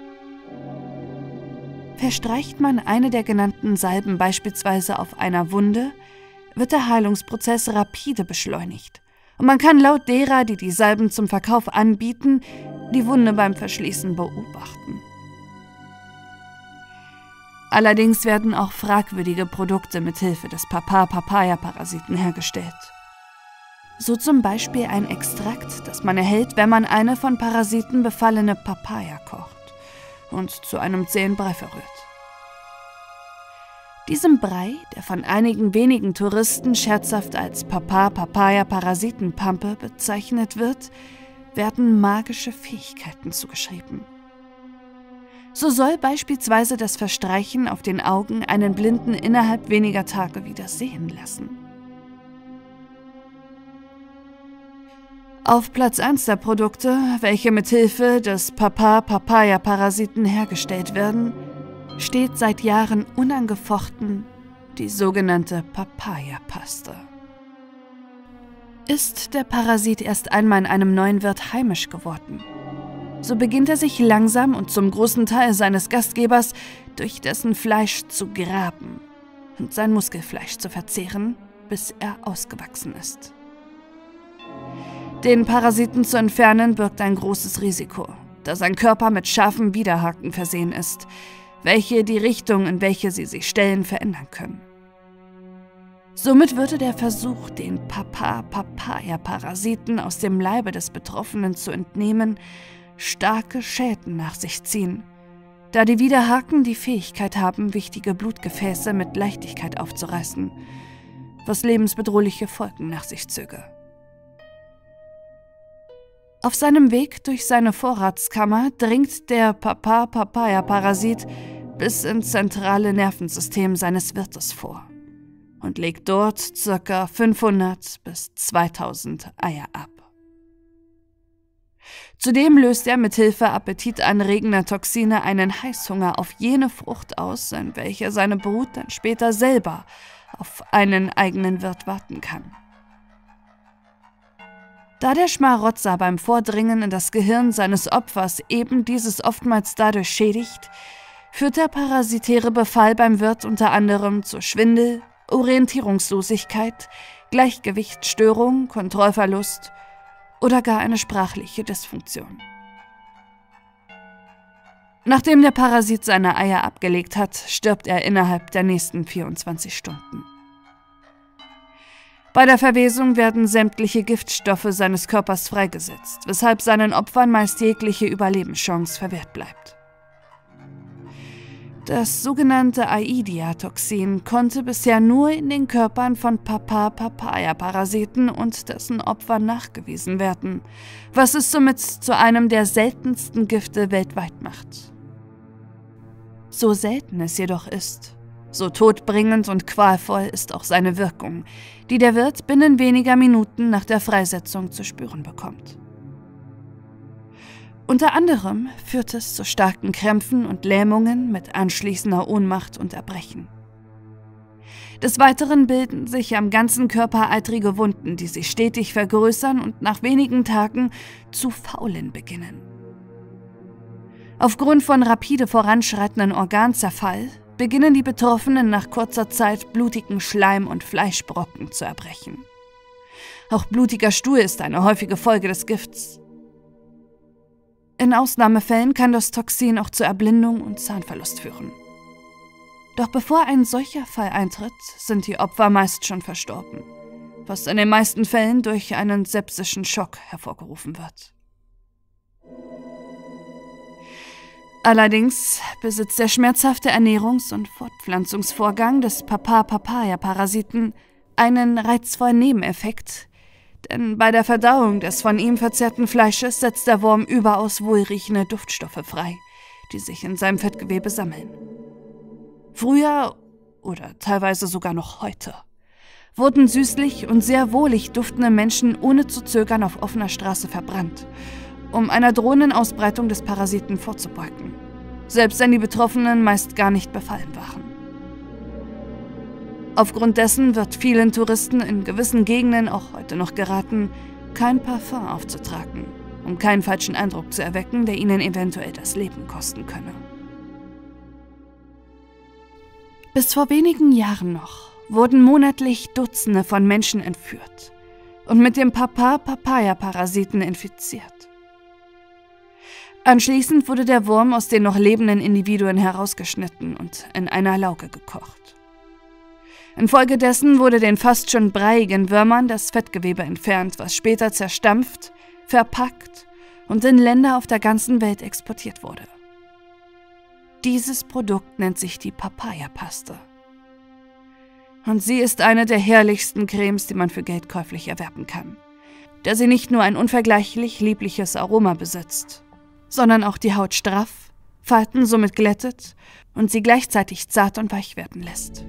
Verstreicht man eine der genannten Salben beispielsweise auf einer Wunde, wird der Heilungsprozess rapide beschleunigt und man kann laut derer, die die Salben zum Verkauf anbieten, die Wunde beim Verschließen beobachten. Allerdings werden auch fragwürdige Produkte mit Hilfe des Papaya-Parasiten hergestellt. So zum Beispiel ein Extrakt, das man erhält, wenn man eine von Parasiten befallene Papaya kocht und zu einem zähen Brei verrührt. Diesem Brei, der von einigen wenigen Touristen scherzhaft als Papaya-Parasitenpampe bezeichnet wird, werden magische Fähigkeiten zugeschrieben. So soll beispielsweise das Verstreichen auf den Augen einen Blinden innerhalb weniger Tage wieder sehen lassen. Auf Platz 1 der Produkte, welche mit Hilfe des Papaya-Parasiten hergestellt werden, steht seit Jahren unangefochten die sogenannte Papaya-Paste. Ist der Parasit erst einmal in einem neuen Wirt heimisch geworden, so beginnt er sich langsam und zum großen Teil seines Gastgebers durch dessen Fleisch zu graben und sein Muskelfleisch zu verzehren, bis er ausgewachsen ist. Den Parasiten zu entfernen birgt ein großes Risiko, da sein Körper mit scharfen Widerhaken versehen ist, welche die Richtung, in welche sie sich stellen, verändern können. Somit würde der Versuch, den Papaya-Parasiten aus dem Leibe des Betroffenen zu entnehmen, starke Schäden nach sich ziehen, da die Widerhaken die Fähigkeit haben, wichtige Blutgefäße mit Leichtigkeit aufzureißen, was lebensbedrohliche Folgen nach sich zöge. Auf seinem Weg durch seine Vorratskammer dringt der Papaya-Parasit bis ins zentrale Nervensystem seines Wirtes vor und legt dort ca. 500 bis 2000 Eier ab. Zudem löst er mit Hilfe appetitanregender Toxine einen Heißhunger auf jene Frucht aus, in welcher seine Brut dann später selber auf einen eigenen Wirt warten kann. Da der Schmarotzer beim Vordringen in das Gehirn seines Opfers eben dieses oftmals dadurch schädigt, führt der parasitäre Befall beim Wirt unter anderem zu Schwindel, Orientierungslosigkeit, Gleichgewichtsstörung, Kontrollverlust oder gar eine sprachliche Dysfunktion. Nachdem der Parasit seine Eier abgelegt hat, stirbt er innerhalb der nächsten 24 Stunden. Bei der Verwesung werden sämtliche Giftstoffe seines Körpers freigesetzt, weshalb seinen Opfern meist jegliche Überlebenschance verwehrt bleibt. Das sogenannte Aedia-Toxin konnte bisher nur in den Körpern von Papaya-Parasiten und dessen Opfern nachgewiesen werden, was es somit zu einem der seltensten Gifte weltweit macht. So selten es jedoch ist, so todbringend und qualvoll ist auch seine Wirkung, die der Wirt binnen weniger Minuten nach der Freisetzung zu spüren bekommt. Unter anderem führt es zu starken Krämpfen und Lähmungen mit anschließender Ohnmacht und Erbrechen. Des Weiteren bilden sich am ganzen Körper eitrige Wunden, die sich stetig vergrößern und nach wenigen Tagen zu faulen beginnen. Aufgrund von rapide voranschreitenden Organzerfall beginnen die Betroffenen nach kurzer Zeit blutigen Schleim und Fleischbrocken zu erbrechen. Auch blutiger Stuhl ist eine häufige Folge des Gifts. In Ausnahmefällen kann das Toxin auch zur Erblindung und Zahnverlust führen. Doch bevor ein solcher Fall eintritt, sind die Opfer meist schon verstorben, was in den meisten Fällen durch einen sepsischen Schock hervorgerufen wird. Allerdings besitzt der schmerzhafte Ernährungs- und Fortpflanzungsvorgang des Papaya-Parasiten einen reizvollen Nebeneffekt, denn bei der Verdauung des von ihm verzehrten Fleisches setzt der Wurm überaus wohlriechende Duftstoffe frei, die sich in seinem Fettgewebe sammeln. Früher, oder teilweise sogar noch heute, wurden süßlich und sehr wohlig duftende Menschen ohne zu zögern auf offener Straße verbrannt, um einer drohenden Ausbreitung des Parasiten vorzubeugen, selbst wenn die Betroffenen meist gar nicht befallen waren. Aufgrund dessen wird vielen Touristen in gewissen Gegenden auch heute noch geraten, kein Parfum aufzutragen, um keinen falschen Eindruck zu erwecken, der ihnen eventuell das Leben kosten könne. Bis vor wenigen Jahren noch wurden monatlich Dutzende von Menschen entführt und mit dem Papaya-Parasiten infiziert. Anschließend wurde der Wurm aus den noch lebenden Individuen herausgeschnitten und in einer Lauge gekocht. Infolgedessen wurde den fast schon breiigen Würmern das Fettgewebe entfernt, was später zerstampft, verpackt und in Länder auf der ganzen Welt exportiert wurde. Dieses Produkt nennt sich die Papaya-Paste. Und sie ist eine der herrlichsten Cremes, die man für Geld käuflich erwerben kann, da sie nicht nur ein unvergleichlich liebliches Aroma besitzt, sondern auch die Haut straff, Falten somit glättet und sie gleichzeitig zart und weich werden lässt.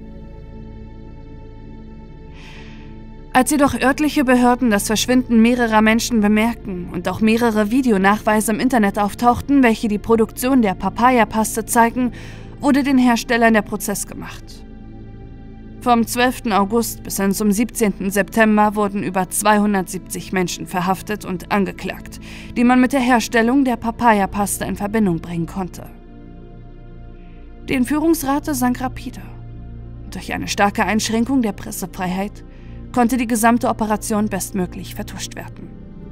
Als jedoch örtliche Behörden das Verschwinden mehrerer Menschen bemerken und auch mehrere Videonachweise im Internet auftauchten, welche die Produktion der Papaya-Paste zeigen, wurde den Herstellern der Prozess gemacht. Vom 12. August bis hin zum 17. September wurden über 270 Menschen verhaftet und angeklagt, die man mit der Herstellung der Papaya-Paste in Verbindung bringen konnte. Die Entführungsrate sank rapide. Durch eine starke Einschränkung der Pressefreiheit konnte die gesamte Operation bestmöglich vertuscht werden.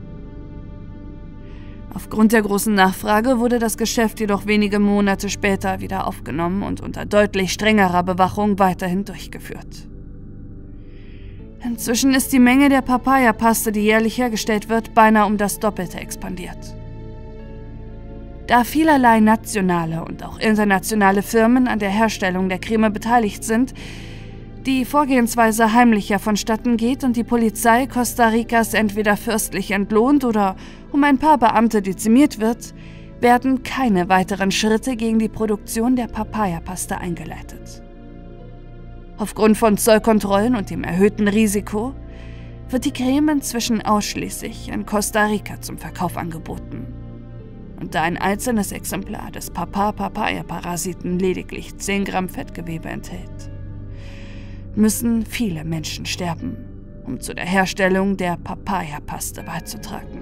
Aufgrund der großen Nachfrage wurde das Geschäft jedoch wenige Monate später wieder aufgenommen und unter deutlich strengerer Bewachung weiterhin durchgeführt. Inzwischen ist die Menge der Papaya-Paste, die jährlich hergestellt wird, beinahe um das Doppelte expandiert. Da vielerlei nationale und auch internationale Firmen an der Herstellung der Creme beteiligt sind, die Vorgehensweise heimlicher vonstatten geht und die Polizei Costa Ricas entweder fürstlich entlohnt oder um ein paar Beamte dezimiert wird, werden keine weiteren Schritte gegen die Produktion der Papaya-Paste eingeleitet. Aufgrund von Zollkontrollen und dem erhöhten Risiko wird die Creme inzwischen ausschließlich in Costa Rica zum Verkauf angeboten. Und da ein einzelnes Exemplar des Papaya-Parasiten lediglich 10 Gramm Fettgewebe enthält, müssen viele Menschen sterben, um zu der Herstellung der Papaya-Paste beizutragen.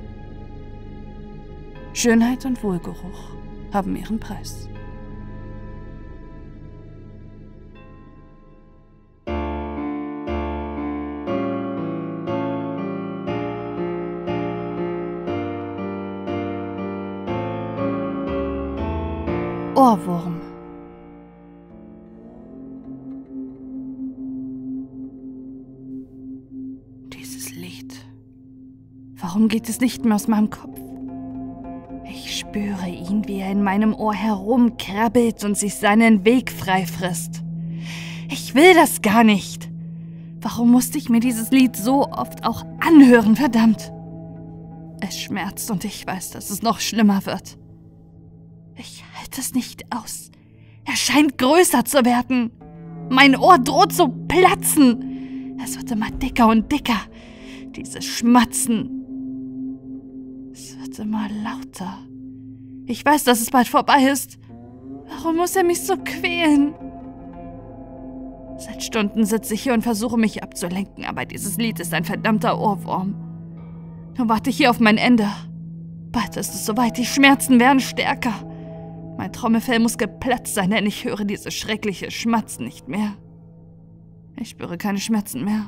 Schönheit und Wohlgeruch haben ihren Preis. Ohrwurm. Warum geht es nicht mehr aus meinem Kopf? Ich spüre ihn, wie er in meinem Ohr herumkrabbelt und sich seinen Weg frei frisst. Ich will das gar nicht. Warum musste ich mir dieses Lied so oft auch anhören, verdammt? Es schmerzt und ich weiß, dass es noch schlimmer wird. Ich halte es nicht aus. Er scheint größer zu werden. Mein Ohr droht zu platzen. Es wird immer dicker und dicker. Dieses Schmatzen. Es wird immer lauter. Ich weiß, dass es bald vorbei ist. Warum muss er mich so quälen? Seit Stunden sitze ich hier und versuche, mich abzulenken, aber dieses Lied ist ein verdammter Ohrwurm. Nun warte ich hier auf mein Ende. Bald ist es soweit, die Schmerzen werden stärker. Mein Trommelfell muss geplatzt sein, denn ich höre dieses schreckliche Schmatzen nicht mehr. Ich spüre keine Schmerzen mehr.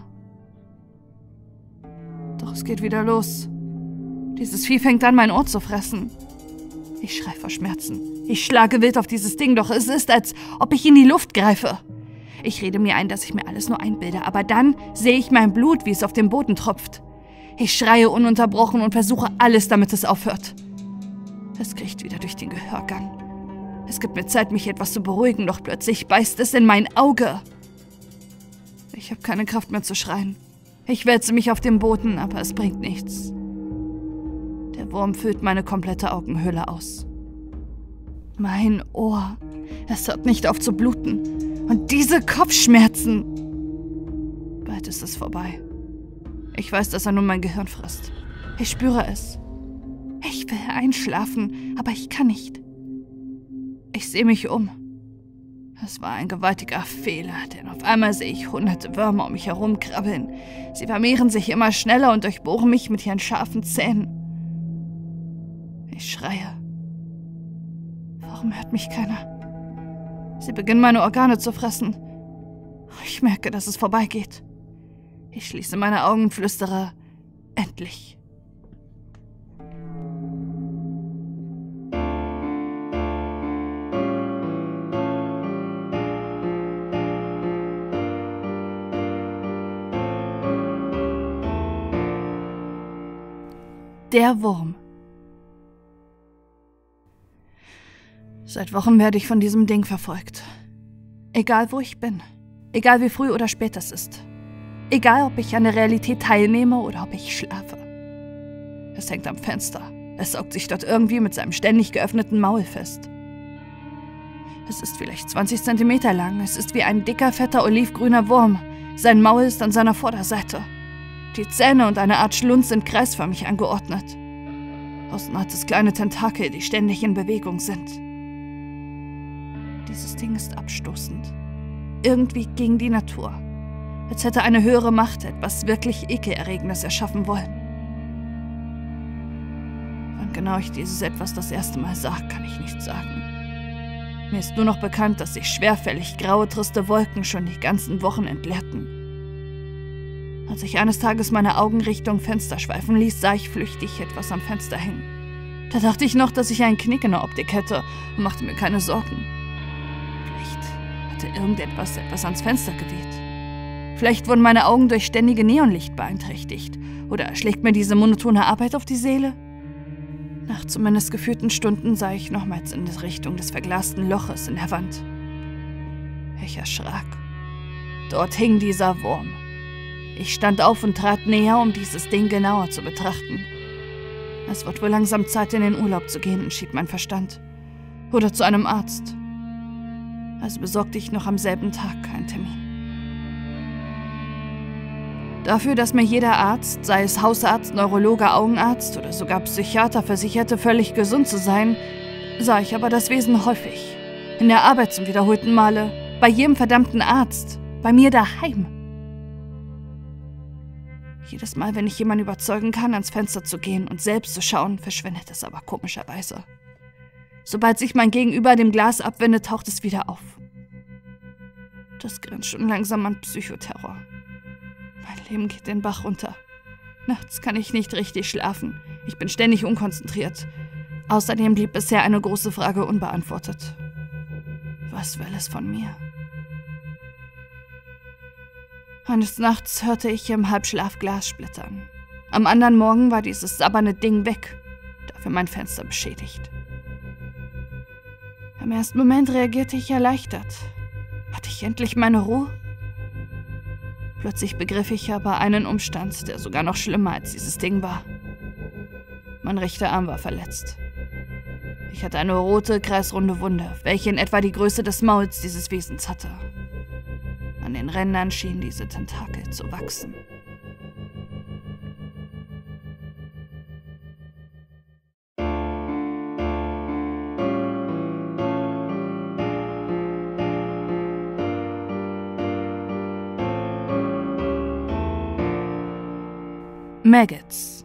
Doch es geht wieder los. Dieses Vieh fängt an, mein Ohr zu fressen. Ich schreie vor Schmerzen. Ich schlage wild auf dieses Ding, doch es ist, als ob ich in die Luft greife. Ich rede mir ein, dass ich mir alles nur einbilde, aber dann sehe ich mein Blut, wie es auf dem Boden tropft. Ich schreie ununterbrochen und versuche alles, damit es aufhört. Es kriecht wieder durch den Gehörgang. Es gibt mir Zeit, mich etwas zu beruhigen, doch plötzlich beißt es in mein Auge. Ich habe keine Kraft mehr zu schreien. Ich wälze mich auf den Boden, aber es bringt nichts. Der Wurm füllt meine komplette Augenhöhle aus. Mein Ohr. Es hört nicht auf zu bluten. Und diese Kopfschmerzen. Bald ist es vorbei. Ich weiß, dass er nun mein Gehirn frisst. Ich spüre es. Ich will einschlafen, aber ich kann nicht. Ich sehe mich um. Es war ein gewaltiger Fehler, denn auf einmal sehe ich hunderte Würmer um mich herumkrabbeln. Sie vermehren sich immer schneller und durchbohren mich mit ihren scharfen Zähnen. Ich schreie. Warum hört mich keiner? Sie beginnen meine Organe zu fressen. Ich merke, dass es vorbeigeht. Ich schließe meine Augen und flüstere: Endlich. Der Wurm. Seit Wochen werde ich von diesem Ding verfolgt. Egal, wo ich bin. Egal, wie früh oder spät es ist. Egal, ob ich an der Realität teilnehme oder ob ich schlafe. Es hängt am Fenster. Es saugt sich dort irgendwie mit seinem ständig geöffneten Maul fest. Es ist vielleicht 20 Zentimeter lang. Es ist wie ein dicker, fetter, olivgrüner Wurm. Sein Maul ist an seiner Vorderseite. Die Zähne und eine Art Schlund sind kreisförmig angeordnet. Außen hat es kleine Tentakel, die ständig in Bewegung sind. Dieses Ding ist abstoßend. Irgendwie gegen die Natur. Als hätte eine höhere Macht etwas wirklich Ekelerregendes erschaffen wollen. Wann genau ich dieses Etwas das erste Mal sah, kann ich nicht sagen. Mir ist nur noch bekannt, dass sich schwerfällig graue, triste Wolken schon die ganzen Wochen entleerten. Als ich eines Tages meine Augen Richtung Fenster schweifen ließ, sah ich flüchtig etwas am Fenster hängen. Da dachte ich noch, dass ich einen Knick in der Optik hätte und machte mir keine Sorgen. Vielleicht hatte irgendetwas ans Fenster geweht. Vielleicht wurden meine Augen durch ständige Neonlicht beeinträchtigt. Oder schlägt mir diese monotone Arbeit auf die Seele? Nach zumindest gefühlten Stunden sah ich nochmals in die Richtung des verglasten Loches in der Wand. Ich erschrak. Dort hing dieser Wurm. Ich stand auf und trat näher, um dieses Ding genauer zu betrachten. Es wird wohl langsam Zeit, in den Urlaub zu gehen, entschied mein Verstand. Oder zu einem Arzt. Also besorgte ich noch am selben Tag einen Termin. Dafür, dass mir jeder Arzt, sei es Hausarzt, Neurologe, Augenarzt oder sogar Psychiater, versicherte, völlig gesund zu sein, sah ich aber das Wesen häufig. In der Arbeit zum wiederholten Male, bei jedem verdammten Arzt, bei mir daheim. Jedes Mal, wenn ich jemanden überzeugen kann, ans Fenster zu gehen und selbst zu schauen, verschwindet es aber komischerweise. Sobald sich mein Gegenüber dem Glas abwendet, taucht es wieder auf. Das grenzt schon langsam an Psychoterror. Mein Leben geht den Bach runter. Nachts kann ich nicht richtig schlafen. Ich bin ständig unkonzentriert. Außerdem blieb bisher eine große Frage unbeantwortet. Was will es von mir? Eines Nachts hörte ich im Halbschlaf Glas splittern. Am anderen Morgen war dieses sabbernde Ding weg, dafür mein Fenster beschädigt. Im ersten Moment reagierte ich erleichtert. Hatte ich endlich meine Ruhe? Plötzlich begriff ich aber einen Umstand, der sogar noch schlimmer als dieses Ding war. Mein rechter Arm war verletzt. Ich hatte eine rote, kreisrunde Wunde, welche in etwa die Größe des Mauls dieses Wesens hatte. An den Rändern schienen diese Tentakel zu wachsen. Maggots.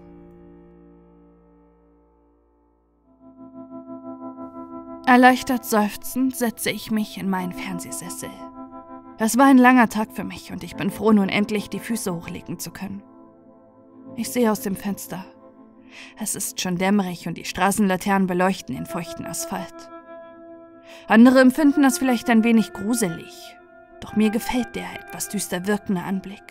Erleichtert seufzend setze ich mich in meinen Fernsehsessel. Es war ein langer Tag für mich und ich bin froh, nun endlich die Füße hochlegen zu können. Ich sehe aus dem Fenster. Es ist schon dämmerig und die Straßenlaternen beleuchten den feuchten Asphalt. Andere empfinden das vielleicht ein wenig gruselig, doch mir gefällt der etwas düster wirkende Anblick.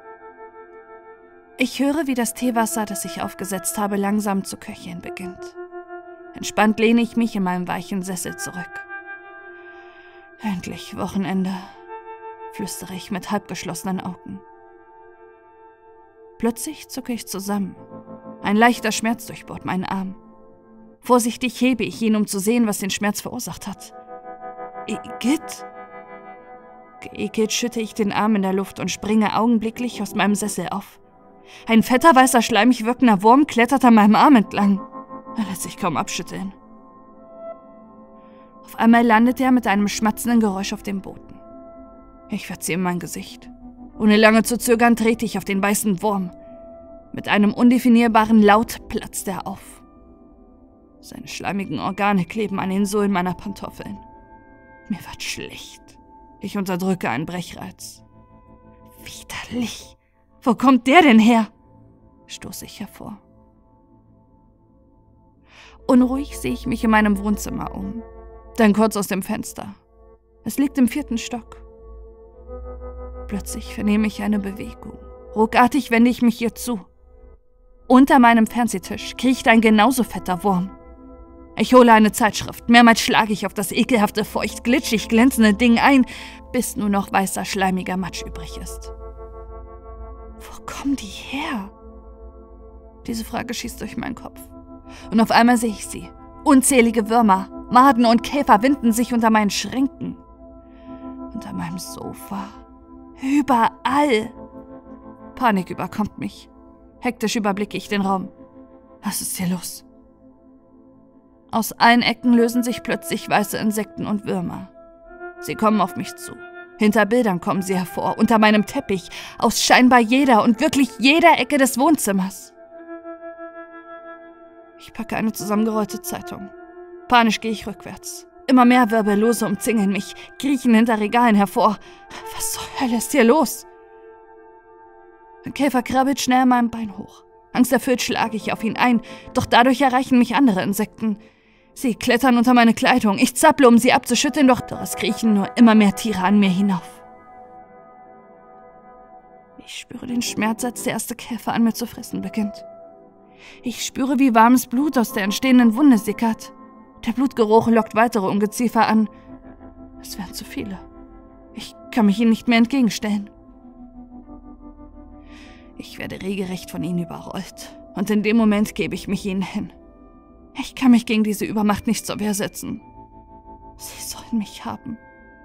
Ich höre, wie das Teewasser, das ich aufgesetzt habe, langsam zu köcheln beginnt. Entspannt lehne ich mich in meinem weichen Sessel zurück. Endlich Wochenende, flüstere ich mit halbgeschlossenen Augen. Plötzlich zucke ich zusammen. Ein leichter Schmerz durchbohrt meinen Arm. Vorsichtig hebe ich ihn, um zu sehen, was den Schmerz verursacht hat. Igitt? Geekelt schütte ich den Arm in der Luft und springe augenblicklich aus meinem Sessel auf. Ein fetter, weißer, schleimig wirkender Wurm klettert an meinem Arm entlang. Er lässt sich kaum abschütteln. Auf einmal landet er mit einem schmatzenden Geräusch auf dem Boden. Ich verziehe mein Gesicht. Ohne lange zu zögern trete ich auf den weißen Wurm. Mit einem undefinierbaren Laut platzt er auf. Seine schleimigen Organe kleben an den Sohlen meiner Pantoffeln. Mir wird schlecht. Ich unterdrücke einen Brechreiz. Widerlich! Wo kommt der denn her? Stoße ich hervor. Unruhig sehe ich mich in meinem Wohnzimmer um. Dann kurz aus dem Fenster. Es liegt im 4. Stock. Plötzlich vernehme ich eine Bewegung. Ruckartig wende ich mich ihr zu. Unter meinem Fernsehtisch kriecht ein genauso fetter Wurm. Ich hole eine Zeitschrift. Mehrmals schlage ich auf das ekelhafte, feucht, glitschig glänzende Ding ein, bis nur noch weißer, schleimiger Matsch übrig ist. Wo kommen die her? Diese Frage schießt durch meinen Kopf. Und auf einmal sehe ich sie. Unzählige Würmer, Maden und Käfer winden sich unter meinen Schränken. Unter meinem Sofa. Überall. Panik überkommt mich. Hektisch überblicke ich den Raum. Was ist hier los? Aus allen Ecken lösen sich plötzlich weiße Insekten und Würmer. Sie kommen auf mich zu. Hinter Bildern kommen sie hervor, unter meinem Teppich, aus scheinbar jeder und wirklich jeder Ecke des Wohnzimmers. Ich packe eine zusammengerollte Zeitung. Panisch gehe ich rückwärts. Immer mehr Wirbellose umzingeln mich, kriechen hinter Regalen hervor. Was zur Hölle ist hier los? Ein Käfer krabbelt schnell an meinem Bein hoch. Angsterfüllt schlage ich auf ihn ein, doch dadurch erreichen mich andere Insekten. Sie klettern unter meine Kleidung. Ich zapple, um sie abzuschütteln, doch es kriechen nur immer mehr Tiere an mir hinauf. Ich spüre den Schmerz, als der erste Käfer an mir zu fressen beginnt. Ich spüre, wie warmes Blut aus der entstehenden Wunde sickert. Der Blutgeruch lockt weitere Ungeziefer an. Es wären zu viele. Ich kann mich ihnen nicht mehr entgegenstellen. Ich werde regelrecht von ihnen überrollt. Und in dem Moment gebe ich mich ihnen hin. Ich kann mich gegen diese Übermacht nicht zur Wehr setzen. Sie sollen mich haben.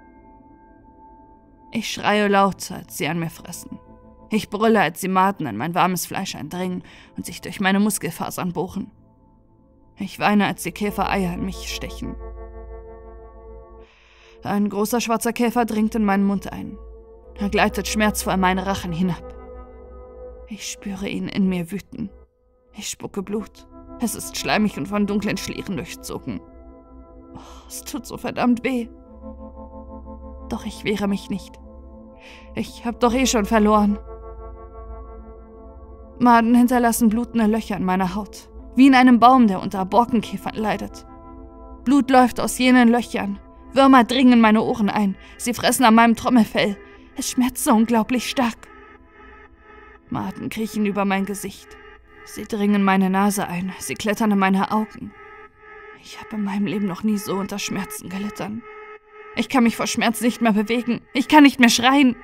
Ich schreie laut, als sie an mir fressen. Ich brülle, als die Maden in mein warmes Fleisch eindringen und sich durch meine Muskelfasern bohren. Ich weine, als die Käfer Eier in mich stechen. Ein großer schwarzer Käfer dringt in meinen Mund ein. Er gleitet schmerzvoll meine Rachen hinab. Ich spüre ihn in mir wüten. Ich spucke Blut. Es ist schleimig und von dunklen Schlieren durchzogen. Oh, es tut so verdammt weh. Doch ich wehre mich nicht. Ich hab doch schon verloren. Maden hinterlassen blutende Löcher in meiner Haut, wie in einem Baum, der unter Borkenkäfern leidet. Blut läuft aus jenen Löchern. Würmer dringen in meine Ohren ein. Sie fressen an meinem Trommelfell. Es schmerzt so unglaublich stark. Maden kriechen über mein Gesicht. Sie dringen meine Nase ein, sie klettern in meine Augen. Ich habe in meinem Leben noch nie so unter Schmerzen gelitten. Ich kann mich vor Schmerz nicht mehr bewegen. Ich kann nicht mehr schreien.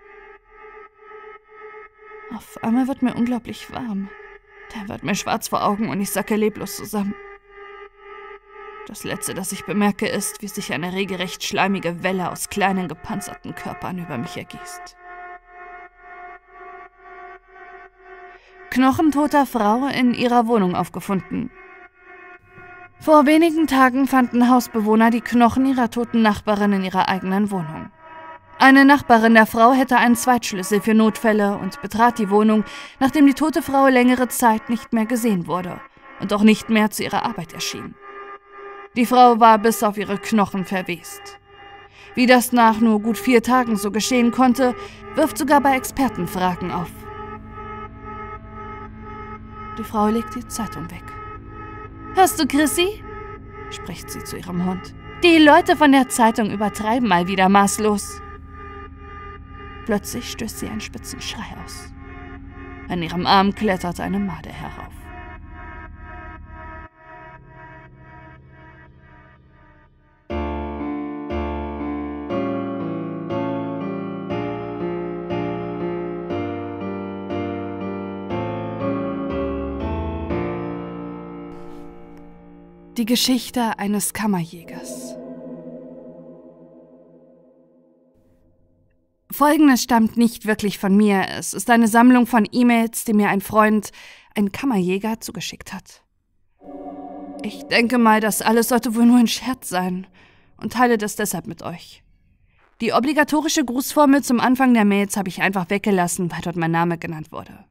Auf einmal wird mir unglaublich warm. Dann wird mir schwarz vor Augen und ich sacke leblos zusammen. Das Letzte, das ich bemerke, ist, wie sich eine regelrecht schleimige Welle aus kleinen, gepanzerten Körpern über mich ergießt. Knochen toter Frau in ihrer Wohnung aufgefunden. Vor wenigen Tagen fanden Hausbewohner die Knochen ihrer toten Nachbarin in ihrer eigenen Wohnung. Eine Nachbarin der Frau hätte einen Zweitschlüssel für Notfälle und betrat die Wohnung, nachdem die tote Frau längere Zeit nicht mehr gesehen wurde und auch nicht mehr zu ihrer Arbeit erschien. Die Frau war bis auf ihre Knochen verwest. Wie das nach nur gut 4 Tagen so geschehen konnte, wirft sogar bei Experten Fragen auf. Die Frau legt die Zeitung weg. »Hörst du, Chrissy?« spricht sie zu ihrem Hund. »Die Leute von der Zeitung übertreiben mal wieder maßlos.« Plötzlich stößt sie einen spitzen Schrei aus. An ihrem Arm klettert eine Made herauf. Die Geschichte eines Kammerjägers. Folgendes stammt nicht wirklich von mir. Es ist eine Sammlung von E-Mails, die mir ein Freund, ein Kammerjäger, zugeschickt hat. Ich denke mal, das alles sollte wohl nur ein Scherz sein und teile das deshalb mit euch. Die obligatorische Grußformel zum Anfang der Mails habe ich einfach weggelassen, weil dort mein Name genannt wurde.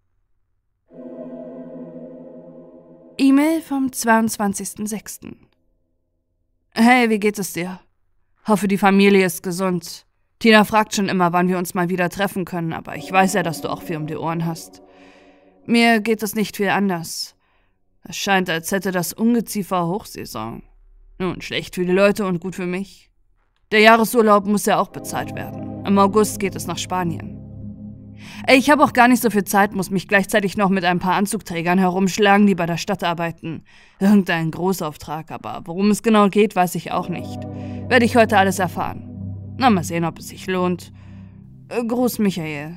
E-Mail vom 22.06. Hey, wie geht es dir? Hoffe, die Familie ist gesund. Tina fragt schon immer, wann wir uns mal wieder treffen können, aber ich weiß ja, dass du auch viel um die Ohren hast. Mir geht es nicht viel anders. Es scheint, als hätte das Ungeziefer Hochsaison. Nun, schlecht für die Leute und gut für mich. Der Jahresurlaub muss ja auch bezahlt werden. Im August geht es nach Spanien. Ich habe auch gar nicht so viel Zeit, muss mich gleichzeitig noch mit ein paar Anzugträgern herumschlagen, die bei der Stadt arbeiten. Irgendein Großauftrag, aber worum es genau geht, weiß ich auch nicht. Werde ich heute alles erfahren. Na, mal sehen, ob es sich lohnt. Gruß, Michael.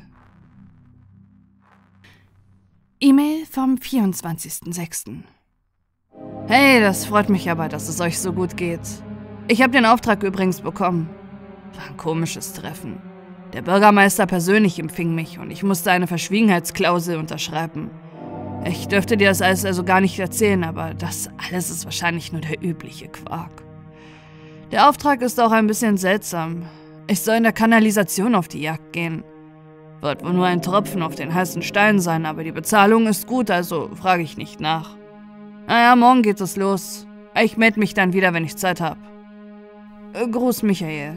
E-Mail vom 24.06. Hey, das freut mich aber, dass es euch so gut geht. Ich habe den Auftrag übrigens bekommen. War ein komisches Treffen. Der Bürgermeister persönlich empfing mich und ich musste eine Verschwiegenheitsklausel unterschreiben. Ich dürfte dir das alles also gar nicht erzählen, aber das alles ist wahrscheinlich nur der übliche Quark. Der Auftrag ist auch ein bisschen seltsam. Ich soll in der Kanalisation auf die Jagd gehen. Wird wohl nur ein Tropfen auf den heißen Stein sein, aber die Bezahlung ist gut, also frage ich nicht nach. Naja, morgen geht es los. Ich melde mich dann wieder, wenn ich Zeit habe. Gruß, Michael.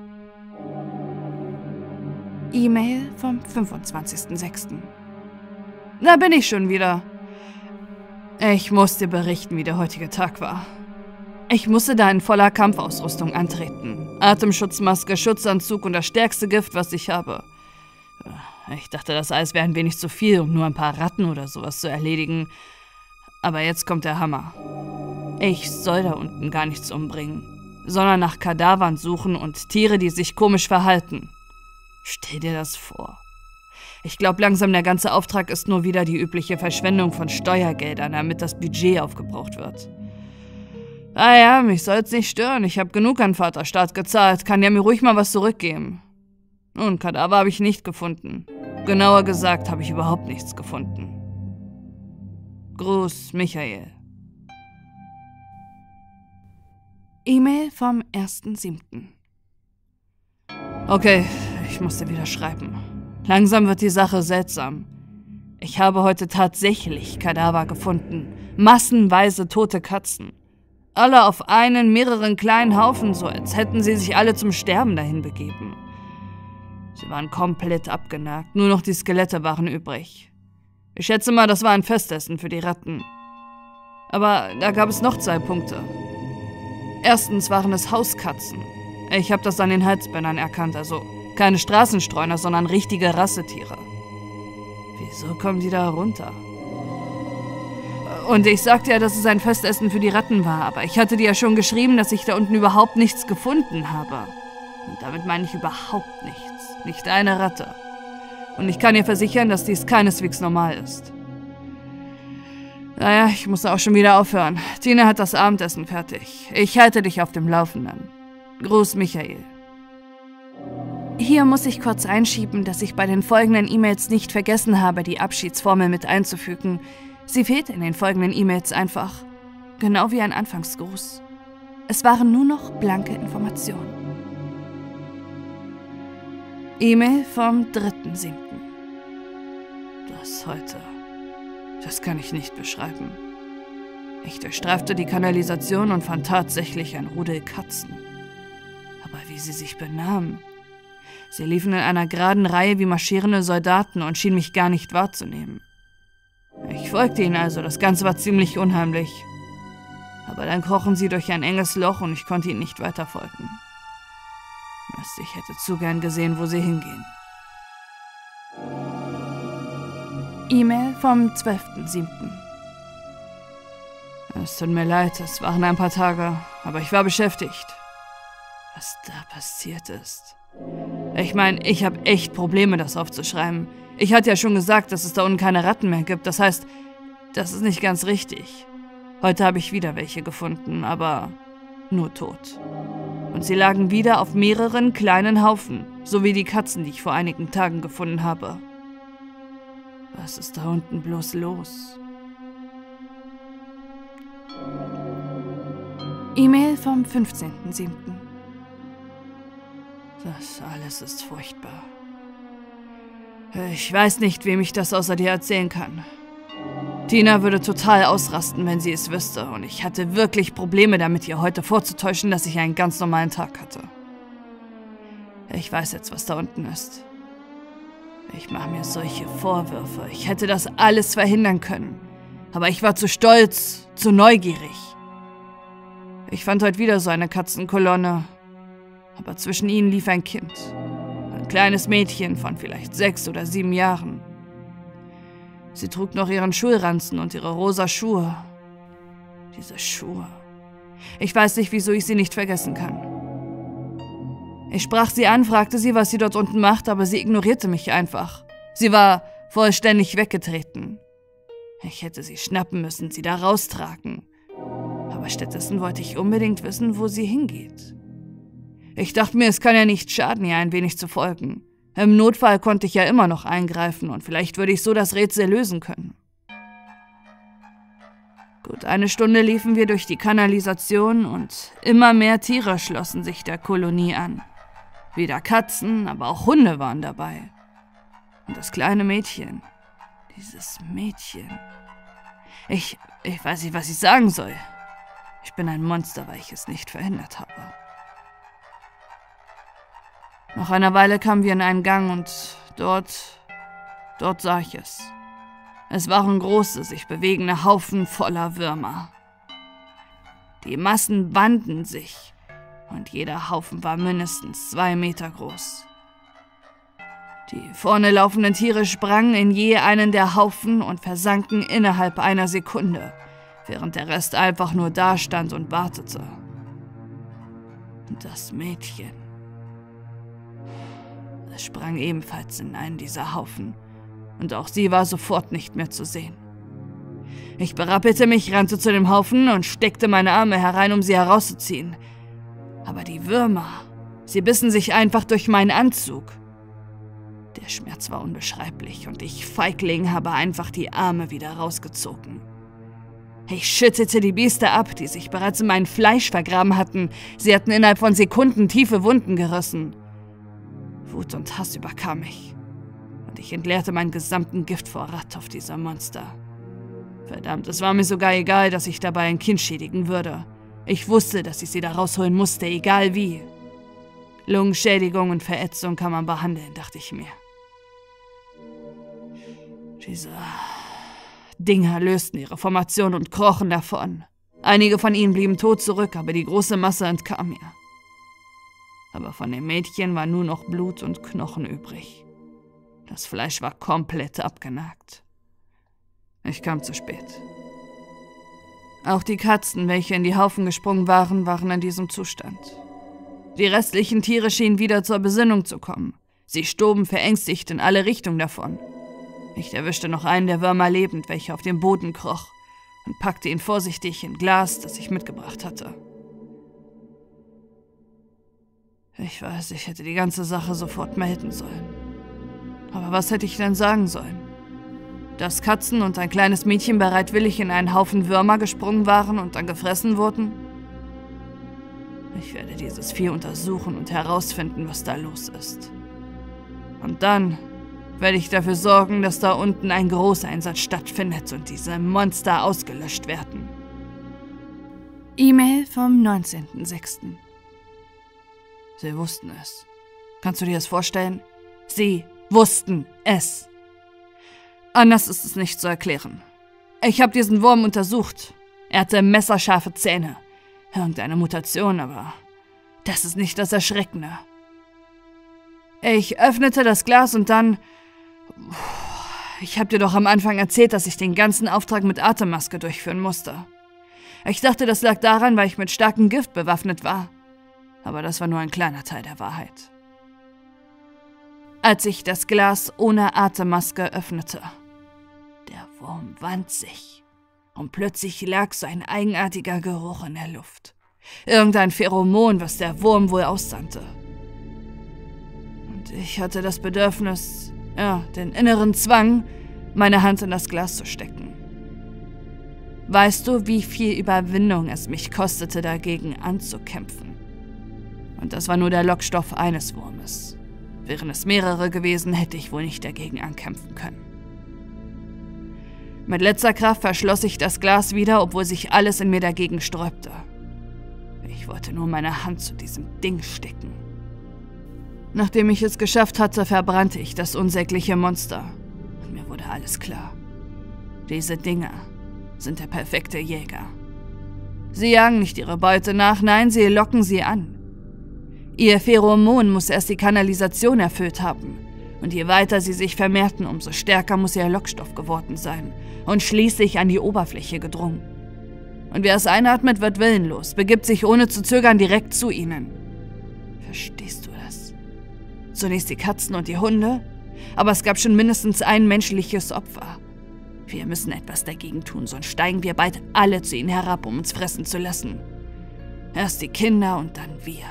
E-Mail vom 25.06. Da bin ich schon wieder. Ich muss dir berichten, wie der heutige Tag war. Ich musste da in voller Kampfausrüstung antreten. Atemschutzmaske, Schutzanzug und das stärkste Gift, was ich habe. Ich dachte, das Eis wäre ein wenig zu viel, um nur ein paar Ratten oder sowas zu erledigen. Aber jetzt kommt der Hammer. Ich soll da unten gar nichts umbringen, sondern nach Kadavern suchen und Tiere, die sich komisch verhalten. Stell dir das vor. Ich glaube langsam, der ganze Auftrag ist nur wieder die übliche Verschwendung von Steuergeldern, damit das Budget aufgebraucht wird. Ja, mich soll's nicht stören. Ich habe genug an Vaterstaat gezahlt, kann ja mir ruhig mal was zurückgeben. Nun, Kadaver habe ich nicht gefunden. Genauer gesagt habe ich überhaupt nichts gefunden. Gruß, Michael. E-Mail vom 1.7. Okay, ich musste wieder schreiben. Langsam wird die Sache seltsam. Ich habe heute tatsächlich Kadaver gefunden. Massenweise tote Katzen. Alle auf einen, mehreren kleinen Haufen, so als hätten sie sich alle zum Sterben dahin begeben. Sie waren komplett abgenagt, nur noch die Skelette waren übrig. Ich schätze mal, das war ein Festessen für die Ratten. Aber da gab es noch 2 Punkte. Erstens waren es Hauskatzen. Ich habe das an den Halsbändern erkannt, also keine Straßenstreuner, sondern richtige Rassetiere. Wieso kommen die da runter? Und ich sagte ja, dass es ein Festessen für die Ratten war, aber ich hatte dir ja schon geschrieben, dass ich da unten überhaupt nichts gefunden habe. Und damit meine ich überhaupt nichts. Nicht eine Ratte. Und ich kann dir versichern, dass dies keineswegs normal ist. Naja, ich muss auch schon wieder aufhören. Tina hat das Abendessen fertig. Ich halte dich auf dem Laufenden. Gruß, Michael. Hier muss ich kurz einschieben, dass ich bei den folgenden E-Mails nicht vergessen habe, die Abschiedsformel mit einzufügen. Sie fehlt in den folgenden E-Mails einfach. Genau wie ein Anfangsgruß. Es waren nur noch blanke Informationen. E-Mail vom 3.7. Das heute. Das kann ich nicht beschreiben. Ich durchstreifte die Kanalisation und fand tatsächlich ein Rudel Katzen. Aber wie sie sich benahmen. Sie liefen in einer geraden Reihe wie marschierende Soldaten und schienen mich gar nicht wahrzunehmen. Ich folgte ihnen also, das Ganze war ziemlich unheimlich. Aber dann krochen sie durch ein enges Loch und ich konnte ihnen nicht weiter folgen. Mist, ich hätte zu gern gesehen, wo sie hingehen. E-Mail vom 12.7. Es tut mir leid, es waren ein paar Tage, aber ich war beschäftigt. Was da passiert ist. Ich meine, ich habe echt Probleme, das aufzuschreiben. Ich hatte ja schon gesagt, dass es da unten keine Ratten mehr gibt. Das heißt, das ist nicht ganz richtig. Heute habe ich wieder welche gefunden, aber nur tot. Und sie lagen wieder auf mehreren kleinen Haufen, so wie die Katzen, die ich vor einigen Tagen gefunden habe. Was ist da unten bloß los? E-Mail vom 15.7. Das alles ist furchtbar. Ich weiß nicht, wem ich das außer dir erzählen kann. Tina würde total ausrasten, wenn sie es wüsste, und ich hatte wirklich Probleme damit, ihr heute vorzutäuschen, dass ich einen ganz normalen Tag hatte. Ich weiß jetzt, was da unten ist. Ich mache mir solche Vorwürfe. Ich hätte das alles verhindern können. Aber ich war zu stolz, zu neugierig. Ich fand heute wieder so eine Katzenkolonne. Aber zwischen ihnen lief ein Kind. Ein kleines Mädchen von vielleicht 6 oder 7 Jahren. Sie trug noch ihren Schulranzen und ihre rosa Schuhe. Diese Schuhe. Ich weiß nicht, wieso ich sie nicht vergessen kann. Ich sprach sie an, fragte sie, was sie dort unten macht, aber sie ignorierte mich einfach. Sie war vollständig weggetreten. Ich hätte sie schnappen müssen, sie da raustragen. Aber stattdessen wollte ich unbedingt wissen, wo sie hingeht. Ich dachte mir, es kann ja nicht schaden, ihr ein wenig zu folgen. Im Notfall konnte ich ja immer noch eingreifen und vielleicht würde ich so das Rätsel lösen können. Gut, eine Stunde liefen wir durch die Kanalisation und immer mehr Tiere schlossen sich der Kolonie an. Wieder Katzen, aber auch Hunde waren dabei. Und das kleine Mädchen, dieses Mädchen. Ich weiß nicht, was ich sagen soll. Ich bin ein Monster, weil ich es nicht verhindert habe. Nach einer Weile kamen wir in einen Gang und dort sah ich es. Es waren große, sich bewegende Haufen voller Würmer. Die Massen banden sich und jeder Haufen war mindestens 2 Meter groß. Die vorne laufenden Tiere sprangen in je einen der Haufen und versanken innerhalb einer Sekunde, während der Rest einfach nur dastand und wartete. Und das Mädchen. Es sprang ebenfalls in einen dieser Haufen, und auch sie war sofort nicht mehr zu sehen. Ich berappelte mich, rannte zu dem Haufen und steckte meine Arme herein, um sie herauszuziehen. Aber die Würmer, sie bissen sich einfach durch meinen Anzug. Der Schmerz war unbeschreiblich und ich, Feigling, habe einfach die Arme wieder rausgezogen. Ich schüttete die Biester ab, die sich bereits in mein Fleisch vergraben hatten. Sie hatten innerhalb von Sekunden tiefe Wunden gerissen. Wut und Hass überkam mich. Und ich entleerte meinen gesamten Giftvorrat auf diese Monster. Verdammt, es war mir sogar egal, dass ich dabei ein Kind schädigen würde. Ich wusste, dass ich sie da rausholen musste, egal wie. Lungenschädigung und Verätzung kann man behandeln, dachte ich mir. Diese Dinger lösten ihre Formation und krochen davon. Einige von ihnen blieben tot zurück, aber die große Masse entkam mir. Aber von dem Mädchen war nur noch Blut und Knochen übrig. Das Fleisch war komplett abgenagt. Ich kam zu spät. Auch die Katzen, welche in die Haufen gesprungen waren, waren in diesem Zustand. Die restlichen Tiere schienen wieder zur Besinnung zu kommen. Sie stoben verängstigt in alle Richtungen davon. Ich erwischte noch einen der Würmer lebend, welcher auf dem Boden kroch, und packte ihn vorsichtig in Glas, das ich mitgebracht hatte. Ich weiß, ich hätte die ganze Sache sofort melden sollen. Aber was hätte ich denn sagen sollen? Dass Katzen und ein kleines Mädchen bereitwillig in einen Haufen Würmer gesprungen waren und dann gefressen wurden? Ich werde dieses Vieh untersuchen und herausfinden, was da los ist. Und dann werde ich dafür sorgen, dass da unten ein Großeinsatz stattfindet und diese Monster ausgelöscht werden. E-Mail vom 19.06. Sie wussten es. Kannst du dir das vorstellen? Sie wussten es. Anders ist es nicht zu erklären. Ich habe diesen Wurm untersucht. Er hatte messerscharfe Zähne. Irgendeine Mutation, aber das ist nicht das Erschreckende. Ich öffnete das Glas und dann... Ich habe dir doch am Anfang erzählt, dass ich den ganzen Auftrag mit Atemmaske durchführen musste. Ich dachte, das lag daran, weil ich mit starkem Gift bewaffnet war. Aber das war nur ein kleiner Teil der Wahrheit. Als ich das Glas ohne Atemmaske öffnete, der Wurm wand sich und plötzlich lag so ein eigenartiger Geruch in der Luft. Irgendein Pheromon, was der Wurm wohl aussandte. Und ich hatte das Bedürfnis, den inneren Zwang, meine Hand in das Glas zu stecken. Weißt du, wie viel Überwindung es mich kostete, dagegen anzukämpfen? Und das war nur der Lockstoff eines Wurmes. Wären es mehrere gewesen, hätte ich wohl nicht dagegen ankämpfen können. Mit letzter Kraft verschloss ich das Glas wieder, obwohl sich alles in mir dagegen sträubte. Ich wollte nur meine Hand zu diesem Ding stecken. Nachdem ich es geschafft hatte, verbrannte ich das unsägliche Monster. Und mir wurde alles klar. Diese Dinger sind der perfekte Jäger. Sie jagen nicht ihre Beute nach, nein, sie locken sie an. Ihr Pheromon muss erst die Kanalisation erfüllt haben. Und je weiter sie sich vermehrten, umso stärker muss ihr Lockstoff geworden sein und schließlich an die Oberfläche gedrungen. Und wer es einatmet, wird willenlos, begibt sich ohne zu zögern direkt zu ihnen. Verstehst du das? Zunächst die Katzen und die Hunde, aber es gab schon mindestens ein menschliches Opfer. Wir müssen etwas dagegen tun, sonst steigen wir bald alle zu ihnen herab, um uns fressen zu lassen. Erst die Kinder und dann wir.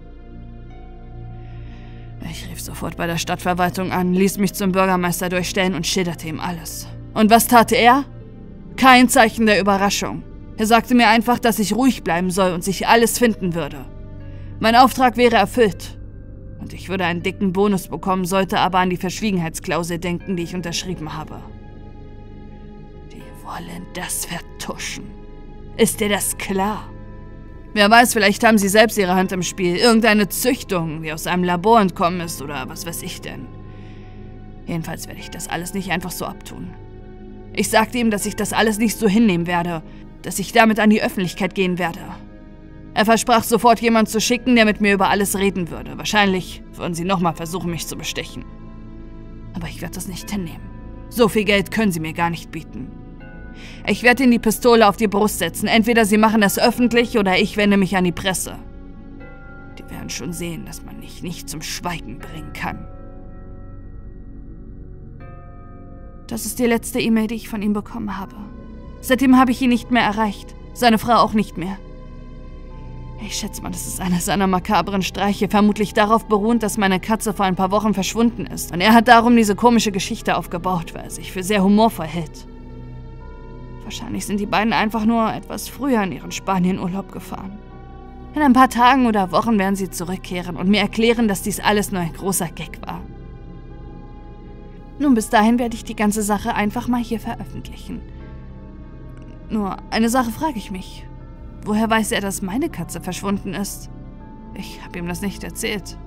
Ich rief sofort bei der Stadtverwaltung an, ließ mich zum Bürgermeister durchstellen und schilderte ihm alles. Und was tat er? Kein Zeichen der Überraschung. Er sagte mir einfach, dass ich ruhig bleiben soll und sich alles finden würde. Mein Auftrag wäre erfüllt. Und ich würde einen dicken Bonus bekommen, sollte aber an die Verschwiegenheitsklausel denken, die ich unterschrieben habe. Die wollen das vertuschen. Ist dir das klar? Wer weiß, vielleicht haben sie selbst ihre Hand im Spiel. Irgendeine Züchtung, die aus einem Labor entkommen ist oder was weiß ich denn. Jedenfalls werde ich das alles nicht einfach so abtun. Ich sagte ihm, dass ich das alles nicht so hinnehmen werde, dass ich damit an die Öffentlichkeit gehen werde. Er versprach sofort, jemanden zu schicken, der mit mir über alles reden würde. Wahrscheinlich würden sie nochmal versuchen, mich zu bestechen. Aber ich werde das nicht hinnehmen. So viel Geld können sie mir gar nicht bieten. Ich werde ihnen die Pistole auf die Brust setzen. Entweder sie machen das öffentlich oder ich wende mich an die Presse. Die werden schon sehen, dass man mich nicht zum Schweigen bringen kann. Das ist die letzte E-Mail, die ich von ihm bekommen habe. Seitdem habe ich ihn nicht mehr erreicht. Seine Frau auch nicht mehr. Ich schätze mal, das ist einer seiner makabren Streiche, vermutlich darauf beruhend, dass meine Katze vor ein paar Wochen verschwunden ist. Und er hat darum diese komische Geschichte aufgebaut, weil er sich für sehr humorvoll hält. Wahrscheinlich sind die beiden einfach nur etwas früher in ihren Spanienurlaub gefahren. In ein paar Tagen oder Wochen werden sie zurückkehren und mir erklären, dass dies alles nur ein großer Gag war. Nun, bis dahin werde ich die ganze Sache einfach mal hier veröffentlichen. Nur eine Sache frage ich mich. Woher weiß er, dass meine Katze verschwunden ist? Ich habe ihm das nicht erzählt.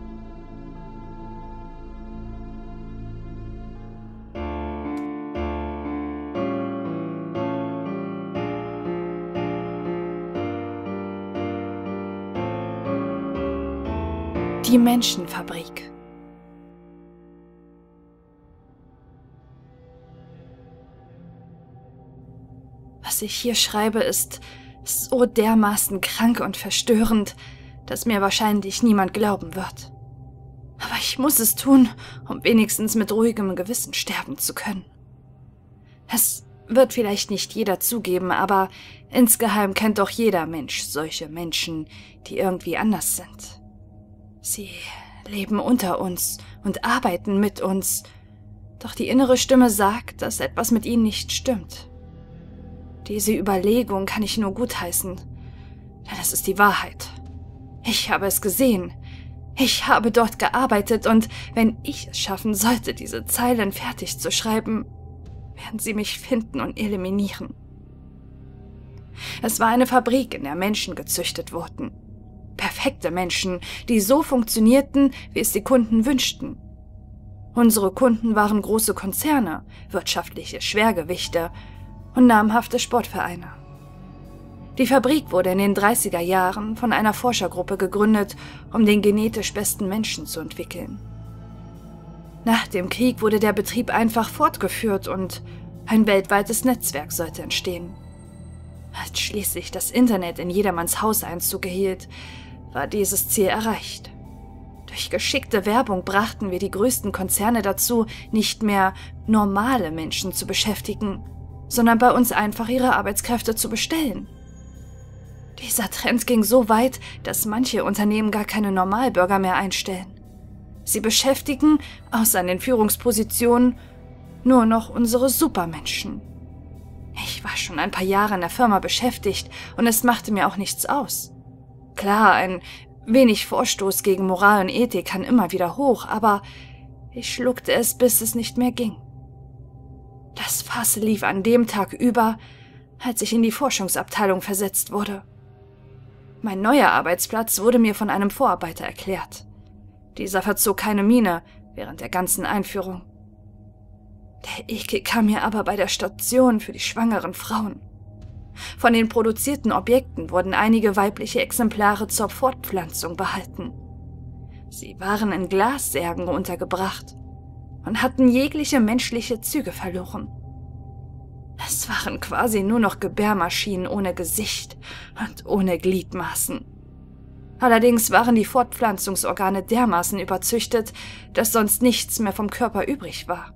Die Menschenfabrik. Was was ich hier schreibe, ist so dermaßen krank und verstörend, dass mir wahrscheinlich niemand glauben wird. Aber ich muss es tun, um wenigstens mit ruhigem Gewissen sterben zu können. Es wird vielleicht nicht jeder zugeben, aber insgeheim kennt doch jeder Mensch solche Menschen, die irgendwie anders sind. Sie leben unter uns und arbeiten mit uns, doch die innere Stimme sagt, dass etwas mit ihnen nicht stimmt. Diese Überlegung kann ich nur gutheißen, denn es ist die Wahrheit. Ich habe es gesehen. Ich habe dort gearbeitet und wenn ich es schaffen sollte, diese Zeilen fertig zu schreiben, werden sie mich finden und eliminieren. Es war eine Fabrik, in der Menschen gezüchtet wurden. Perfekte Menschen, die so funktionierten, wie es die Kunden wünschten. Unsere Kunden waren große Konzerne, wirtschaftliche Schwergewichte und namhafte Sportvereine. Die Fabrik wurde in den 30er Jahren von einer Forschergruppe gegründet, um den genetisch besten Menschen zu entwickeln. Nach dem Krieg wurde der Betrieb einfach fortgeführt und ein weltweites Netzwerk sollte entstehen. Als schließlich das Internet in jedermanns Haus Einzug erhielt, war dieses Ziel erreicht. Durch geschickte Werbung brachten wir die größten Konzerne dazu, nicht mehr normale Menschen zu beschäftigen, sondern bei uns einfach ihre Arbeitskräfte zu bestellen. Dieser Trend ging so weit, dass manche Unternehmen gar keine Normalbürger mehr einstellen. Sie beschäftigen, außer in den Führungspositionen, nur noch unsere Supermenschen. Ich war schon ein paar Jahre in der Firma beschäftigt und es machte mir auch nichts aus. Klar, ein wenig Vorstoß gegen Moral und Ethik kann immer wieder hoch, aber ich schluckte es, bis es nicht mehr ging. Das Fass lief an dem Tag über, als ich in die Forschungsabteilung versetzt wurde. Mein neuer Arbeitsplatz wurde mir von einem Vorarbeiter erklärt. Dieser verzog keine Miene während der ganzen Einführung. Der Ekel kam mir aber bei der Station für die schwangeren Frauen. Von den produzierten Objekten wurden einige weibliche Exemplare zur Fortpflanzung behalten. Sie waren in Glassärgen untergebracht und hatten jegliche menschliche Züge verloren. Es waren quasi nur noch Gebärmaschinen ohne Gesicht und ohne Gliedmaßen. Allerdings waren die Fortpflanzungsorgane dermaßen überzüchtet, dass sonst nichts mehr vom Körper übrig war.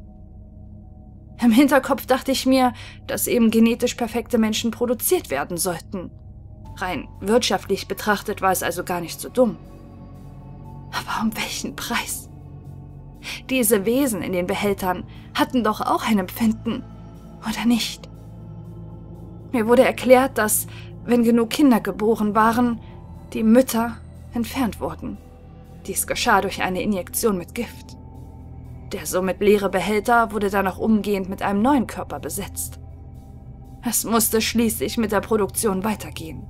Im Hinterkopf dachte ich mir, dass eben genetisch perfekte Menschen produziert werden sollten. Rein wirtschaftlich betrachtet war es also gar nicht so dumm. Aber um welchen Preis? Diese Wesen in den Behältern hatten doch auch ein Empfinden, oder nicht? Mir wurde erklärt, dass, wenn genug Kinder geboren waren, die Mütter entfernt wurden. Dies geschah durch eine Injektion mit Gift. Der somit leere Behälter wurde dann auch umgehend mit einem neuen Körper besetzt. Es musste schließlich mit der Produktion weitergehen.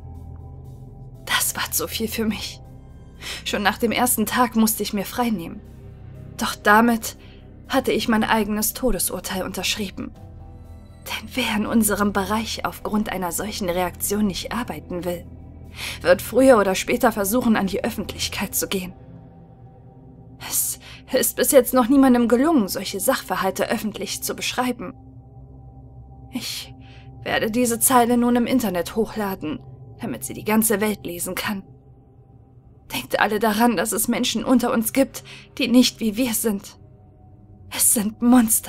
Das war zu viel für mich. Schon nach dem ersten Tag musste ich mir freinehmen. Doch damit hatte ich mein eigenes Todesurteil unterschrieben. Denn wer in unserem Bereich aufgrund einer solchen Reaktion nicht arbeiten will, wird früher oder später versuchen, an die Öffentlichkeit zu gehen. Es ist bis jetzt noch niemandem gelungen, solche Sachverhalte öffentlich zu beschreiben. Ich werde diese Zeile nun im Internet hochladen, damit sie die ganze Welt lesen kann. Denkt alle daran, dass es Menschen unter uns gibt, die nicht wie wir sind. Es sind Monster.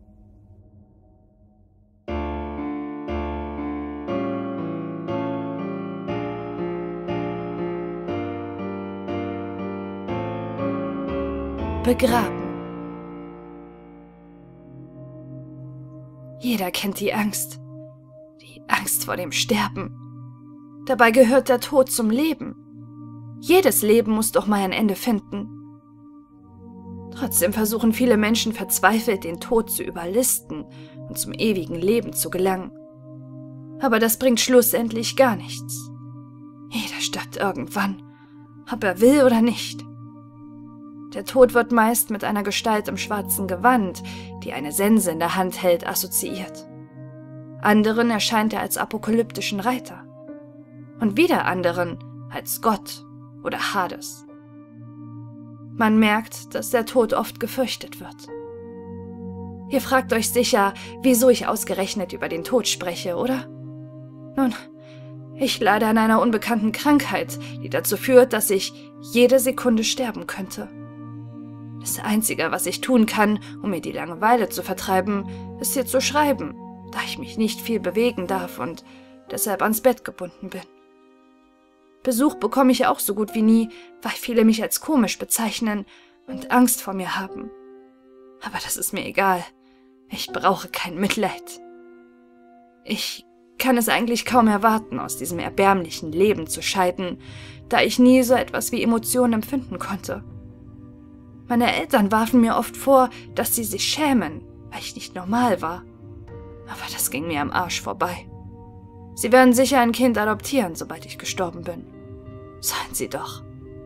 Begraben. Jeder kennt die Angst vor dem Sterben. Dabei gehört der Tod zum Leben. Jedes Leben muss doch mal ein Ende finden. Trotzdem versuchen viele Menschen verzweifelt, den Tod zu überlisten und zum ewigen Leben zu gelangen. Aber das bringt schlussendlich gar nichts. Jeder stirbt irgendwann, ob er will oder nicht. Der Tod wird meist mit einer Gestalt im schwarzen Gewand, die eine Sense in der Hand hält, assoziiert. Anderen erscheint er als apokalyptischen Reiter. Und wieder anderen als Gott oder Hades. Man merkt, dass der Tod oft gefürchtet wird. Ihr fragt euch sicher, wieso ich ausgerechnet über den Tod spreche, oder? Nun, ich leide an einer unbekannten Krankheit, die dazu führt, dass ich jede Sekunde sterben könnte. Das Einzige, was ich tun kann, um mir die Langeweile zu vertreiben, ist hier zu schreiben, da ich mich nicht viel bewegen darf und deshalb ans Bett gebunden bin. Besuch bekomme ich auch so gut wie nie, weil viele mich als komisch bezeichnen und Angst vor mir haben. Aber das ist mir egal. Ich brauche kein Mitleid. Ich kann es eigentlich kaum erwarten, aus diesem erbärmlichen Leben zu scheiden, da ich nie so etwas wie Emotionen empfinden konnte. Meine Eltern warfen mir oft vor, dass sie sich schämen, weil ich nicht normal war. Aber das ging mir am Arsch vorbei. Sie werden sicher ein Kind adoptieren, sobald ich gestorben bin. Sollen sie doch.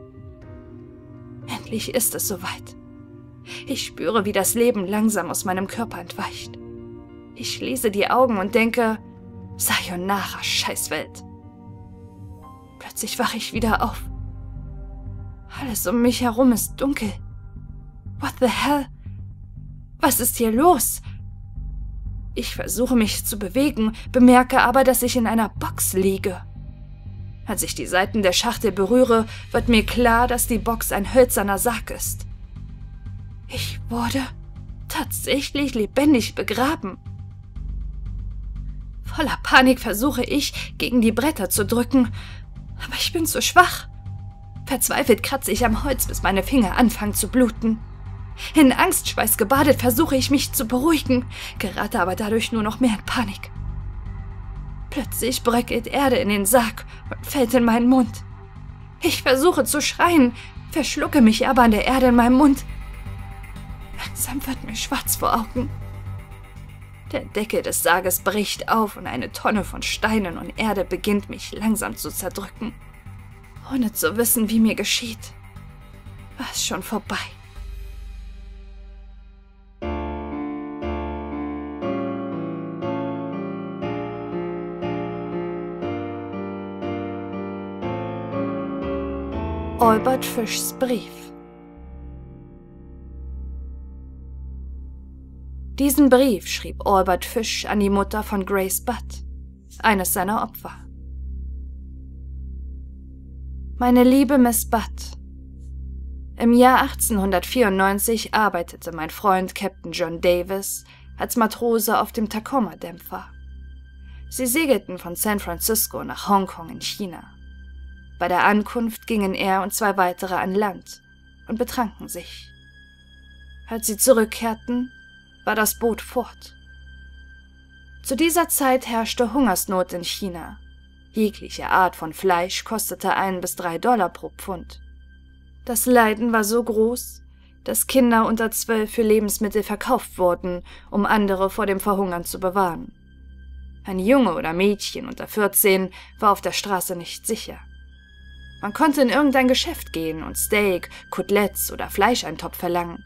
Endlich ist es soweit. Ich spüre, wie das Leben langsam aus meinem Körper entweicht. Ich schließe die Augen und denke, Sayonara, Scheißwelt. Plötzlich wache ich wieder auf. Alles um mich herum ist dunkel. What the hell? Was ist hier los? Ich versuche mich zu bewegen, bemerke aber, dass ich in einer Box liege. Als ich die Seiten der Schachtel berühre, wird mir klar, dass die Box ein hölzerner Sarg ist. Ich wurde tatsächlich lebendig begraben. Voller Panik versuche ich, gegen die Bretter zu drücken, aber ich bin zu schwach. Verzweifelt kratze ich am Holz, bis meine Finger anfangen zu bluten. In Angstschweiß gebadet versuche ich mich zu beruhigen, gerate aber dadurch nur noch mehr in Panik. Plötzlich bröckelt Erde in den Sarg und fällt in meinen Mund. Ich versuche zu schreien, verschlucke mich aber an der Erde in meinem Mund. Langsam wird mir schwarz vor Augen. Der Deckel des Sarges bricht auf und eine Tonne von Steinen und Erde beginnt mich langsam zu zerdrücken. Ohne zu wissen, wie mir geschieht, war es schon vorbei. Albert Fischs Brief. Diesen Brief schrieb Albert Fish an die Mutter von Grace Budd, eines seiner Opfer. Meine liebe Miss Budd, im Jahr 1894 arbeitete mein Freund Captain John Davis als Matrose auf dem Tacoma-Dämpfer. Sie segelten von San Francisco nach Hongkong in China. Bei der Ankunft gingen er und 2 weitere an Land und betranken sich. Als sie zurückkehrten, war das Boot fort. Zu dieser Zeit herrschte Hungersnot in China. Jegliche Art von Fleisch kostete $1 bis $3 pro Pfund. Das Leiden war so groß, dass Kinder unter 12 für Lebensmittel verkauft wurden, um andere vor dem Verhungern zu bewahren. Ein Junge oder Mädchen unter 14 war auf der Straße nicht sicher. Man konnte in irgendein Geschäft gehen und Steak, Koteletts oder Fleischeintopf verlangen.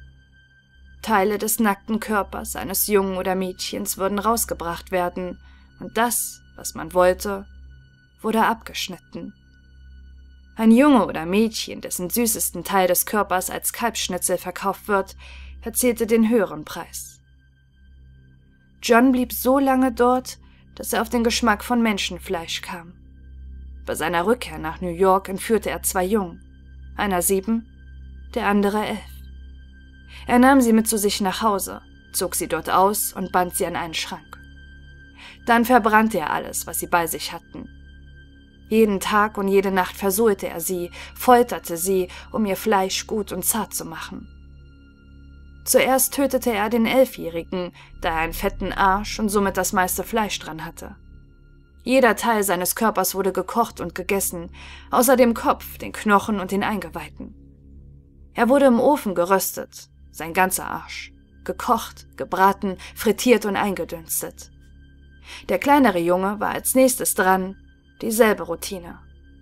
Teile des nackten Körpers eines Jungen oder Mädchens würden rausgebracht werden, und das, was man wollte, wurde abgeschnitten. Ein Junge oder Mädchen, dessen süßesten Teil des Körpers als Kalbsschnitzel verkauft wird, erzielte den höheren Preis. John blieb so lange dort, dass er auf den Geschmack von Menschenfleisch kam. Bei seiner Rückkehr nach New York entführte er 2 Jungen, einer 7, der andere 11. Er nahm sie mit zu sich nach Hause, zog sie dort aus und band sie an einen Schrank. Dann verbrannte er alles, was sie bei sich hatten. Jeden Tag und jede Nacht versohlte er sie, folterte sie, um ihr Fleisch gut und zart zu machen. Zuerst tötete er den 11-Jährigen, da er einen fetten Arsch und somit das meiste Fleisch dran hatte. Jeder Teil seines Körpers wurde gekocht und gegessen, außer dem Kopf, den Knochen und den Eingeweiden. Er wurde im Ofen geröstet, sein ganzer Arsch, gekocht, gebraten, frittiert und eingedünstet. Der kleinere Junge war als nächstes dran, dieselbe Routine.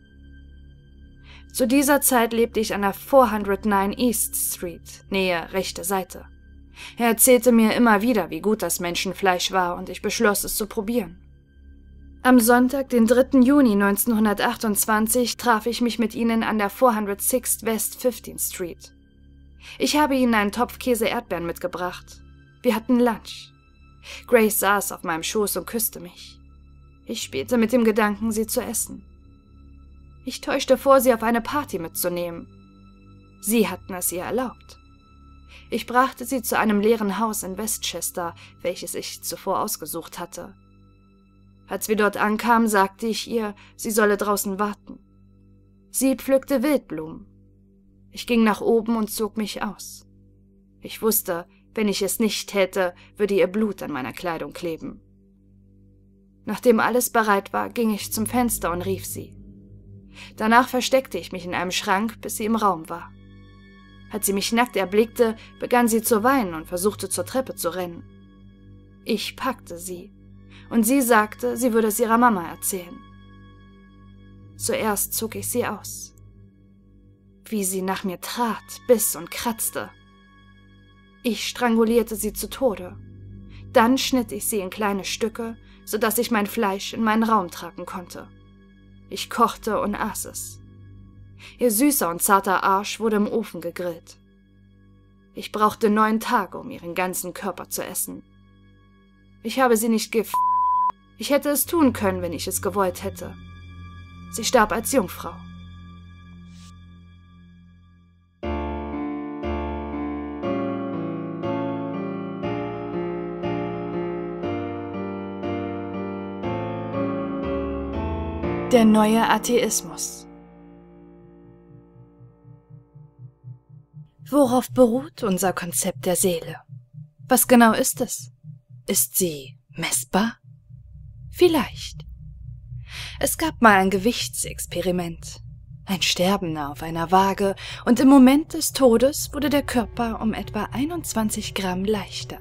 Zu dieser Zeit lebte ich an der 409 East Street, Nähe rechte Seite. Er erzählte mir immer wieder, wie gut das Menschenfleisch war, und ich beschloss, es zu probieren. Am Sonntag, den 3. Juni 1928, traf ich mich mit ihnen an der 406 West 15th Street. Ich habe ihnen einen Topf Käse-Erdbeeren mitgebracht. Wir hatten Lunch. Grace saß auf meinem Schoß und küsste mich. Ich spielte mit dem Gedanken, sie zu essen. Ich täuschte vor, sie auf eine Party mitzunehmen. Sie hatten es ihr erlaubt. Ich brachte sie zu einem leeren Haus in Westchester, welches ich zuvor ausgesucht hatte. Als wir dort ankamen, sagte ich ihr, sie solle draußen warten. Sie pflückte Wildblumen. Ich ging nach oben und zog mich aus. Ich wusste, wenn ich es nicht täte, würde ihr Blut an meiner Kleidung kleben. Nachdem alles bereit war, ging ich zum Fenster und rief sie. Danach versteckte ich mich in einem Schrank, bis sie im Raum war. Als sie mich nackt erblickte, begann sie zu weinen und versuchte zur Treppe zu rennen. Ich packte sie, und sie sagte, sie würde es ihrer Mama erzählen. Zuerst zog ich sie aus. Wie sie nach mir trat, biss und kratzte. Ich strangulierte sie zu Tode. Dann schnitt ich sie in kleine Stücke, sodass ich mein Fleisch in meinen Raum tragen konnte. Ich kochte und aß es. Ihr süßer und zarter Arsch wurde im Ofen gegrillt. Ich brauchte 9 Tage, um ihren ganzen Körper zu essen. Ich habe sie nicht Ich hätte es tun können, wenn ich es gewollt hätte. Sie starb als Jungfrau. Der neue Atheismus. Worauf beruht unser Konzept der Seele? Was genau ist es? Ist sie messbar? Vielleicht. Es gab mal ein Gewichtsexperiment. Ein Sterbender auf einer Waage, und im Moment des Todes wurde der Körper um etwa 21 Gramm leichter.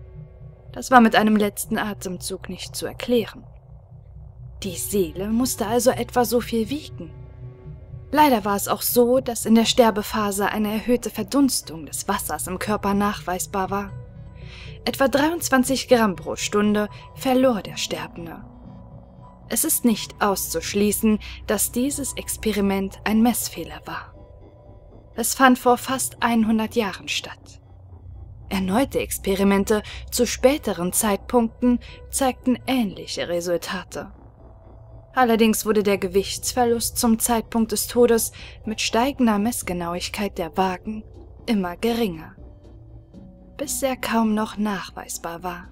Das war mit einem letzten Atemzug nicht zu erklären. Die Seele musste also etwa so viel wiegen. Leider war es auch so, dass in der Sterbephase eine erhöhte Verdunstung des Wassers im Körper nachweisbar war. Etwa 23 Gramm pro Stunde verlor der Sterbende. Es ist nicht auszuschließen, dass dieses Experiment ein Messfehler war. Es fand vor fast 100 Jahren statt. Erneute Experimente zu späteren Zeitpunkten zeigten ähnliche Resultate. Allerdings wurde der Gewichtsverlust zum Zeitpunkt des Todes mit steigender Messgenauigkeit der Waagen immer geringer, bis er kaum noch nachweisbar war.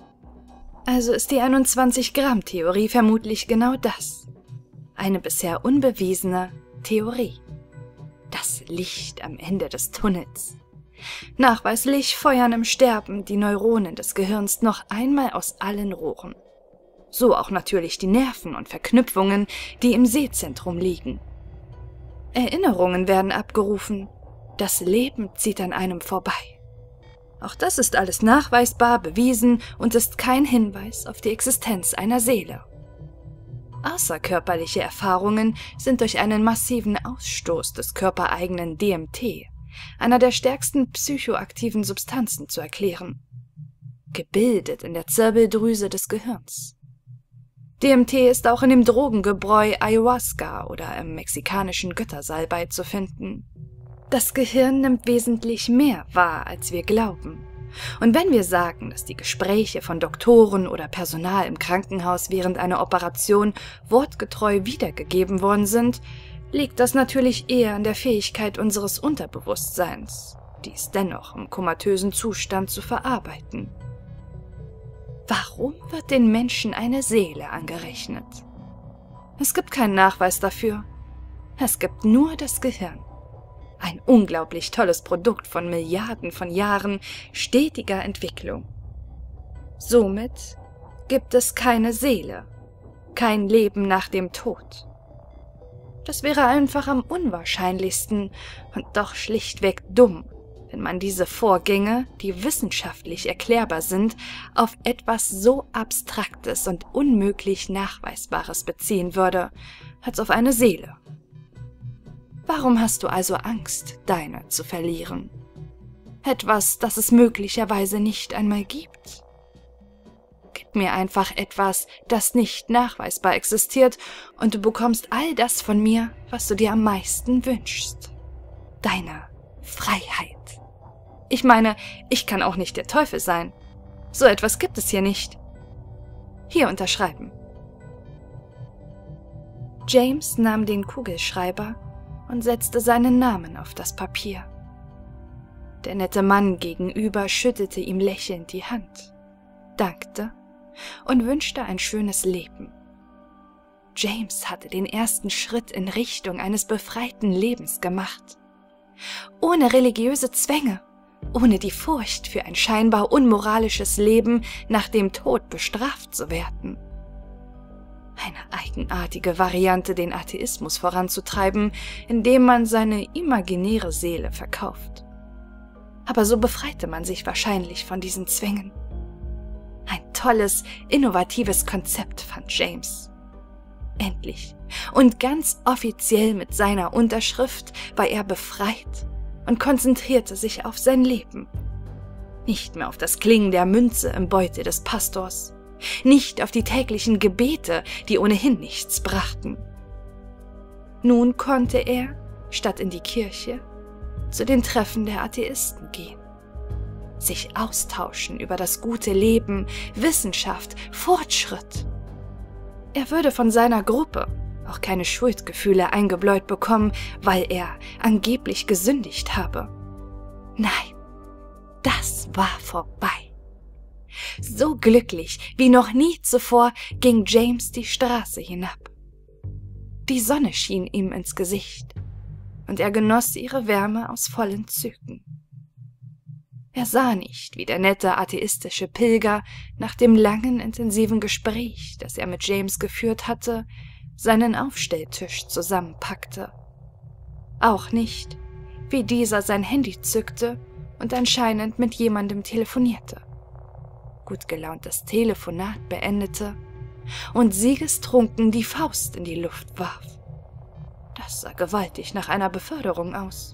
Also ist die 21-Gramm-Theorie vermutlich genau das. Eine bisher unbewiesene Theorie. Das Licht am Ende des Tunnels. Nachweislich feuern im Sterben die Neuronen des Gehirns noch einmal aus allen Rohren. So auch natürlich die Nerven und Verknüpfungen, die im Sehzentrum liegen. Erinnerungen werden abgerufen. Das Leben zieht an einem vorbei. Auch das ist alles nachweisbar, bewiesen und ist kein Hinweis auf die Existenz einer Seele. Außerkörperliche Erfahrungen sind durch einen massiven Ausstoß des körpereigenen DMT, einer der stärksten psychoaktiven Substanzen, zu erklären. Gebildet in der Zirbeldrüse des Gehirns. DMT ist auch in dem Drogengebräu Ayahuasca oder im mexikanischen Göttersalbei zu finden. Das Gehirn nimmt wesentlich mehr wahr, als wir glauben. Und wenn wir sagen, dass die Gespräche von Doktoren oder Personal im Krankenhaus während einer Operation wortgetreu wiedergegeben worden sind, liegt das natürlich eher an der Fähigkeit unseres Unterbewusstseins, dies dennoch im komatösen Zustand zu verarbeiten. Warum wird den Menschen eine Seele angerechnet? Es gibt keinen Nachweis dafür. Es gibt nur das Gehirn. Ein unglaublich tolles Produkt von Milliarden von Jahren stetiger Entwicklung. Somit gibt es keine Seele, kein Leben nach dem Tod. Das wäre einfach am unwahrscheinlichsten und doch schlichtweg dumm, wenn man diese Vorgänge, die wissenschaftlich erklärbar sind, auf etwas so Abstraktes und unmöglich Nachweisbares beziehen würde, als auf eine Seele. Warum hast du also Angst, deine zu verlieren? Etwas, das es möglicherweise nicht einmal gibt? Gib mir einfach etwas, das nicht nachweisbar existiert, und du bekommst all das von mir, was du dir am meisten wünschst. Deine Freiheit. Ich meine, ich kann auch nicht der Teufel sein. So etwas gibt es hier nicht. Hier unterschreiben. James nahm den Kugelschreiber und setzte seinen Namen auf das Papier. Der nette Mann gegenüber schüttelte ihm lächelnd die Hand, dankte und wünschte ein schönes Leben. James hatte den ersten Schritt in Richtung eines befreiten Lebens gemacht. Ohne religiöse Zwänge, ohne die Furcht für ein scheinbar unmoralisches Leben nach dem Tod bestraft zu werden. Eine eigenartige Variante, den Atheismus voranzutreiben, indem man seine imaginäre Seele verkauft. Aber so befreite man sich wahrscheinlich von diesen Zwängen. Ein tolles, innovatives Konzept fand James. Endlich und ganz offiziell mit seiner Unterschrift war er befreit und konzentrierte sich auf sein Leben. Nicht mehr auf das Klingen der Münze im Beutel des Pastors, nicht auf die täglichen Gebete, die ohnehin nichts brachten. Nun konnte er, statt in die Kirche, zu den Treffen der Atheisten gehen, sich austauschen über das gute Leben, Wissenschaft, Fortschritt. Er würde von seiner Gruppe auch keine Schuldgefühle eingebläut bekommen, weil er angeblich gesündigt habe. Nein, das war vorbei. So glücklich wie noch nie zuvor ging James die Straße hinab. Die Sonne schien ihm ins Gesicht und er genoss ihre Wärme aus vollen Zügen. Er sah nicht, wie der nette atheistische Pilger nach dem langen, intensiven Gespräch, das er mit James geführt hatte, seinen Aufstelltisch zusammenpackte. Auch nicht, wie dieser sein Handy zückte und anscheinend mit jemandem telefonierte, gut gelaunt das Telefonat beendete und siegestrunken die Faust in die Luft warf. Das sah gewaltig nach einer Beförderung aus.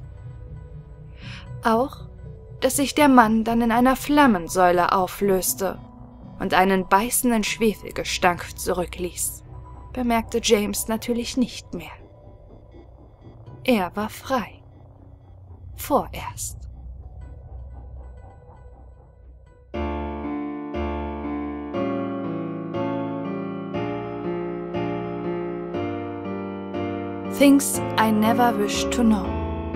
Auch, dass sich der Mann dann in einer Flammensäule auflöste und einen beißenden Schwefelgestank zurückließ, bemerkte James natürlich nicht mehr. Er war frei. Vorerst. Things I Never Wish to Know.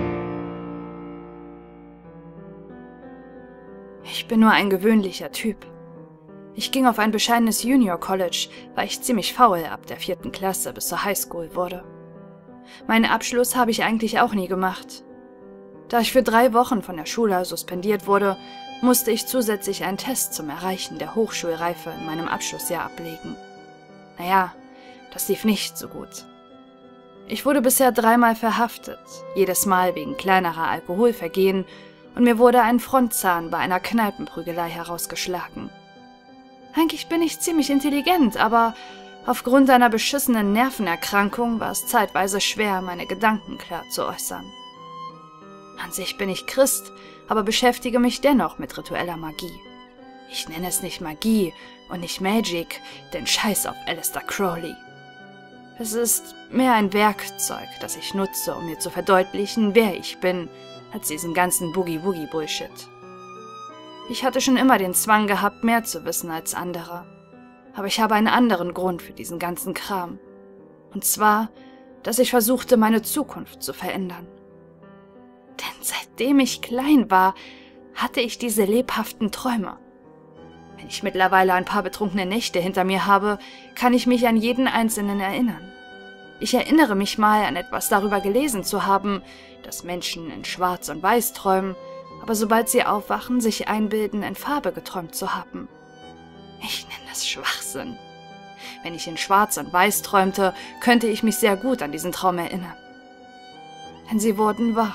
Ich bin nur ein gewöhnlicher Typ. Ich ging auf ein bescheidenes Junior College, weil ich ziemlich faul ab der 4. Klasse bis zur Highschool wurde. Meinen Abschluss habe ich eigentlich auch nie gemacht. Da ich für 3 Wochen von der Schule suspendiert wurde, musste ich zusätzlich einen Test zum Erreichen der Hochschulreife in meinem Abschlussjahr ablegen. Naja, das lief nicht so gut. Ich wurde bisher 3-mal verhaftet, jedes Mal wegen kleinerer Alkoholvergehen, und mir wurde ein Frontzahn bei einer Kneipenprügelei herausgeschlagen. Eigentlich bin ich ziemlich intelligent, aber aufgrund einer beschissenen Nervenerkrankung war es zeitweise schwer, meine Gedanken klar zu äußern. An sich bin ich Christ, aber beschäftige mich dennoch mit ritueller Magie. Ich nenne es nicht Magie und nicht Magic, denn scheiß auf Aleister Crowley. Es ist mehr ein Werkzeug, das ich nutze, um mir zu verdeutlichen, wer ich bin, als diesen ganzen Boogie-Woogie-Bullshit. Ich hatte schon immer den Zwang gehabt, mehr zu wissen als andere. Aber ich habe einen anderen Grund für diesen ganzen Kram. Und zwar, dass ich versuchte, meine Zukunft zu verändern. Denn seitdem ich klein war, hatte ich diese lebhaften Träume. Wenn ich mittlerweile ein paar betrunkene Nächte hinter mir habe, kann ich mich an jeden einzelnen erinnern. Ich erinnere mich mal an etwas darüber gelesen zu haben, dass Menschen in Schwarz und Weiß träumen, aber sobald sie aufwachen, sich einbilden, in Farbe geträumt zu haben. Ich nenne das Schwachsinn. Wenn ich in Schwarz und Weiß träumte, könnte ich mich sehr gut an diesen Traum erinnern. Denn sie wurden wahr.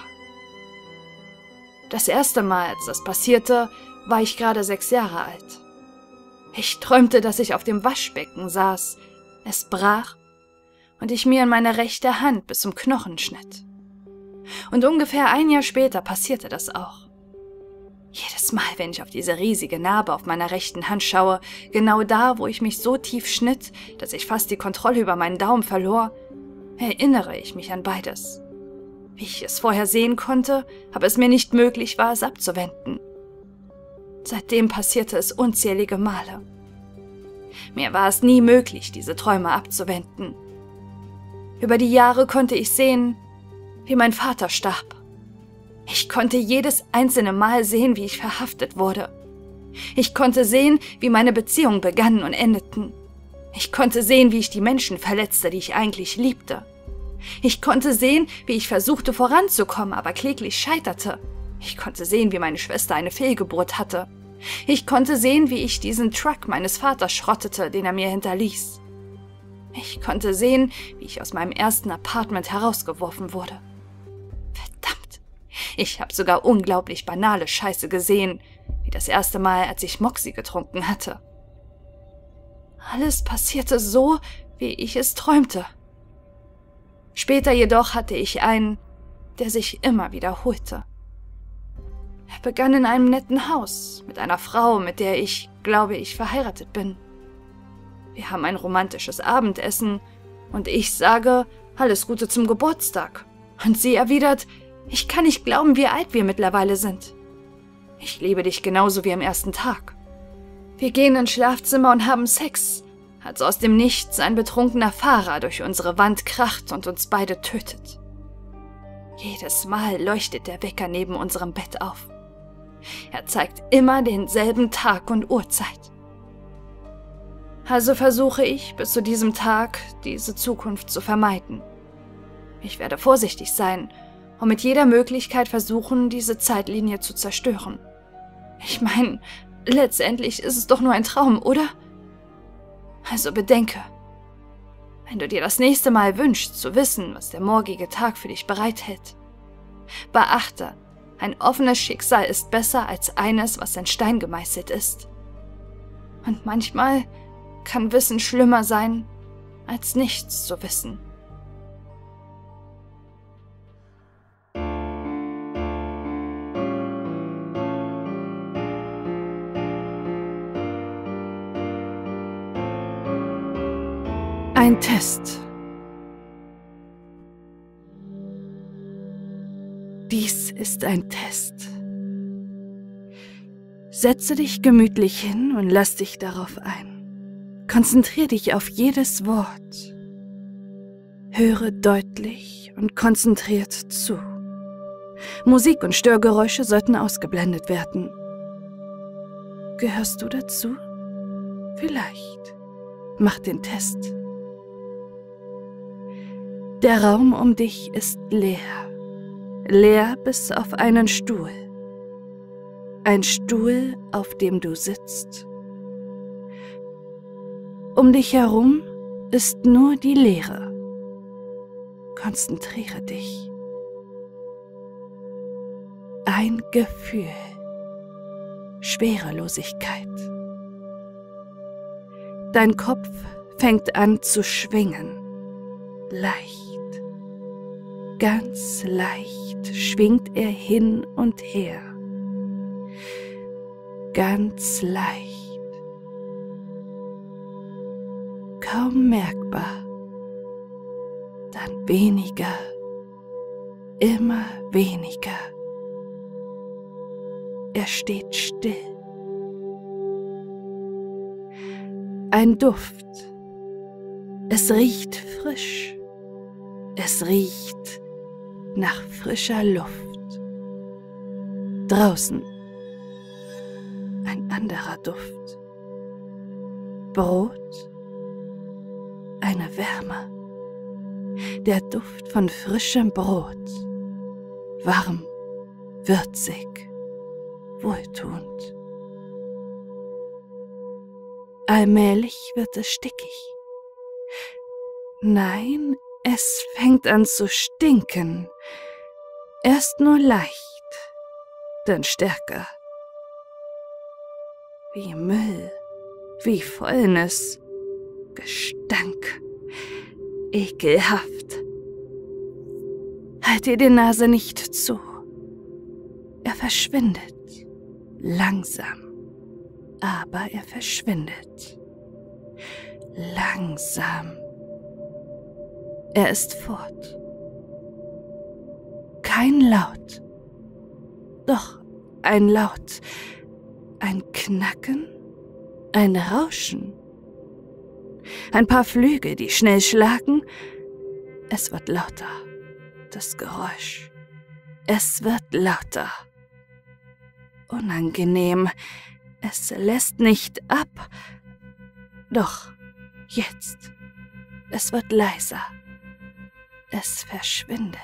Das erste Mal, als das passierte, war ich gerade 6 Jahre alt. Ich träumte, dass ich auf dem Waschbecken saß, es brach und ich mir in meine rechte Hand bis zum Knochen schnitt. Und ungefähr 1 Jahr später passierte das auch. Jedes Mal, wenn ich auf diese riesige Narbe auf meiner rechten Hand schaue, genau da, wo ich mich so tief schnitt, dass ich fast die Kontrolle über meinen Daumen verlor, erinnere ich mich an beides. Wie ich es vorher sehen konnte, aber es mir nicht möglich war, es abzuwenden. Seitdem passierte es unzählige Male. Mir war es nie möglich, diese Träume abzuwenden. Über die Jahre konnte ich sehen, wie mein Vater starb. Ich konnte jedes einzelne Mal sehen, wie ich verhaftet wurde. Ich konnte sehen, wie meine Beziehungen begannen und endeten. Ich konnte sehen, wie ich die Menschen verletzte, die ich eigentlich liebte. Ich konnte sehen, wie ich versuchte voranzukommen, aber kläglich scheiterte. Ich konnte sehen, wie meine Schwester eine Fehlgeburt hatte. Ich konnte sehen, wie ich diesen Truck meines Vaters schrottete, den er mir hinterließ. Ich konnte sehen, wie ich aus meinem ersten Apartment herausgeworfen wurde. Verdammt, ich habe sogar unglaublich banale Scheiße gesehen, wie das erste Mal, als ich Moxie getrunken hatte. Alles passierte so, wie ich es träumte. Später jedoch hatte ich einen, der sich immer wiederholte. Er begann in einem netten Haus, mit einer Frau, mit der ich, glaube ich, verheiratet bin. Wir haben ein romantisches Abendessen und ich sage, alles Gute zum Geburtstag. Und sie erwidert, ich kann nicht glauben, wie alt wir mittlerweile sind. Ich liebe dich genauso wie am ersten Tag. Wir gehen ins Schlafzimmer und haben Sex, als aus dem Nichts ein betrunkener Fahrer durch unsere Wand kracht und uns beide tötet. Jedes Mal leuchtet der Wecker neben unserem Bett auf. Er zeigt immer denselben Tag und Uhrzeit. Also versuche ich, bis zu diesem Tag diese Zukunft zu vermeiden. Ich werde vorsichtig sein und mit jeder Möglichkeit versuchen, diese Zeitlinie zu zerstören. Ich meine, letztendlich ist es doch nur ein Traum, oder? Also bedenke, wenn du dir das nächste Mal wünschst, zu wissen, was der morgige Tag für dich bereithält. Beachte, ein offenes Schicksal ist besser als eines, was in Stein gemeißelt ist. Und manchmal kann Wissen schlimmer sein, als nichts zu wissen. Ein Test. Dies ist ein Test. Setze dich gemütlich hin und lass dich darauf ein. Konzentriere dich auf jedes Wort. Höre deutlich und konzentriert zu. Musik und Störgeräusche sollten ausgeblendet werden. Gehörst du dazu? Vielleicht. Mach den Test. Der Raum um dich ist leer. Leer bis auf einen Stuhl. Ein Stuhl, auf dem du sitzt. Um dich herum ist nur die Leere. Konzentriere dich. Ein Gefühl. Schwerelosigkeit. Dein Kopf fängt an zu schwingen. Leicht. Ganz leicht schwingt er hin und her. Ganz leicht. Kaum merkbar. Dann weniger. Immer weniger. Er steht still. Ein Duft. Es riecht frisch. Es riecht nach frischer Luft. Draußen ein anderer Duft. Brot, eine Wärme. Der Duft von frischem Brot. Warm, würzig, wohltuend. Allmählich wird es stickig. Nein, es fängt an zu stinken. Erst nur leicht, dann stärker. Wie Müll, wie Fäulnis, Gestank, ekelhaft. Halt dir die Nase nicht zu. Er verschwindet, langsam, aber er verschwindet. Langsam. Er ist fort. Kein Laut. Doch ein Laut. Ein Knacken. Ein Rauschen. Ein paar Flügel, die schnell schlagen. Es wird lauter. Das Geräusch. Es wird lauter. Unangenehm. Es lässt nicht ab. Doch, jetzt. Es wird leiser. Es verschwindet.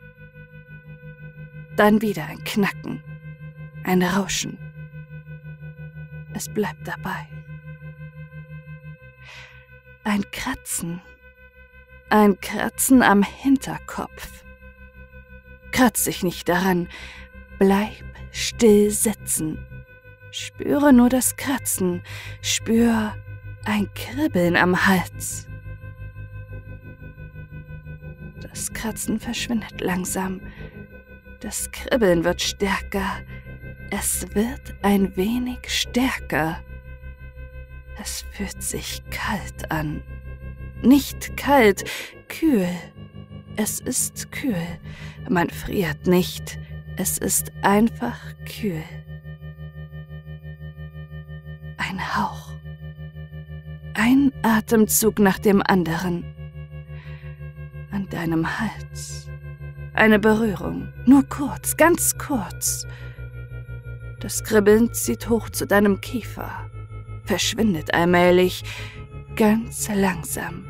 Dann wieder ein Knacken. Ein Rauschen. Es bleibt dabei. Ein Kratzen. Ein Kratzen am Hinterkopf. Kratz dich nicht daran. Bleib still sitzen. Spüre nur das Kratzen. Spür ein Kribbeln am Hals. Das Kratzen verschwindet langsam. Das Kribbeln wird stärker. Es wird ein wenig stärker. Es fühlt sich kalt an. Nicht kalt, kühl. Es ist kühl. Man friert nicht. Es ist einfach kühl. Ein Hauch. Ein Atemzug nach dem anderen. An deinem Hals. Eine Berührung. Nur kurz, ganz kurz. Das Kribbeln zieht hoch zu deinem Kiefer. Verschwindet allmählich. Ganz langsam.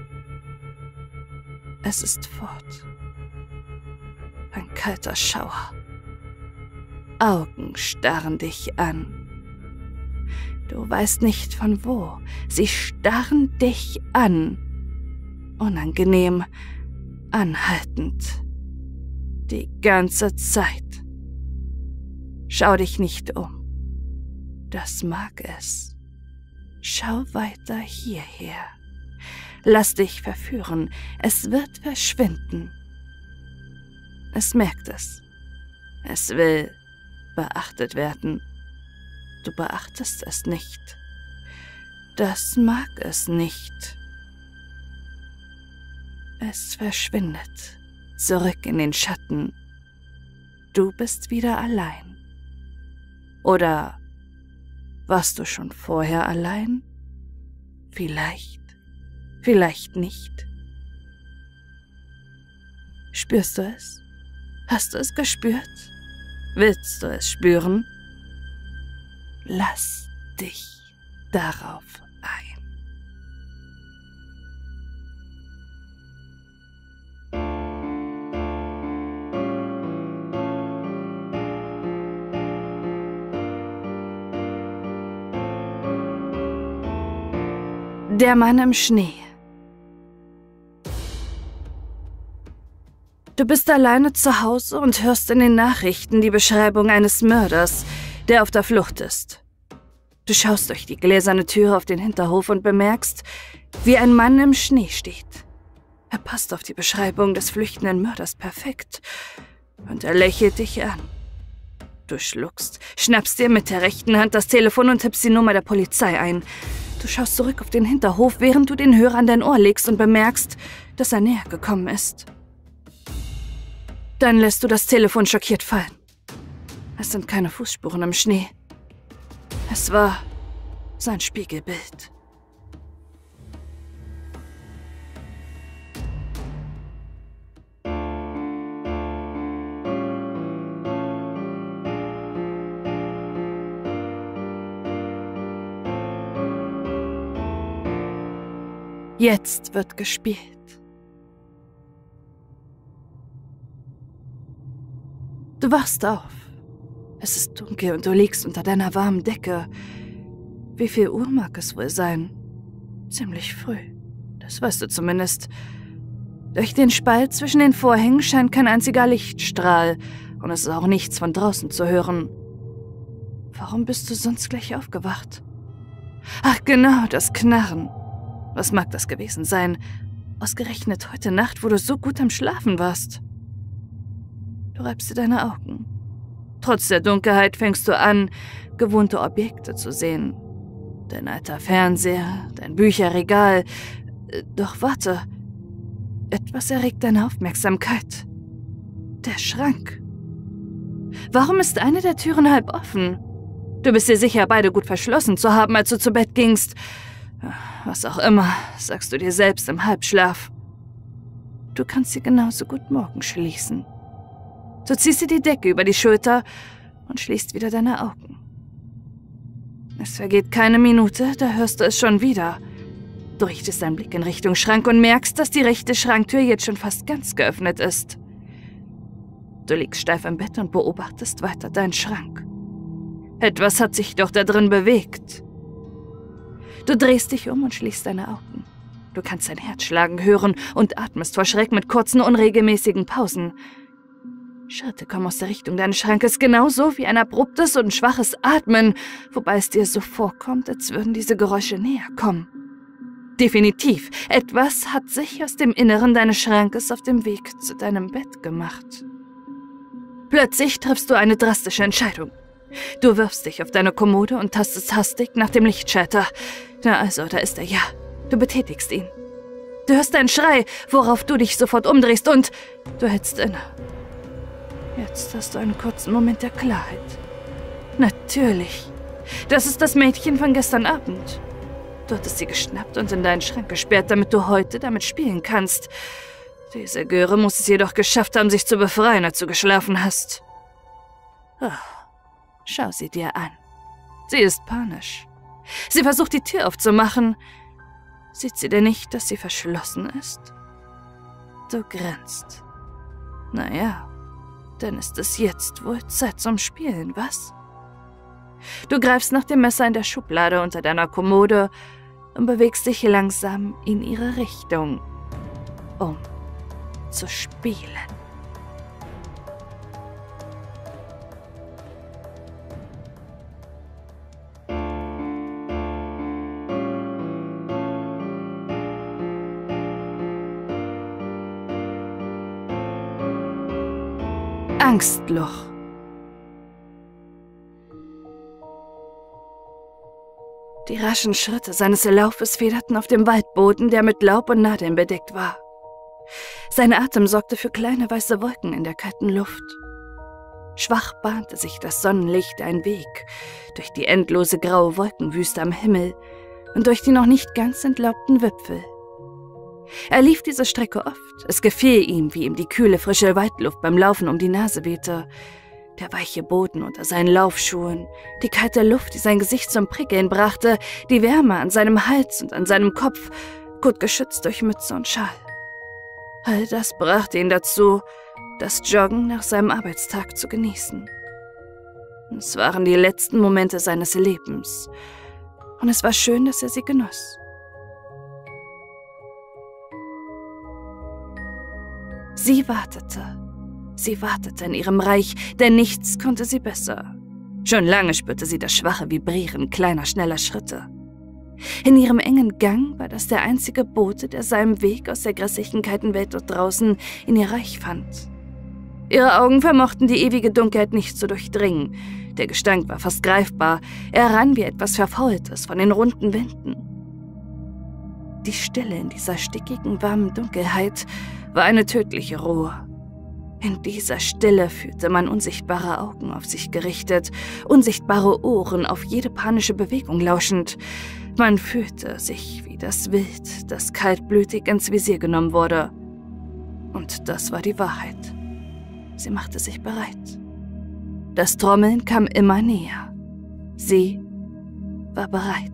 Es ist fort. Ein kalter Schauer. Augen starren dich an. Du weißt nicht von wo. Sie starren dich an. Unangenehm, anhaltend. Die ganze Zeit. Schau dich nicht um. Das mag es. Schau weiter hierher. Lass dich verführen. Es wird verschwinden. Es merkt es. Es will beachtet werden. Du beachtest es nicht. Das mag es nicht. Es verschwindet. Zurück in den Schatten. Du bist wieder allein. Oder warst du schon vorher allein? Vielleicht, vielleicht nicht. Spürst du es? Hast du es gespürt? Willst du es spüren? Lass dich darauf ein. Der Mann im Schnee. Du bist alleine zu Hause und hörst in den Nachrichten die Beschreibung eines Mörders, der auf der Flucht ist. Du schaust durch die gläserne Tür auf den Hinterhof und bemerkst, wie ein Mann im Schnee steht. Er passt auf die Beschreibung des flüchtenden Mörders perfekt und er lächelt dich an. Du schluckst, schnappst dir mit der rechten Hand das Telefon und tippst die Nummer der Polizei ein. Du schaust zurück auf den Hinterhof, während du den Hörer an dein Ohr legst und bemerkst, dass er näher gekommen ist. Dann lässt du das Telefon schockiert fallen. Es sind keine Fußspuren im Schnee. Es war sein Spiegelbild. Jetzt wird gespielt. Du wachst auf. Es ist dunkel und du liegst unter deiner warmen Decke. Wie viel Uhr mag es wohl sein? Ziemlich früh. Das weißt du zumindest. Durch den Spalt zwischen den Vorhängen scheint kein einziger Lichtstrahl und es ist auch nichts von draußen zu hören. Warum bist du sonst gleich aufgewacht? Ach genau, das Knarren. Was mag das gewesen sein? Ausgerechnet heute Nacht, wo du so gut am Schlafen warst. Du reibst dir deine Augen. Trotz der Dunkelheit fängst du an, gewohnte Objekte zu sehen. Dein alter Fernseher, dein Bücherregal. Doch warte. Etwas erregt deine Aufmerksamkeit. Der Schrank. Warum ist eine der Türen halb offen? Du bist dir sicher, beide gut verschlossen zu haben, als du zu Bett gingst. Was auch immer, sagst du dir selbst im Halbschlaf. du kannst sie genauso gut morgen schließen. Du ziehst dir die Decke über die Schulter und schließt wieder deine Augen. Es vergeht keine Minute, da hörst du es schon wieder. Du richtest deinen Blick in Richtung Schrank und merkst, dass die rechte Schranktür jetzt schon fast ganz geöffnet ist. Du liegst steif im Bett und beobachtest weiter deinen Schrank. Etwas hat sich doch da drin bewegt. Du drehst dich um und schließt deine Augen. Du kannst dein Herz schlagen hören und atmest vor Schreck mit kurzen, unregelmäßigen Pausen. Schritte kommen aus der Richtung deines Schrankes, genauso wie ein abruptes und schwaches Atmen, wobei es dir so vorkommt, als würden diese Geräusche näher kommen. Definitiv, etwas hat sich aus dem Inneren deines Schrankes auf dem Weg zu deinem Bett gemacht. Plötzlich triffst du eine drastische Entscheidung. Du wirfst dich auf deine Kommode und tastest hastig nach dem Lichtschalter. Na also, da ist er ja. Du betätigst ihn. Du hörst einen Schrei, worauf du dich sofort umdrehst und du hältst inne. Jetzt hast du einen kurzen Moment der Klarheit. Natürlich. Das ist das Mädchen von gestern Abend. Du hattest sie geschnappt und in deinen Schrank gesperrt, damit du heute damit spielen kannst. Diese Göre muss es jedoch geschafft haben, sich zu befreien, als du geschlafen hast. Oh, schau sie dir an. Sie ist panisch. Sie versucht, die Tür aufzumachen. Sieht sie denn nicht, dass sie verschlossen ist? Du grinst. Naja, dann ist es jetzt wohl Zeit zum Spielen, was? Du greifst nach dem Messer in der Schublade unter deiner Kommode und bewegst dich langsam in ihre Richtung, um zu spielen. Angstloch. Die raschen Schritte seines Laufes federten auf dem Waldboden, der mit Laub und Nadeln bedeckt war. Sein Atem sorgte für kleine weiße Wolken in der kalten Luft. Schwach bahnte sich das Sonnenlicht einen Weg durch die endlose graue Wolkenwüste am Himmel und durch die noch nicht ganz entlaubten Wipfel. Er lief diese Strecke oft. Es gefiel ihm, wie ihm die kühle, frische Waldluft beim Laufen um die Nase wehte. Der weiche Boden unter seinen Laufschuhen, die kalte Luft, die sein Gesicht zum Prickeln brachte, die Wärme an seinem Hals und an seinem Kopf, gut geschützt durch Mütze und Schal. All das brachte ihn dazu, das Joggen nach seinem Arbeitstag zu genießen. Es waren die letzten Momente seines Lebens, und es war schön, dass er sie genoss. Sie wartete in ihrem Reich, denn nichts konnte sie besser. Schon lange spürte sie das schwache Vibrieren kleiner, schneller Schritte. In ihrem engen Gang war das der einzige Bote, der seinen Weg aus der grässlichen, kalten Welt dort draußen in ihr Reich fand. Ihre Augen vermochten die ewige Dunkelheit nicht zu durchdringen. Der Gestank war fast greifbar. Er rann wie etwas Verfaultes von den runden Wänden. Die Stille in dieser stickigen, warmen Dunkelheit war eine tödliche Ruhe. In dieser Stille fühlte man unsichtbare Augen auf sich gerichtet, unsichtbare Ohren auf jede panische Bewegung lauschend. Man fühlte sich wie das Wild, das kaltblütig ins Visier genommen wurde. Und das war die Wahrheit. Sie machte sich bereit. Das Trommeln kam immer näher. Sie war bereit.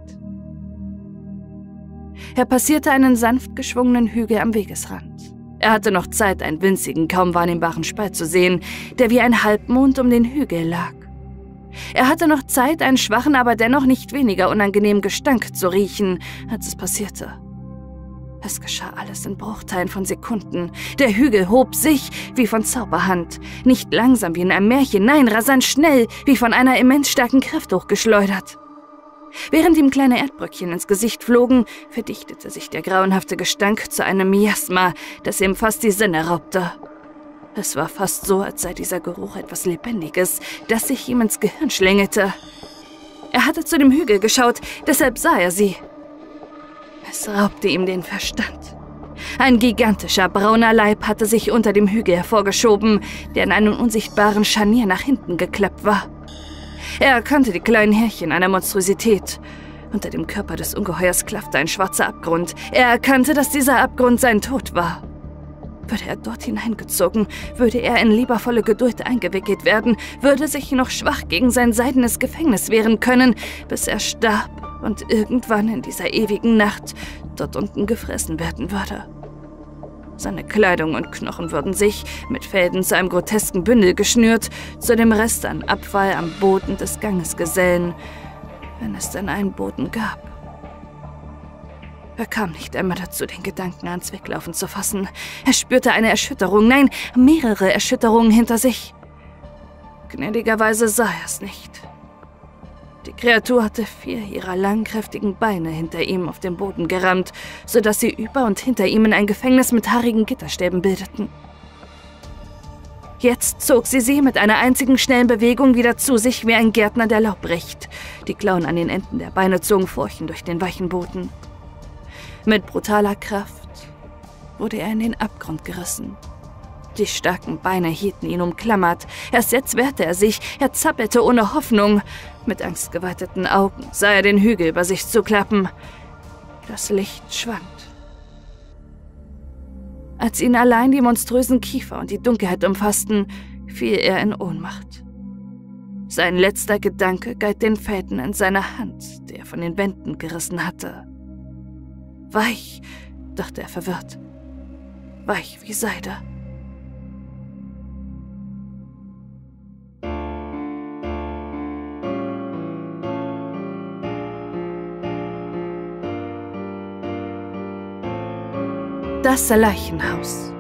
Er passierte einen sanft geschwungenen Hügel am Wegesrand. Er hatte noch Zeit, einen winzigen, kaum wahrnehmbaren Spalt zu sehen, der wie ein Halbmond um den Hügel lag. Er hatte noch Zeit, einen schwachen, aber dennoch nicht weniger unangenehmen Gestank zu riechen, als es passierte. Es geschah alles in Bruchteilen von Sekunden. Der Hügel hob sich wie von Zauberhand. Nicht langsam wie in einem Märchen, nein, rasant schnell, wie von einer immens starken Kraft hochgeschleudert. Während ihm kleine Erdbröckchen ins Gesicht flogen, verdichtete sich der grauenhafte Gestank zu einem Miasma, das ihm fast die Sinne raubte. Es war fast so, als sei dieser Geruch etwas Lebendiges, das sich ihm ins Gehirn schlängelte. Er hatte zu dem Hügel geschaut, deshalb sah er sie. Es raubte ihm den Verstand. Ein gigantischer brauner Leib hatte sich unter dem Hügel hervorgeschoben, der in einem unsichtbaren Scharnier nach hinten geklappt war. Er erkannte die kleinen Härchen einer Monstrosität. Unter dem Körper des Ungeheuers klaffte ein schwarzer Abgrund. Er erkannte, dass dieser Abgrund sein Tod war. Würde er dort hineingezogen, würde er in liebevolle Geduld eingewickelt werden, würde sich noch schwach gegen sein seidenes Gefängnis wehren können, bis er starb und irgendwann in dieser ewigen Nacht dort unten gefressen werden würde. Seine Kleidung und Knochen würden sich, mit Fäden zu einem grotesken Bündel geschnürt, zu dem Rest an Abfall am Boden des Ganges gesellen, wenn es denn einen Boden gab. Er kam nicht einmal dazu, den Gedanken ans Weglaufen zu fassen. Er spürte eine Erschütterung, nein, mehrere Erschütterungen hinter sich. Gnädigerweise sah er es nicht. Die Kreatur hatte 4 ihrer langen, kräftigen Beine hinter ihm auf dem Boden gerammt, sodass sie über und hinter ihm in ein Gefängnis mit haarigen Gitterstäben bildeten. Jetzt zog sie mit einer einzigen schnellen Bewegung wieder zu sich wie ein Gärtner, der Laub bricht. Die Klauen an den Enden der Beine zogen Furchen durch den weichen Boden. Mit brutaler Kraft wurde er in den Abgrund gerissen. Die starken Beine hielten ihn umklammert. Erst jetzt wehrte er sich, er zappelte ohne Hoffnung. Mit angstgeweiteten Augen sah er den Hügel über sich zuklappen. Das Licht schwand. Als ihn allein die monströsen Kiefer und die Dunkelheit umfassten, fiel er in Ohnmacht. Sein letzter Gedanke galt den Fäden in seiner Hand, die er von den Wänden gerissen hatte. Weich, dachte er verwirrt. Weich wie Seide. Das Leichenhaus.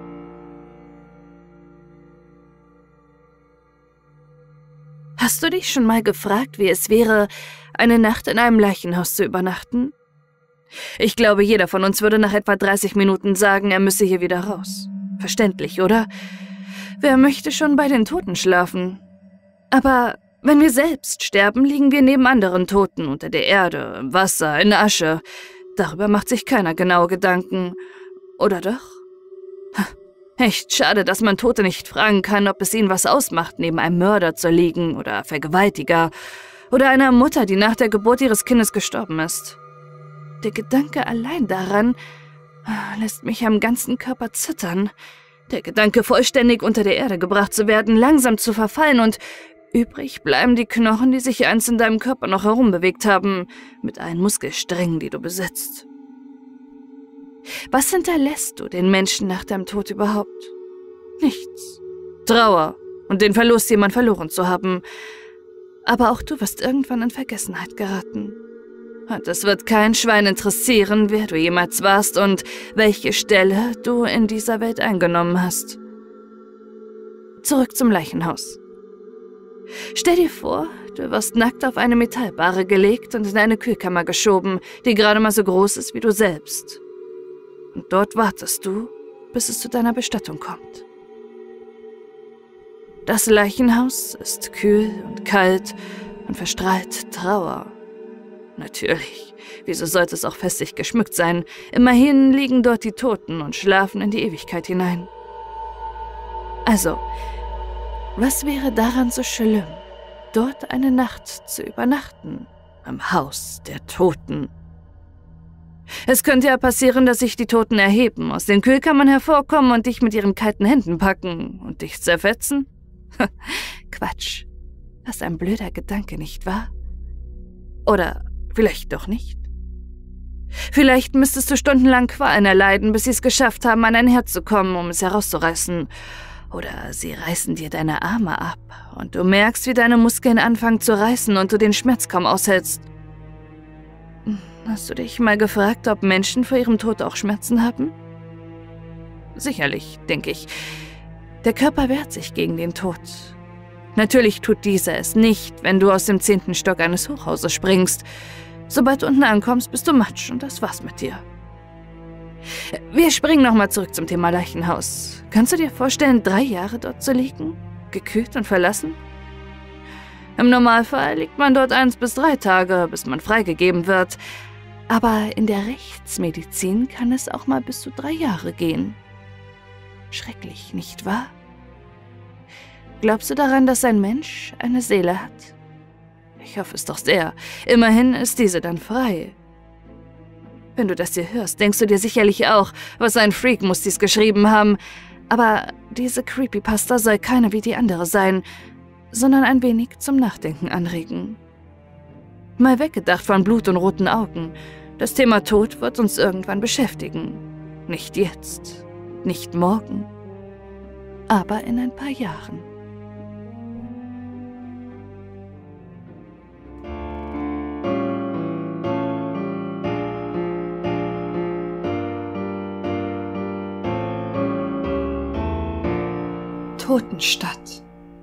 Hast du dich schon mal gefragt, wie es wäre, eine Nacht in einem Leichenhaus zu übernachten? Ich glaube, jeder von uns würde nach etwa 30 Minuten sagen, er müsse hier wieder raus. Verständlich, oder? Wer möchte schon bei den Toten schlafen? Aber wenn wir selbst sterben, liegen wir neben anderen Toten unter der Erde, im Wasser, in Asche. Darüber macht sich keiner genaue Gedanken. Oder doch? Echt schade, dass man Tote nicht fragen kann, ob es ihnen was ausmacht, neben einem Mörder zu liegen oder Vergewaltiger oder einer Mutter, die nach der Geburt ihres Kindes gestorben ist. Der Gedanke allein daran lässt mich am ganzen Körper zittern. Der Gedanke, vollständig unter der Erde gebracht zu werden, langsam zu verfallen und übrig bleiben die Knochen, die sich einst in deinem Körper noch herumbewegt haben, mit allen Muskelsträngen, die du besitzt. Was hinterlässt du den Menschen nach deinem Tod überhaupt? Nichts. Trauer und den Verlust, jemanden verloren zu haben. Aber auch du wirst irgendwann in Vergessenheit geraten. Und es wird kein Schwein interessieren, wer du jemals warst und welche Stelle du in dieser Welt eingenommen hast. Zurück zum Leichenhaus. Stell dir vor, du wirst nackt auf eine Metallbahre gelegt und in eine Kühlkammer geschoben, die gerade mal so groß ist wie du selbst. Und dort wartest du, bis es zu deiner Bestattung kommt. Das Leichenhaus ist kühl und kalt und verstrahlt Trauer. Natürlich, wieso sollte es auch festlich geschmückt sein? Immerhin liegen dort die Toten und schlafen in die Ewigkeit hinein. Also, was wäre daran so schlimm, dort eine Nacht zu übernachten, im Haus der Toten? Es könnte ja passieren, dass sich die Toten erheben, aus den Kühlkammern hervorkommen und dich mit ihren kalten Händen packen und dich zerfetzen? Quatsch. Das ist ein blöder Gedanke, nicht wahr? Oder vielleicht doch nicht. Vielleicht müsstest du stundenlang Qualen erleiden, bis sie es geschafft haben, an dein Herz zu kommen, um es herauszureißen. Oder sie reißen dir deine Arme ab und du merkst, wie deine Muskeln anfangen zu reißen und du den Schmerz kaum aushältst. Hast du dich mal gefragt, ob Menschen vor ihrem Tod auch Schmerzen haben? Sicherlich, denke ich. Der Körper wehrt sich gegen den Tod. Natürlich tut dieser es nicht, wenn du aus dem 10. Stock eines Hochhauses springst. Sobald du unten ankommst, bist du Matsch und das war's mit dir. Wir springen nochmal zurück zum Thema Leichenhaus. Kannst du dir vorstellen, 3 Jahre dort zu liegen? Gekühlt und verlassen? Im Normalfall liegt man dort 1 bis 3 Tage, bis man freigegeben wird. Aber in der Rechtsmedizin kann es auch mal bis zu 3 Jahre gehen. Schrecklich, nicht wahr? Glaubst du daran, dass ein Mensch eine Seele hat? Ich hoffe es doch sehr. Immerhin ist diese dann frei. Wenn du das hier hörst, denkst du dir sicherlich auch, was ein Freak muss dies geschrieben haben. Aber diese Creepypasta soll keine wie die andere sein, sondern ein wenig zum Nachdenken anregen. Mal weggedacht von Blut und roten Augen. Das Thema Tod wird uns irgendwann beschäftigen. Nicht jetzt, nicht morgen, aber in ein paar Jahren. Totenstadt.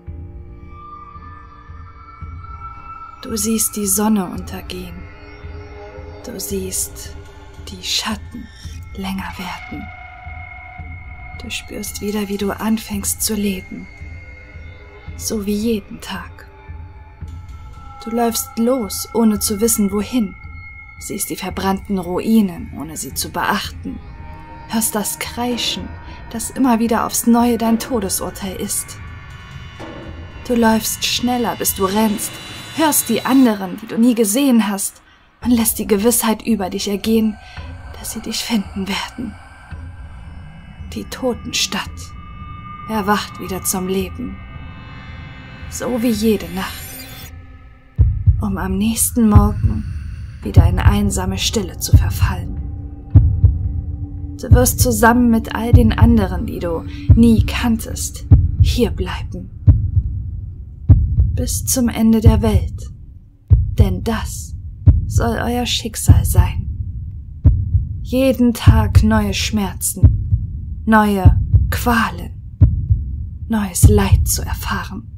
Du siehst die Sonne untergehen. Du siehst die Schatten länger werden. Du spürst wieder, wie du anfängst zu leben. So wie jeden Tag. Du läufst los, ohne zu wissen, wohin. Siehst die verbrannten Ruinen, ohne sie zu beachten. Hörst das Kreischen, das immer wieder aufs Neue dein Todesurteil ist. Du läufst schneller, bis du rennst, hörst die anderen, die du nie gesehen hast, und lässt die Gewissheit über dich ergehen, dass sie dich finden werden. Die Totenstadt erwacht wieder zum Leben, so wie jede Nacht, um am nächsten Morgen wieder in einsame Stille zu verfallen. Du wirst zusammen mit all den anderen, die du nie kanntest, hier bleiben. Bis zum Ende der Welt. Denn das soll euer Schicksal sein. Jeden Tag neue Schmerzen, neue Qualen, neues Leid zu erfahren.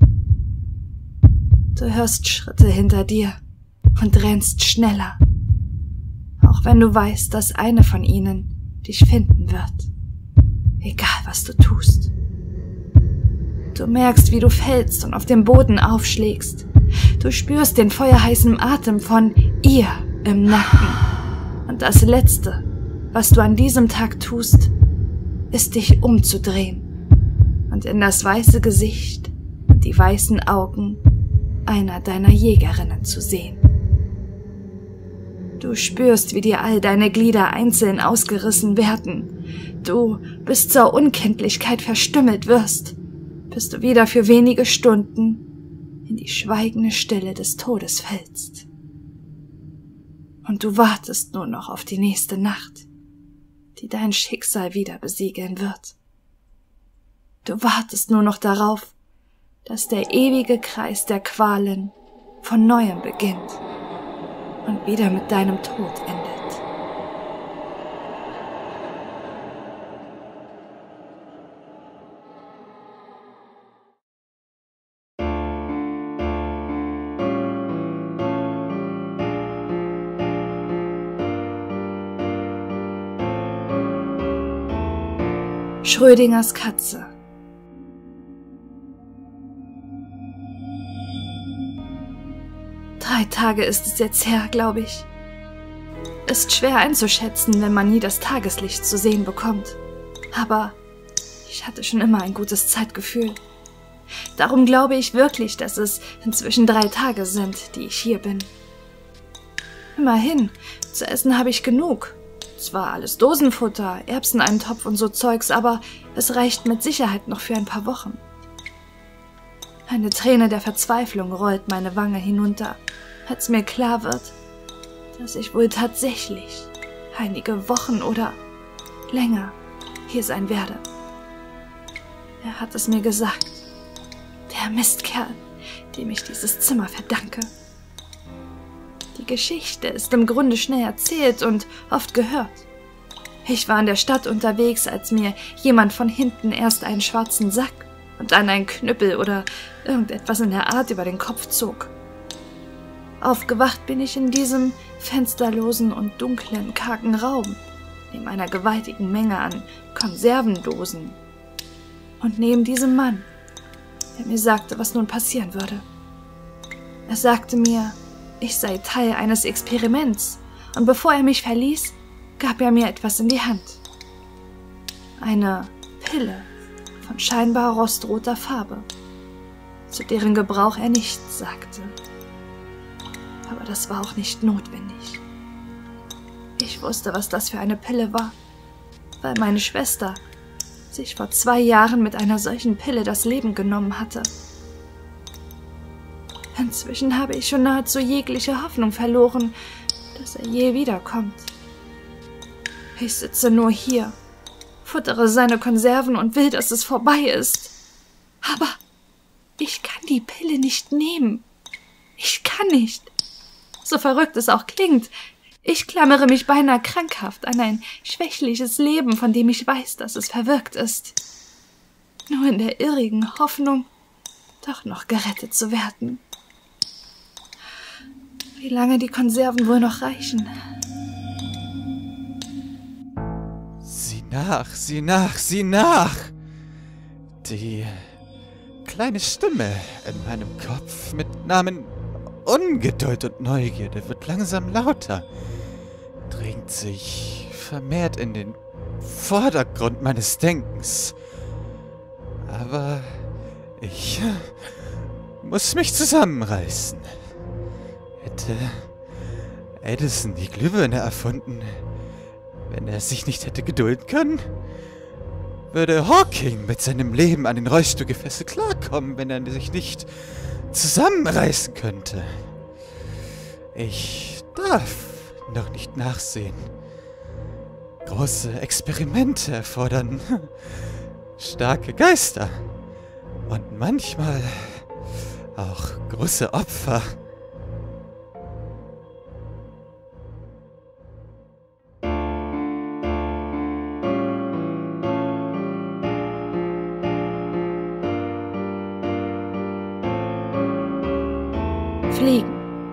Du hörst Schritte hinter dir und rennst schneller, auch wenn du weißt, dass eine von ihnen dich finden wird, egal was du tust. Du merkst, wie du fällst und auf dem Boden aufschlägst. Du spürst den feuerheißen Atem von ihr im Nacken. Und das Letzte, was du an diesem Tag tust, ist dich umzudrehen und in das weiße Gesicht und die weißen Augen einer deiner Jägerinnen zu sehen. Du spürst, wie dir all deine Glieder einzeln ausgerissen werden. Du bis zur Unkenntlichkeit verstümmelt wirst, bis du wieder für wenige Stunden in die schweigende Stille des Todes fällst. Und du wartest nur noch auf die nächste Nacht, die dein Schicksal wieder besiegeln wird. Du wartest nur noch darauf, dass der ewige Kreis der Qualen von Neuem beginnt und wieder mit deinem Tod endet. Schrödingers Katze. Drei Tage ist es jetzt her, glaube ich. Ist schwer einzuschätzen, wenn man nie das Tageslicht zu sehen bekommt. Aber ich hatte schon immer ein gutes Zeitgefühl. Darum glaube ich wirklich, dass es inzwischen 3 Tage sind, die ich hier bin. Immerhin, zu essen habe ich genug. Zwar alles Dosenfutter, Erbseneintopf und so Zeugs, aber es reicht mit Sicherheit noch für ein paar Wochen. Eine Träne der Verzweiflung rollt meine Wange hinunter, als mir klar wird, dass ich wohl tatsächlich einige Wochen oder länger hier sein werde. Er hat es mir gesagt, der Mistkerl, dem ich dieses Zimmer verdanke. Die Geschichte ist im Grunde schnell erzählt und oft gehört. Ich war in der Stadt unterwegs, als mir jemand von hinten erst einen schwarzen Sack und dann einen Knüppel oder irgendetwas in der Art über den Kopf zog. Aufgewacht bin ich in diesem fensterlosen und dunklen, kargen Raum, neben einer gewaltigen Menge an Konservendosen und neben diesem Mann, der mir sagte, was nun passieren würde. Er sagte mir, ich sei Teil eines Experiments, und bevor er mich verließ, gab er mir etwas in die Hand. Eine Pille von scheinbar rostroter Farbe, zu deren Gebrauch er nichts sagte. Aber das war auch nicht notwendig. Ich wusste, was das für eine Pille war, weil meine Schwester sich vor 2 Jahren mit einer solchen Pille das Leben genommen hatte. Inzwischen habe ich schon nahezu jegliche Hoffnung verloren, dass er je wiederkommt. Ich sitze nur hier, futtere seine Konserven und will, dass es vorbei ist. Aber ich kann die Pille nicht nehmen. Ich kann nicht. So verrückt es auch klingt, ich klammere mich beinahe krankhaft an ein schwächliches Leben, von dem ich weiß, dass es verwirkt ist. Nur in der irrigen Hoffnung, doch noch gerettet zu werden. Wie lange die Konserven wohl noch reichen? Sieh nach, sieh nach, sieh nach! Die kleine Stimme in meinem Kopf mit Namen Ungeduld und Neugierde wird langsam lauter, drängt sich vermehrt in den Vordergrund meines Denkens. Aber ich muss mich zusammenreißen. Hätte Edison die Glühbirne erfunden, wenn er sich nicht hätte gedulden können? Würde Hawking mit seinem Leben an den Rollstuhl gefesselt klarkommen, wenn er sich nicht zusammenreißen könnte? Ich darf noch nicht nachsehen. Große Experimente erfordern starke Geister und manchmal auch große Opfer. Fliegen.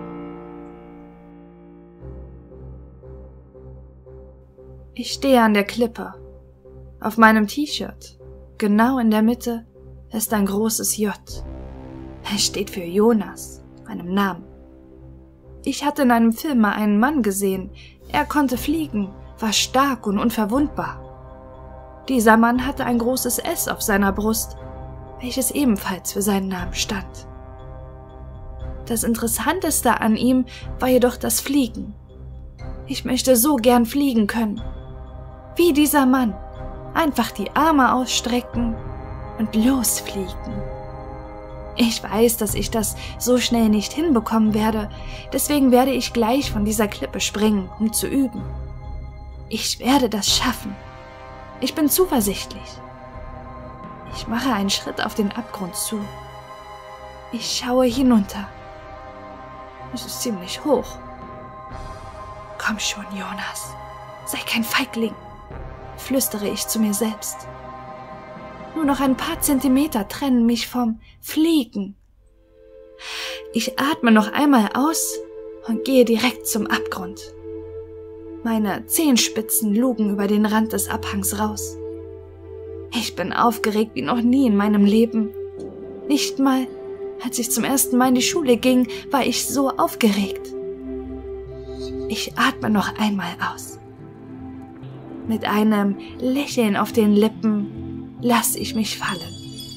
Ich stehe an der Klippe. Auf meinem T-Shirt, genau in der Mitte, ist ein großes J. Es steht für Jonas, meinem Namen. Ich hatte in einem Film mal einen Mann gesehen. Er konnte fliegen, war stark und unverwundbar. Dieser Mann hatte ein großes S auf seiner Brust, welches ebenfalls für seinen Namen stand. Das Interessanteste an ihm war jedoch das Fliegen. Ich möchte so gern fliegen können. Wie dieser Mann. Einfach die Arme ausstrecken und losfliegen. Ich weiß, dass ich das so schnell nicht hinbekommen werde, deswegen werde ich gleich von dieser Klippe springen, um zu üben. Ich werde das schaffen. Ich bin zuversichtlich. Ich mache einen Schritt auf den Abgrund zu. Ich schaue hinunter. Es ist ziemlich hoch. Komm schon, Jonas. Sei kein Feigling, flüstere ich zu mir selbst. Nur noch ein paar Zentimeter trennen mich vom Fliegen. Ich atme noch einmal aus und gehe direkt zum Abgrund. Meine Zehenspitzen lugen über den Rand des Abhangs raus. Ich bin aufgeregt wie noch nie in meinem Leben. Nicht mal, als ich zum ersten Mal in die Schule ging, war ich so aufgeregt. Ich atme noch einmal aus. Mit einem Lächeln auf den Lippen lasse ich mich fallen.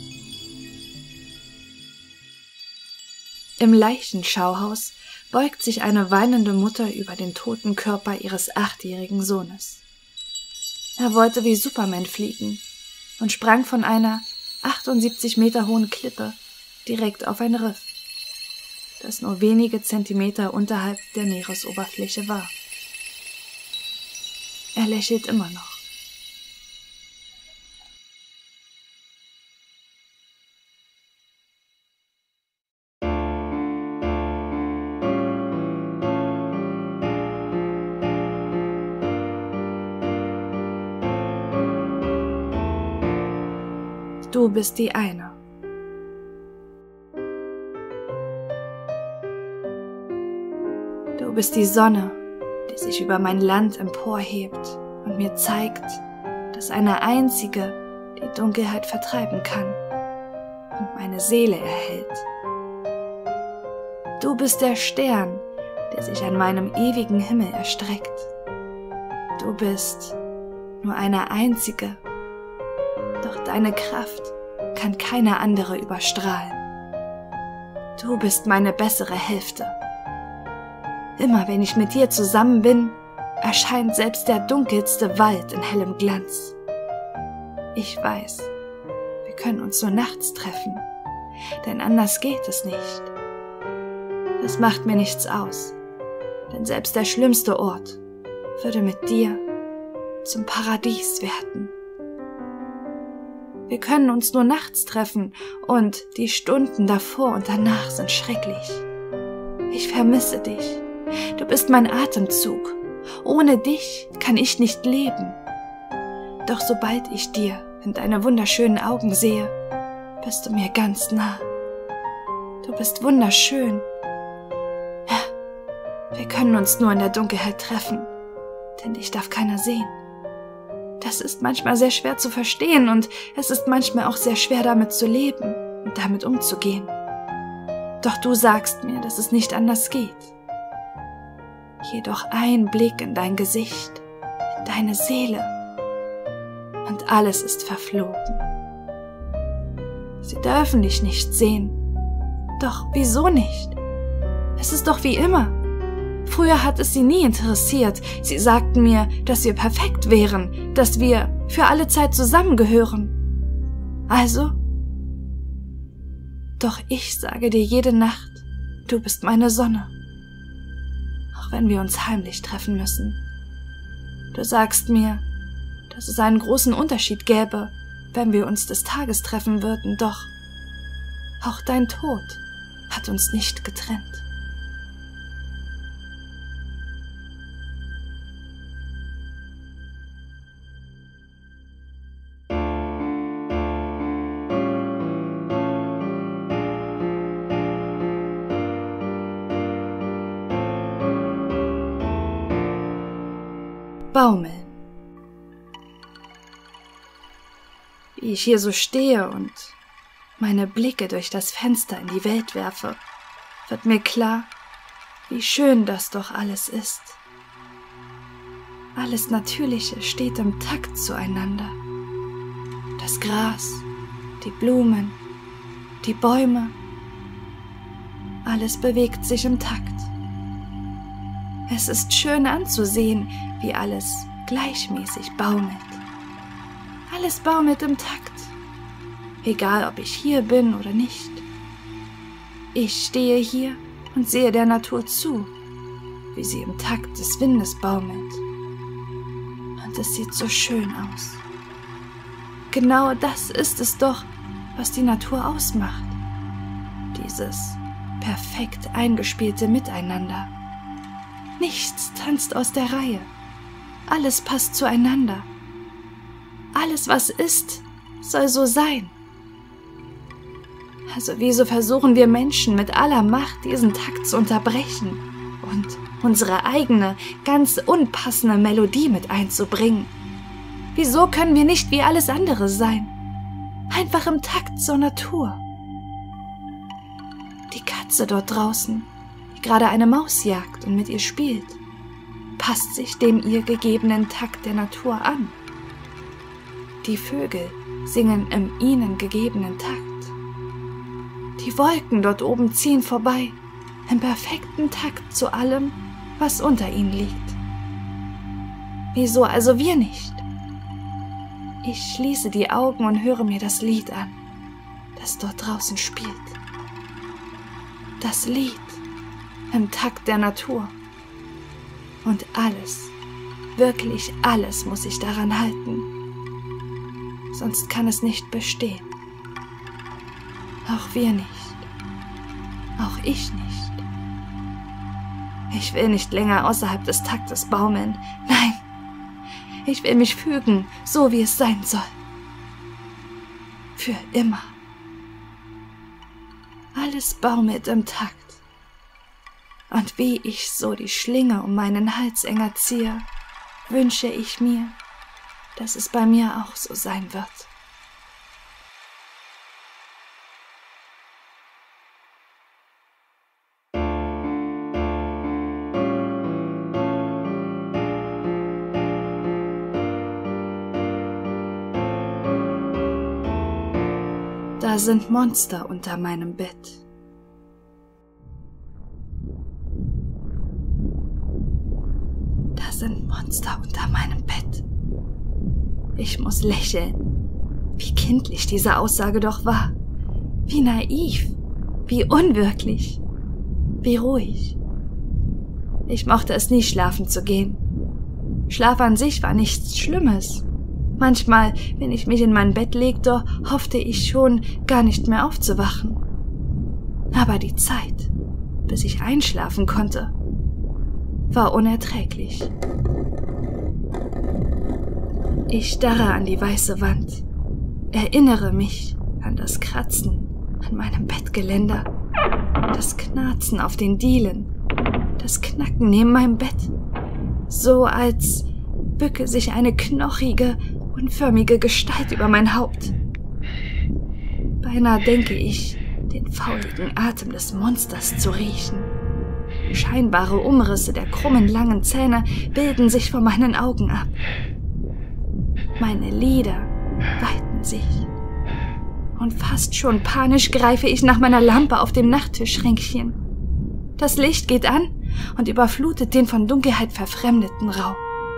Im Leichenschauhaus beugt sich eine weinende Mutter über den toten Körper ihres 8-jährigen Sohnes. Er wollte wie Superman fliegen und sprang von einer 78 Meter hohen Klippe direkt auf ein Riff, das nur wenige Zentimeter unterhalb der Meeresoberfläche war. Er lächelt immer noch. Du bist die eine. Du bist die Sonne, die sich über mein Land emporhebt und mir zeigt, dass eine einzige die Dunkelheit vertreiben kann und meine Seele erhält. Du bist der Stern, der sich an meinem ewigen Himmel erstreckt. Du bist nur eine einzige, doch deine Kraft kann keine andere überstrahlen. Du bist meine bessere Hälfte. Immer wenn ich mit dir zusammen bin, erscheint selbst der dunkelste Wald in hellem Glanz. Ich weiß, wir können uns nur nachts treffen, denn anders geht es nicht. Das macht mir nichts aus, denn selbst der schlimmste Ort würde mit dir zum Paradies werden. Wir können uns nur nachts treffen und die Stunden davor und danach sind schrecklich. Ich vermisse dich. Du bist mein Atemzug. Ohne dich kann ich nicht leben. Doch sobald ich dir in deine wunderschönen Augen sehe, bist du mir ganz nah. Du bist wunderschön. Ja, wir können uns nur in der Dunkelheit treffen, denn dich darf keiner sehen. Das ist manchmal sehr schwer zu verstehen und es ist manchmal auch sehr schwer damit zu leben und damit umzugehen. Doch du sagst mir, dass es nicht anders geht. Jedoch ein Blick in dein Gesicht, in deine Seele und alles ist verflogen. Sie dürfen dich nicht sehen. Doch wieso nicht? Es ist doch wie immer. Früher hat es sie nie interessiert. Sie sagten mir, dass wir perfekt wären, dass wir für alle Zeit zusammengehören. Also? Doch ich sage dir jede Nacht, du bist meine Sonne. Auch wenn wir uns heimlich treffen müssen. Du sagst mir, dass es einen großen Unterschied gäbe, wenn wir uns des Tages treffen würden, doch auch dein Tod hat uns nicht getrennt. Baumeln. Wie ich hier so stehe und meine Blicke durch das Fenster in die Welt werfe, wird mir klar, wie schön das doch alles ist. Alles Natürliche steht im Takt zueinander. Das Gras, die Blumen, die Bäume, alles bewegt sich im Takt. Es ist schön anzusehen, wie alles gleichmäßig baumelt. Alles baumelt im Takt, egal ob ich hier bin oder nicht. Ich stehe hier und sehe der Natur zu, wie sie im Takt des Windes baumelt. Und es sieht so schön aus. Genau das ist es doch, was die Natur ausmacht. Dieses perfekt eingespielte Miteinander. Nichts tanzt aus der Reihe. Alles passt zueinander. Alles, was ist, soll so sein. Also wieso versuchen wir Menschen mit aller Macht, diesen Takt zu unterbrechen und unsere eigene, ganz unpassende Melodie mit einzubringen? Wieso können wir nicht wie alles andere sein? Einfach im Takt zur Natur. Die Katze dort draußen, die gerade eine Maus jagt und mit ihr spielt, passt sich dem ihr gegebenen Takt der Natur an. Die Vögel singen im ihnen gegebenen Takt. Die Wolken dort oben ziehen vorbei, im perfekten Takt zu allem, was unter ihnen liegt. Wieso also wir nicht? Ich schließe die Augen und höre mir das Lied an, das dort draußen spielt. Das Lied im Takt der Natur. Und alles, wirklich alles muss ich daran halten. Sonst kann es nicht bestehen. Auch wir nicht. Auch ich nicht. Ich will nicht länger außerhalb des Taktes baumeln. Nein, ich will mich fügen, so wie es sein soll. Für immer. Alles baumelt im Takt. Und wie ich so die Schlinge um meinen Hals enger ziehe, wünsche ich mir, dass es bei mir auch so sein wird. Da sind Monster unter meinem Bett. Das Das sind Monster unter meinem Bett. Ich muss lächeln. Wie kindlich diese Aussage doch war. Wie naiv. Wie unwirklich. Wie ruhig. Ich mochte es nie, schlafen zu gehen. Schlaf an sich war nichts Schlimmes. Manchmal, wenn ich mich in mein Bett legte, hoffte ich schon, gar nicht mehr aufzuwachen. Aber die Zeit, bis ich einschlafen konnte, war unerträglich. Ich starre an die weiße Wand, erinnere mich an das Kratzen an meinem Bettgeländer, das Knarzen auf den Dielen, das Knacken neben meinem Bett, so als bücke sich eine knochige, unförmige Gestalt über mein Haupt. Beinahe denke ich, den fauligen Atem des Monsters zu riechen. Scheinbare Umrisse der krummen, langen Zähne bilden sich vor meinen Augen ab. Meine Lider weiten sich. Und fast schon panisch greife ich nach meiner Lampe auf dem Nachttischschränkchen. Das Licht geht an und überflutet den von Dunkelheit verfremdeten Raum.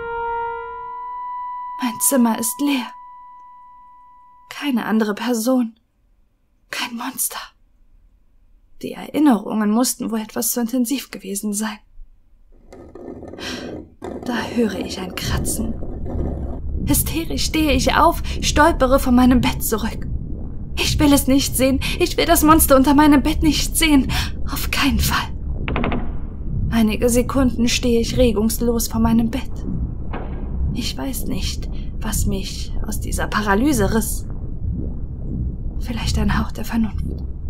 Mein Zimmer ist leer. Keine andere Person. Kein Monster. Die Erinnerungen mussten wohl etwas zu intensiv gewesen sein. Da höre ich ein Kratzen. Hysterisch stehe ich auf, stolpere von meinem Bett zurück. Ich will es nicht sehen. Ich will das Monster unter meinem Bett nicht sehen. Auf keinen Fall. Einige Sekunden stehe ich regungslos vor meinem Bett. Ich weiß nicht, was mich aus dieser Paralyse riss. Vielleicht ein Hauch der Vernunft.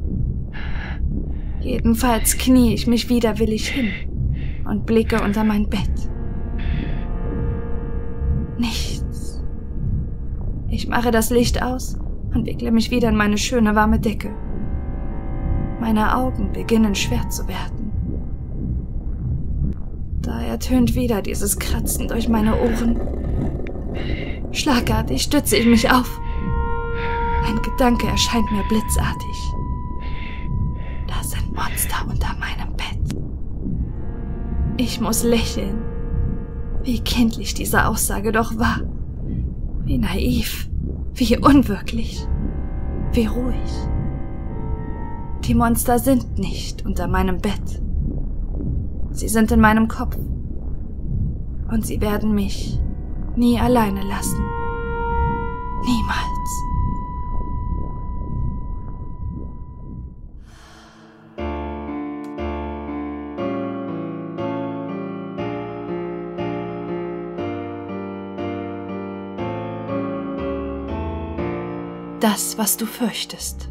Jedenfalls knie ich mich widerwillig hin und blicke unter mein Bett. Nichts. Ich mache das Licht aus und wickle mich wieder in meine schöne warme Decke. Meine Augen beginnen schwer zu werden. Da ertönt wieder dieses Kratzen durch meine Ohren. Schlagartig stütze ich mich auf. Ein Gedanke erscheint mir blitzartig. Da sind Monster unter meinem Bett. Ich muss lächeln. Wie kindlich diese Aussage doch war. Wie naiv. Wie unwirklich. Wie ruhig. Die Monster sind nicht unter meinem Bett. Sie sind in meinem Kopf. Und sie werden mich nie alleine lassen. Niemals. Das, was du fürchtest.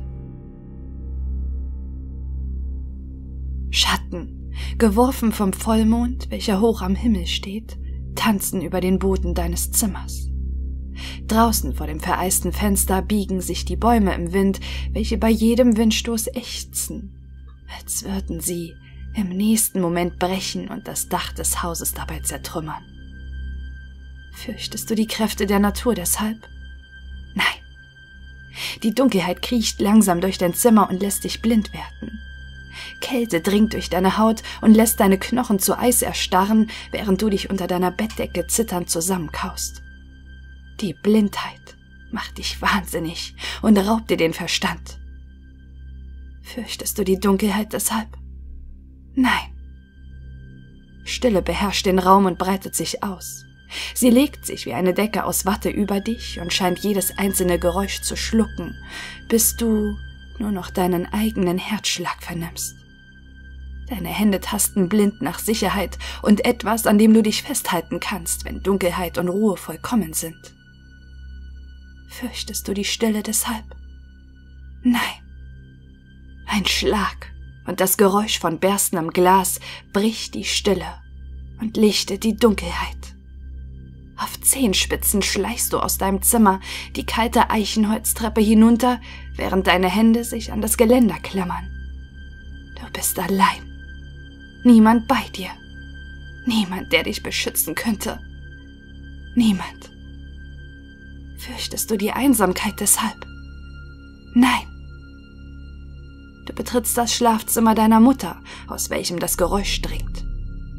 Schatten, geworfen vom Vollmond, welcher hoch am Himmel steht, tanzen über den Boden deines Zimmers. Draußen vor dem vereisten Fenster biegen sich die Bäume im Wind, welche bei jedem Windstoß ächzen, als würden sie im nächsten Moment brechen und das Dach des Hauses dabei zertrümmern. Fürchtest du die Kräfte der Natur deshalb? Nein. Die Dunkelheit kriecht langsam durch dein Zimmer und lässt dich blind werden. Kälte dringt durch deine Haut und lässt deine Knochen zu Eis erstarren, während du dich unter deiner Bettdecke zitternd zusammenkaust. Die Blindheit macht dich wahnsinnig und raubt dir den Verstand. Fürchtest du die Dunkelheit deshalb? Nein. Stille beherrscht den Raum und breitet sich aus. Sie legt sich wie eine Decke aus Watte über dich und scheint jedes einzelne Geräusch zu schlucken, bis du nur noch deinen eigenen Herzschlag vernimmst. Deine Hände tasten blind nach Sicherheit und etwas, an dem du dich festhalten kannst, wenn Dunkelheit und Ruhe vollkommen sind. Fürchtest du die Stille deshalb? Nein. Ein Schlag und das Geräusch von berstendem Glas bricht die Stille und lichtet die Dunkelheit. Auf Zehenspitzen schleichst du aus deinem Zimmer die kalte Eichenholztreppe hinunter, während deine Hände sich an das Geländer klammern. Du bist allein. Niemand bei dir. Niemand, der dich beschützen könnte. Niemand. Fürchtest du die Einsamkeit deshalb? Nein. Du betrittst das Schlafzimmer deiner Mutter, aus welchem das Geräusch dringt.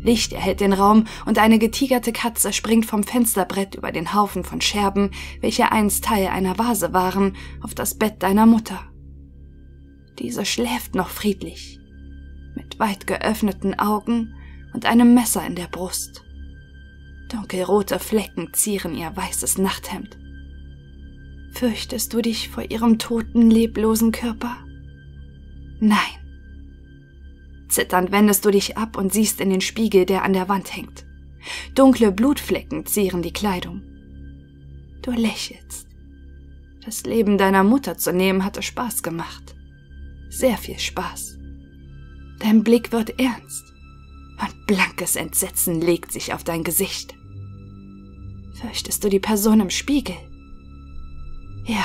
Licht erhellt den Raum und eine getigerte Katze springt vom Fensterbrett über den Haufen von Scherben, welche einst Teil einer Vase waren, auf das Bett deiner Mutter. Diese schläft noch friedlich, mit weit geöffneten Augen und einem Messer in der Brust. Dunkelrote Flecken zieren ihr weißes Nachthemd. Fürchtest du dich vor ihrem toten, leblosen Körper? Nein. Zitternd wendest du dich ab und siehst in den Spiegel, der an der Wand hängt. Dunkle Blutflecken zieren die Kleidung. Du lächelst. Das Leben deiner Mutter zu nehmen hatte Spaß gemacht. Sehr viel Spaß. Dein Blick wird ernst und blankes Entsetzen legt sich auf dein Gesicht. Fürchtest du die Person im Spiegel? Ja.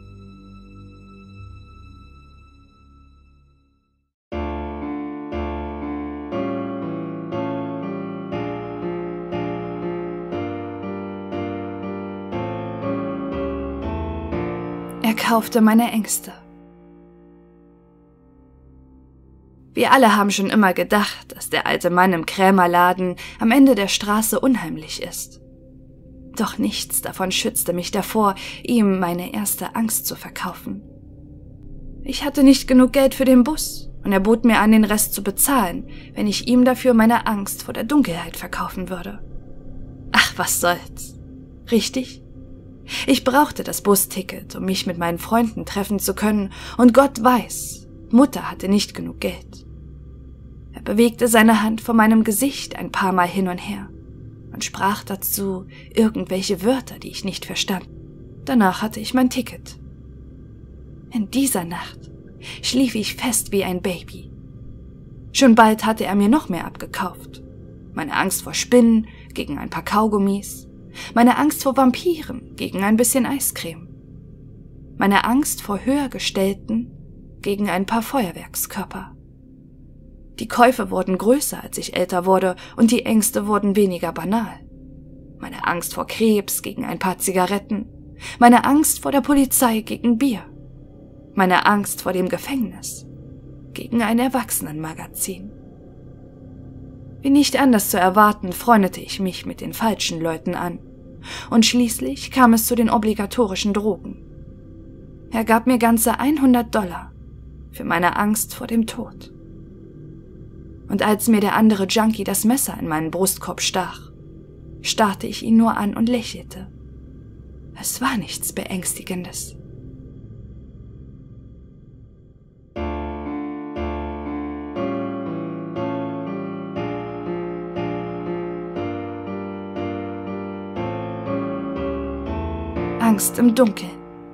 Er kaufte meine Ängste. Wir alle haben schon immer gedacht, dass der alte Mann im Krämerladen am Ende der Straße unheimlich ist. Doch nichts davon schützte mich davor, ihm meine erste Angst zu verkaufen. Ich hatte nicht genug Geld für den Bus und er bot mir an, den Rest zu bezahlen, wenn ich ihm dafür meine Angst vor der Dunkelheit verkaufen würde. Ach, was soll's. Richtig? Ich brauchte das Busticket, um mich mit meinen Freunden treffen zu können, und Gott weiß, Mutter hatte nicht genug Geld. Er bewegte seine Hand vor meinem Gesicht ein paar Mal hin und her und sprach dazu irgendwelche Wörter, die ich nicht verstand. Danach hatte ich mein Ticket. In dieser Nacht schlief ich fest wie ein Baby. Schon bald hatte er mir noch mehr abgekauft. Meine Angst vor Spinnen gegen ein paar Kaugummis, meine Angst vor Vampiren gegen ein bisschen Eiscreme, meine Angst vor Höhergestellten gegen ein paar Feuerwerkskörper. Die Käufe wurden größer, als ich älter wurde, und die Ängste wurden weniger banal. Meine Angst vor Krebs gegen ein paar Zigaretten, meine Angst vor der Polizei gegen Bier, meine Angst vor dem Gefängnis gegen ein Erwachsenenmagazin. Wie nicht anders zu erwarten, freundete ich mich mit den falschen Leuten an, und schließlich kam es zu den obligatorischen Drogen. Er gab mir ganze $100 für meine Angst vor dem Tod. Und als mir der andere Junkie das Messer in meinen Brustkorb stach, starrte ich ihn nur an und lächelte. Es war nichts Beängstigendes. Angst im Dunkeln.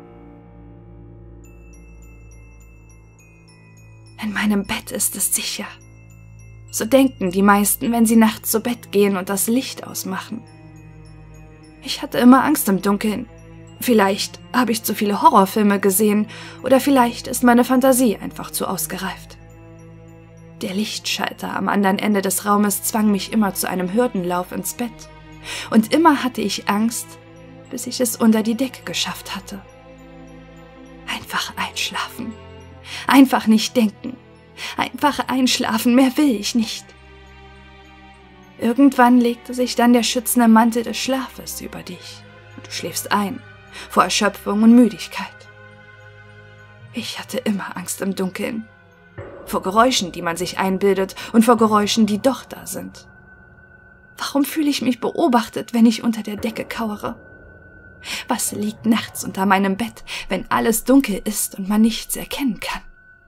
In meinem Bett ist es sicher. So denken die meisten, wenn sie nachts zu Bett gehen und das Licht ausmachen. Ich hatte immer Angst im Dunkeln. Vielleicht habe ich zu viele Horrorfilme gesehen oder vielleicht ist meine Fantasie einfach zu ausgereift. Der Lichtschalter am anderen Ende des Raumes zwang mich immer zu einem Hürdenlauf ins Bett. Und immer hatte ich Angst, bis ich es unter die Decke geschafft hatte. Einfach einschlafen. Einfach nicht denken. Einfach einschlafen, mehr will ich nicht. Irgendwann legte sich dann der schützende Mantel des Schlafes über dich und du schläfst ein, vor Erschöpfung und Müdigkeit. Ich hatte immer Angst im Dunkeln. Vor Geräuschen, die man sich einbildet und vor Geräuschen, die doch da sind. Warum fühle ich mich beobachtet, wenn ich unter der Decke kauere? Was liegt nachts unter meinem Bett, wenn alles dunkel ist und man nichts erkennen kann?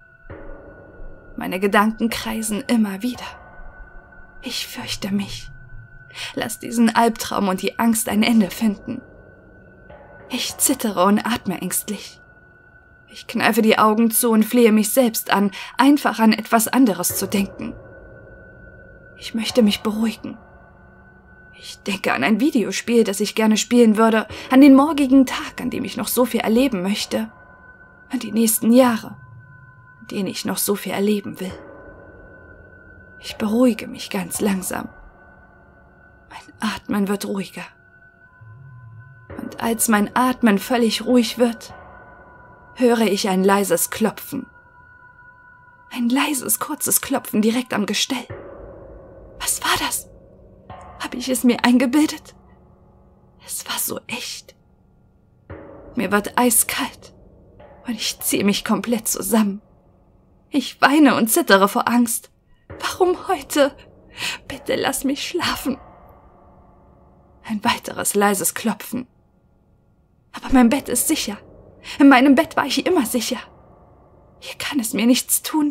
Meine Gedanken kreisen immer wieder. Ich fürchte mich. Lass diesen Albtraum und die Angst ein Ende finden. Ich zittere und atme ängstlich. Ich kneife die Augen zu und flehe mich selbst an, einfach an etwas anderes zu denken. Ich möchte mich beruhigen. Ich denke an ein Videospiel, das ich gerne spielen würde, an den morgigen Tag, an dem ich noch so viel erleben möchte, an die nächsten Jahre, an denen ich noch so viel erleben will. Ich beruhige mich ganz langsam. Mein Atmen wird ruhiger. Und als mein Atmen völlig ruhig wird, höre ich ein leises Klopfen. Ein leises, kurzes Klopfen direkt am Gestell. Was war das? Habe ich es mir eingebildet? Es war so echt. Mir wird eiskalt und ich ziehe mich komplett zusammen. Ich weine und zittere vor Angst. Warum heute? Bitte lass mich schlafen. Ein weiteres leises Klopfen. Aber mein Bett ist sicher. In meinem Bett war ich immer sicher. Hier kann es mir nichts tun.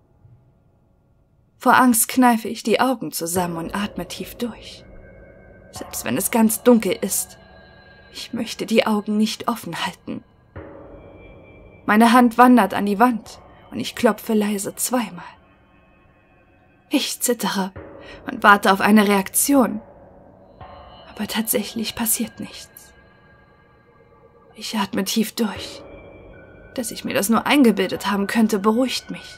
Vor Angst kneife ich die Augen zusammen und atme tief durch. Selbst wenn es ganz dunkel ist. Ich möchte die Augen nicht offen halten. Meine Hand wandert an die Wand und ich klopfe leise zweimal. Ich zittere und warte auf eine Reaktion. Aber tatsächlich passiert nichts. Ich atme tief durch. Dass ich mir das nur eingebildet haben könnte, beruhigt mich.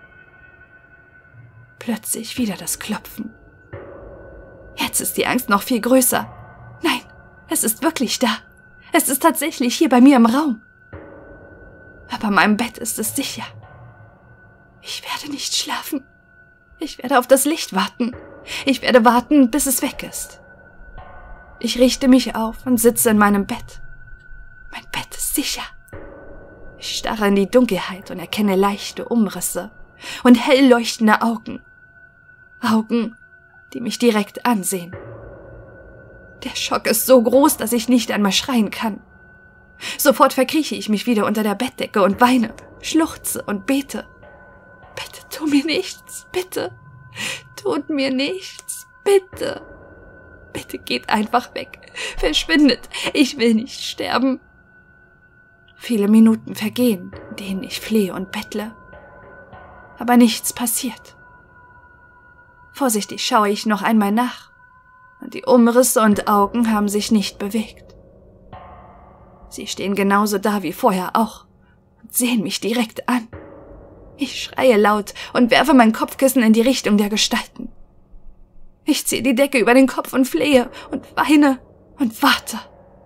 Plötzlich wieder das Klopfen. Jetzt ist die Angst noch viel größer. Nein, es ist wirklich da. Es ist tatsächlich hier bei mir im Raum. Aber meinem Bett ist es sicher. Ich werde nicht schlafen. Ich werde auf das Licht warten. Ich werde warten, bis es weg ist. Ich richte mich auf und sitze in meinem Bett. Mein Bett ist sicher. Ich starre in die Dunkelheit und erkenne leichte Umrisse und hell leuchtende Augen. Augen, die mich direkt ansehen. Der Schock ist so groß, dass ich nicht einmal schreien kann. Sofort verkrieche ich mich wieder unter der Bettdecke und weine, schluchze und bete. Bitte tu mir nichts, bitte. Tut mir nichts, bitte. Bitte geht einfach weg. Verschwindet. Ich will nicht sterben. Viele Minuten vergehen, in denen ich flehe und bettle. Aber nichts passiert. Vorsichtig schaue ich noch einmal nach. Und die Umrisse und Augen haben sich nicht bewegt. Sie stehen genauso da wie vorher auch und sehen mich direkt an. Ich schreie laut und werfe mein Kopfkissen in die Richtung der Gestalten. Ich ziehe die Decke über den Kopf und flehe und weine und warte.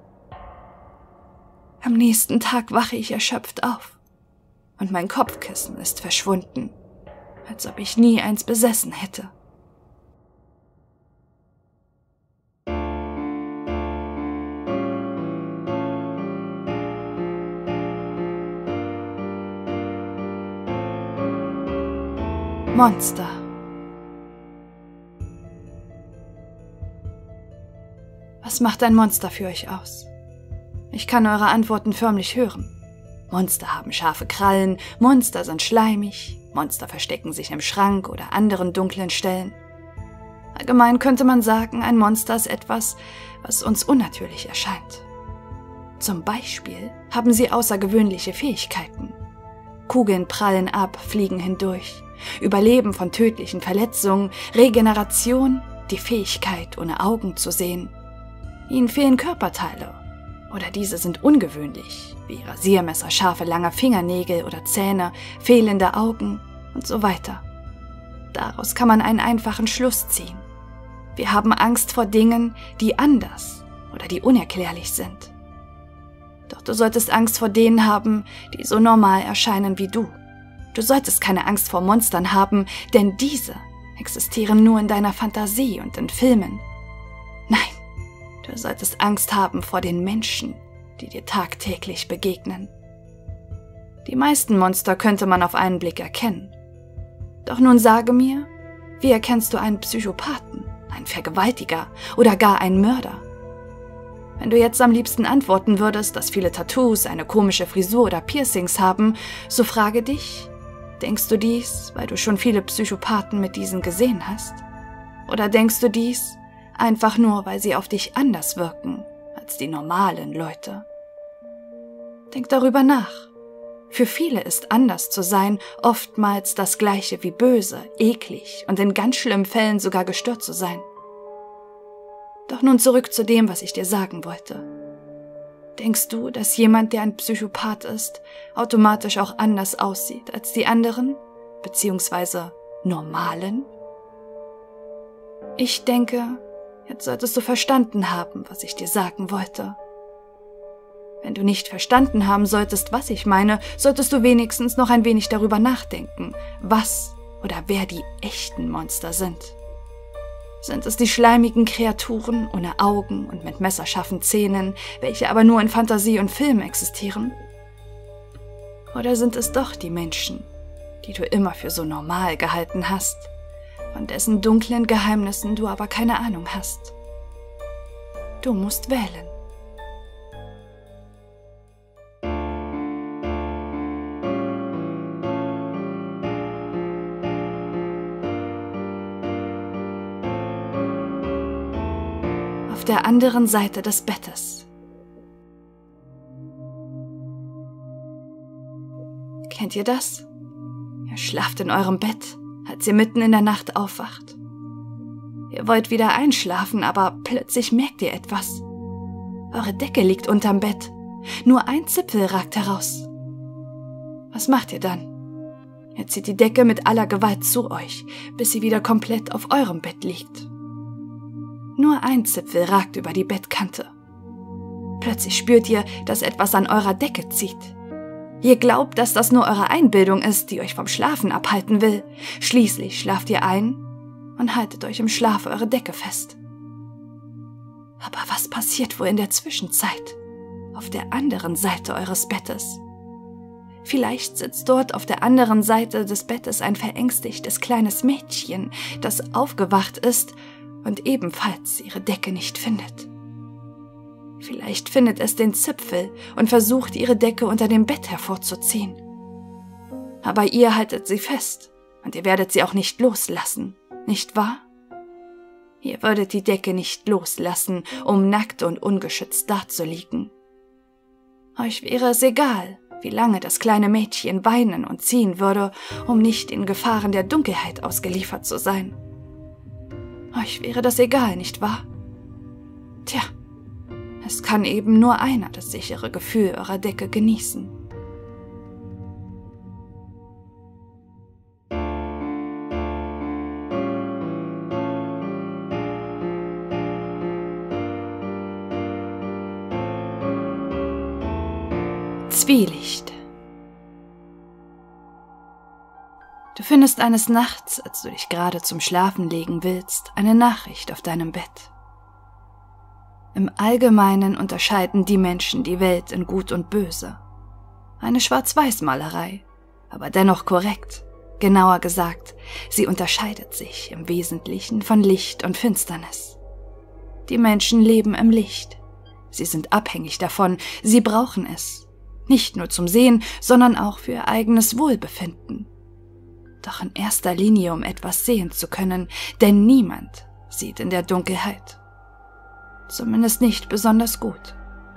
Am nächsten Tag wache ich erschöpft auf und mein Kopfkissen ist verschwunden, als ob ich nie eins besessen hätte. Monster. Was macht ein Monster für euch aus? Ich kann eure Antworten förmlich hören. Monster haben scharfe Krallen, Monster sind schleimig, Monster verstecken sich im Schrank oder anderen dunklen Stellen. Allgemein könnte man sagen, ein Monster ist etwas, was uns unnatürlich erscheint. Zum Beispiel haben sie außergewöhnliche Fähigkeiten. Kugeln prallen ab, fliegen hindurch. Überleben von tödlichen Verletzungen, Regeneration, die Fähigkeit, ohne Augen zu sehen. Ihnen fehlen Körperteile oder diese sind ungewöhnlich, wie Rasiermesser, scharfe, lange Fingernägel oder Zähne, fehlende Augen und so weiter. Daraus kann man einen einfachen Schluss ziehen. Wir haben Angst vor Dingen, die anders oder die unerklärlich sind. Doch du solltest Angst vor denen haben, die so normal erscheinen wie du. Du solltest keine Angst vor Monstern haben, denn diese existieren nur in deiner Fantasie und in Filmen. Nein, du solltest Angst haben vor den Menschen, die dir tagtäglich begegnen. Die meisten Monster könnte man auf einen Blick erkennen. Doch nun sage mir, wie erkennst du einen Psychopathen, einen Vergewaltiger oder gar einen Mörder? Wenn du jetzt am liebsten antworten würdest, dass viele Tattoos, eine komische Frisur oder Piercings haben, so frage dich, denkst du dies, weil du schon viele Psychopathen mit diesen gesehen hast? Oder denkst du dies einfach nur, weil sie auf dich anders wirken als die normalen Leute? Denk darüber nach. Für viele ist anders zu sein oftmals das Gleiche wie böse, eklig und in ganz schlimmen Fällen sogar gestört zu sein. Doch nun zurück zu dem, was ich dir sagen wollte. Denkst du, dass jemand, der ein Psychopath ist, automatisch auch anders aussieht als die anderen, beziehungsweise normalen? Ich denke, jetzt solltest du verstanden haben, was ich dir sagen wollte. Wenn du nicht verstanden haben solltest, was ich meine, solltest du wenigstens noch ein wenig darüber nachdenken, was oder wer die echten Monster sind. Sind es die schleimigen Kreaturen ohne Augen und mit messerscharfen Zähnen, welche aber nur in Fantasie und Film existieren? Oder sind es doch die Menschen, die du immer für so normal gehalten hast, von dessen dunklen Geheimnissen du aber keine Ahnung hast? Du musst wählen. Auf der anderen Seite des Bettes. Kennt ihr das? Ihr schlaft in eurem Bett, als ihr mitten in der Nacht aufwacht. Ihr wollt wieder einschlafen, aber plötzlich merkt ihr etwas. Eure Decke liegt unterm Bett. Nur ein Zipfel ragt heraus. Was macht ihr dann? Ihr zieht die Decke mit aller Gewalt zu euch, bis sie wieder komplett auf eurem Bett liegt. Nur ein Zipfel ragt über die Bettkante. Plötzlich spürt ihr, dass etwas an eurer Decke zieht. Ihr glaubt, dass das nur eure Einbildung ist, die euch vom Schlafen abhalten will. Schließlich schlaft ihr ein und haltet euch im Schlaf eure Decke fest. Aber was passiert wohl in der Zwischenzeit, auf der anderen Seite eures Bettes? Vielleicht sitzt dort auf der anderen Seite des Bettes ein verängstigtes kleines Mädchen, das aufgewacht ist und ebenfalls ihre Decke nicht findet. Vielleicht findet es den Zipfel und versucht, ihre Decke unter dem Bett hervorzuziehen. Aber ihr haltet sie fest und ihr werdet sie auch nicht loslassen, nicht wahr? Ihr würdet die Decke nicht loslassen, um nackt und ungeschützt dazuliegen. Euch wäre es egal, wie lange das kleine Mädchen weinen und ziehen würde, um nicht den Gefahren der Dunkelheit ausgeliefert zu sein. Euch wäre das egal, nicht wahr? Tja, es kann eben nur einer das sichere Gefühl eurer Decke genießen. Zwielicht. Du findest eines Nachts, als du dich gerade zum Schlafen legen willst, eine Nachricht auf deinem Bett. Im Allgemeinen unterscheiden die Menschen die Welt in Gut und Böse. Eine Schwarz-Weiß-Malerei, aber dennoch korrekt. Genauer gesagt, sie unterscheidet sich im Wesentlichen von Licht und Finsternis. Die Menschen leben im Licht. Sie sind abhängig davon, sie brauchen es. Nicht nur zum Sehen, sondern auch für ihr eigenes Wohlbefinden. Doch in erster Linie, um etwas sehen zu können, denn niemand sieht in der Dunkelheit. Zumindest nicht besonders gut.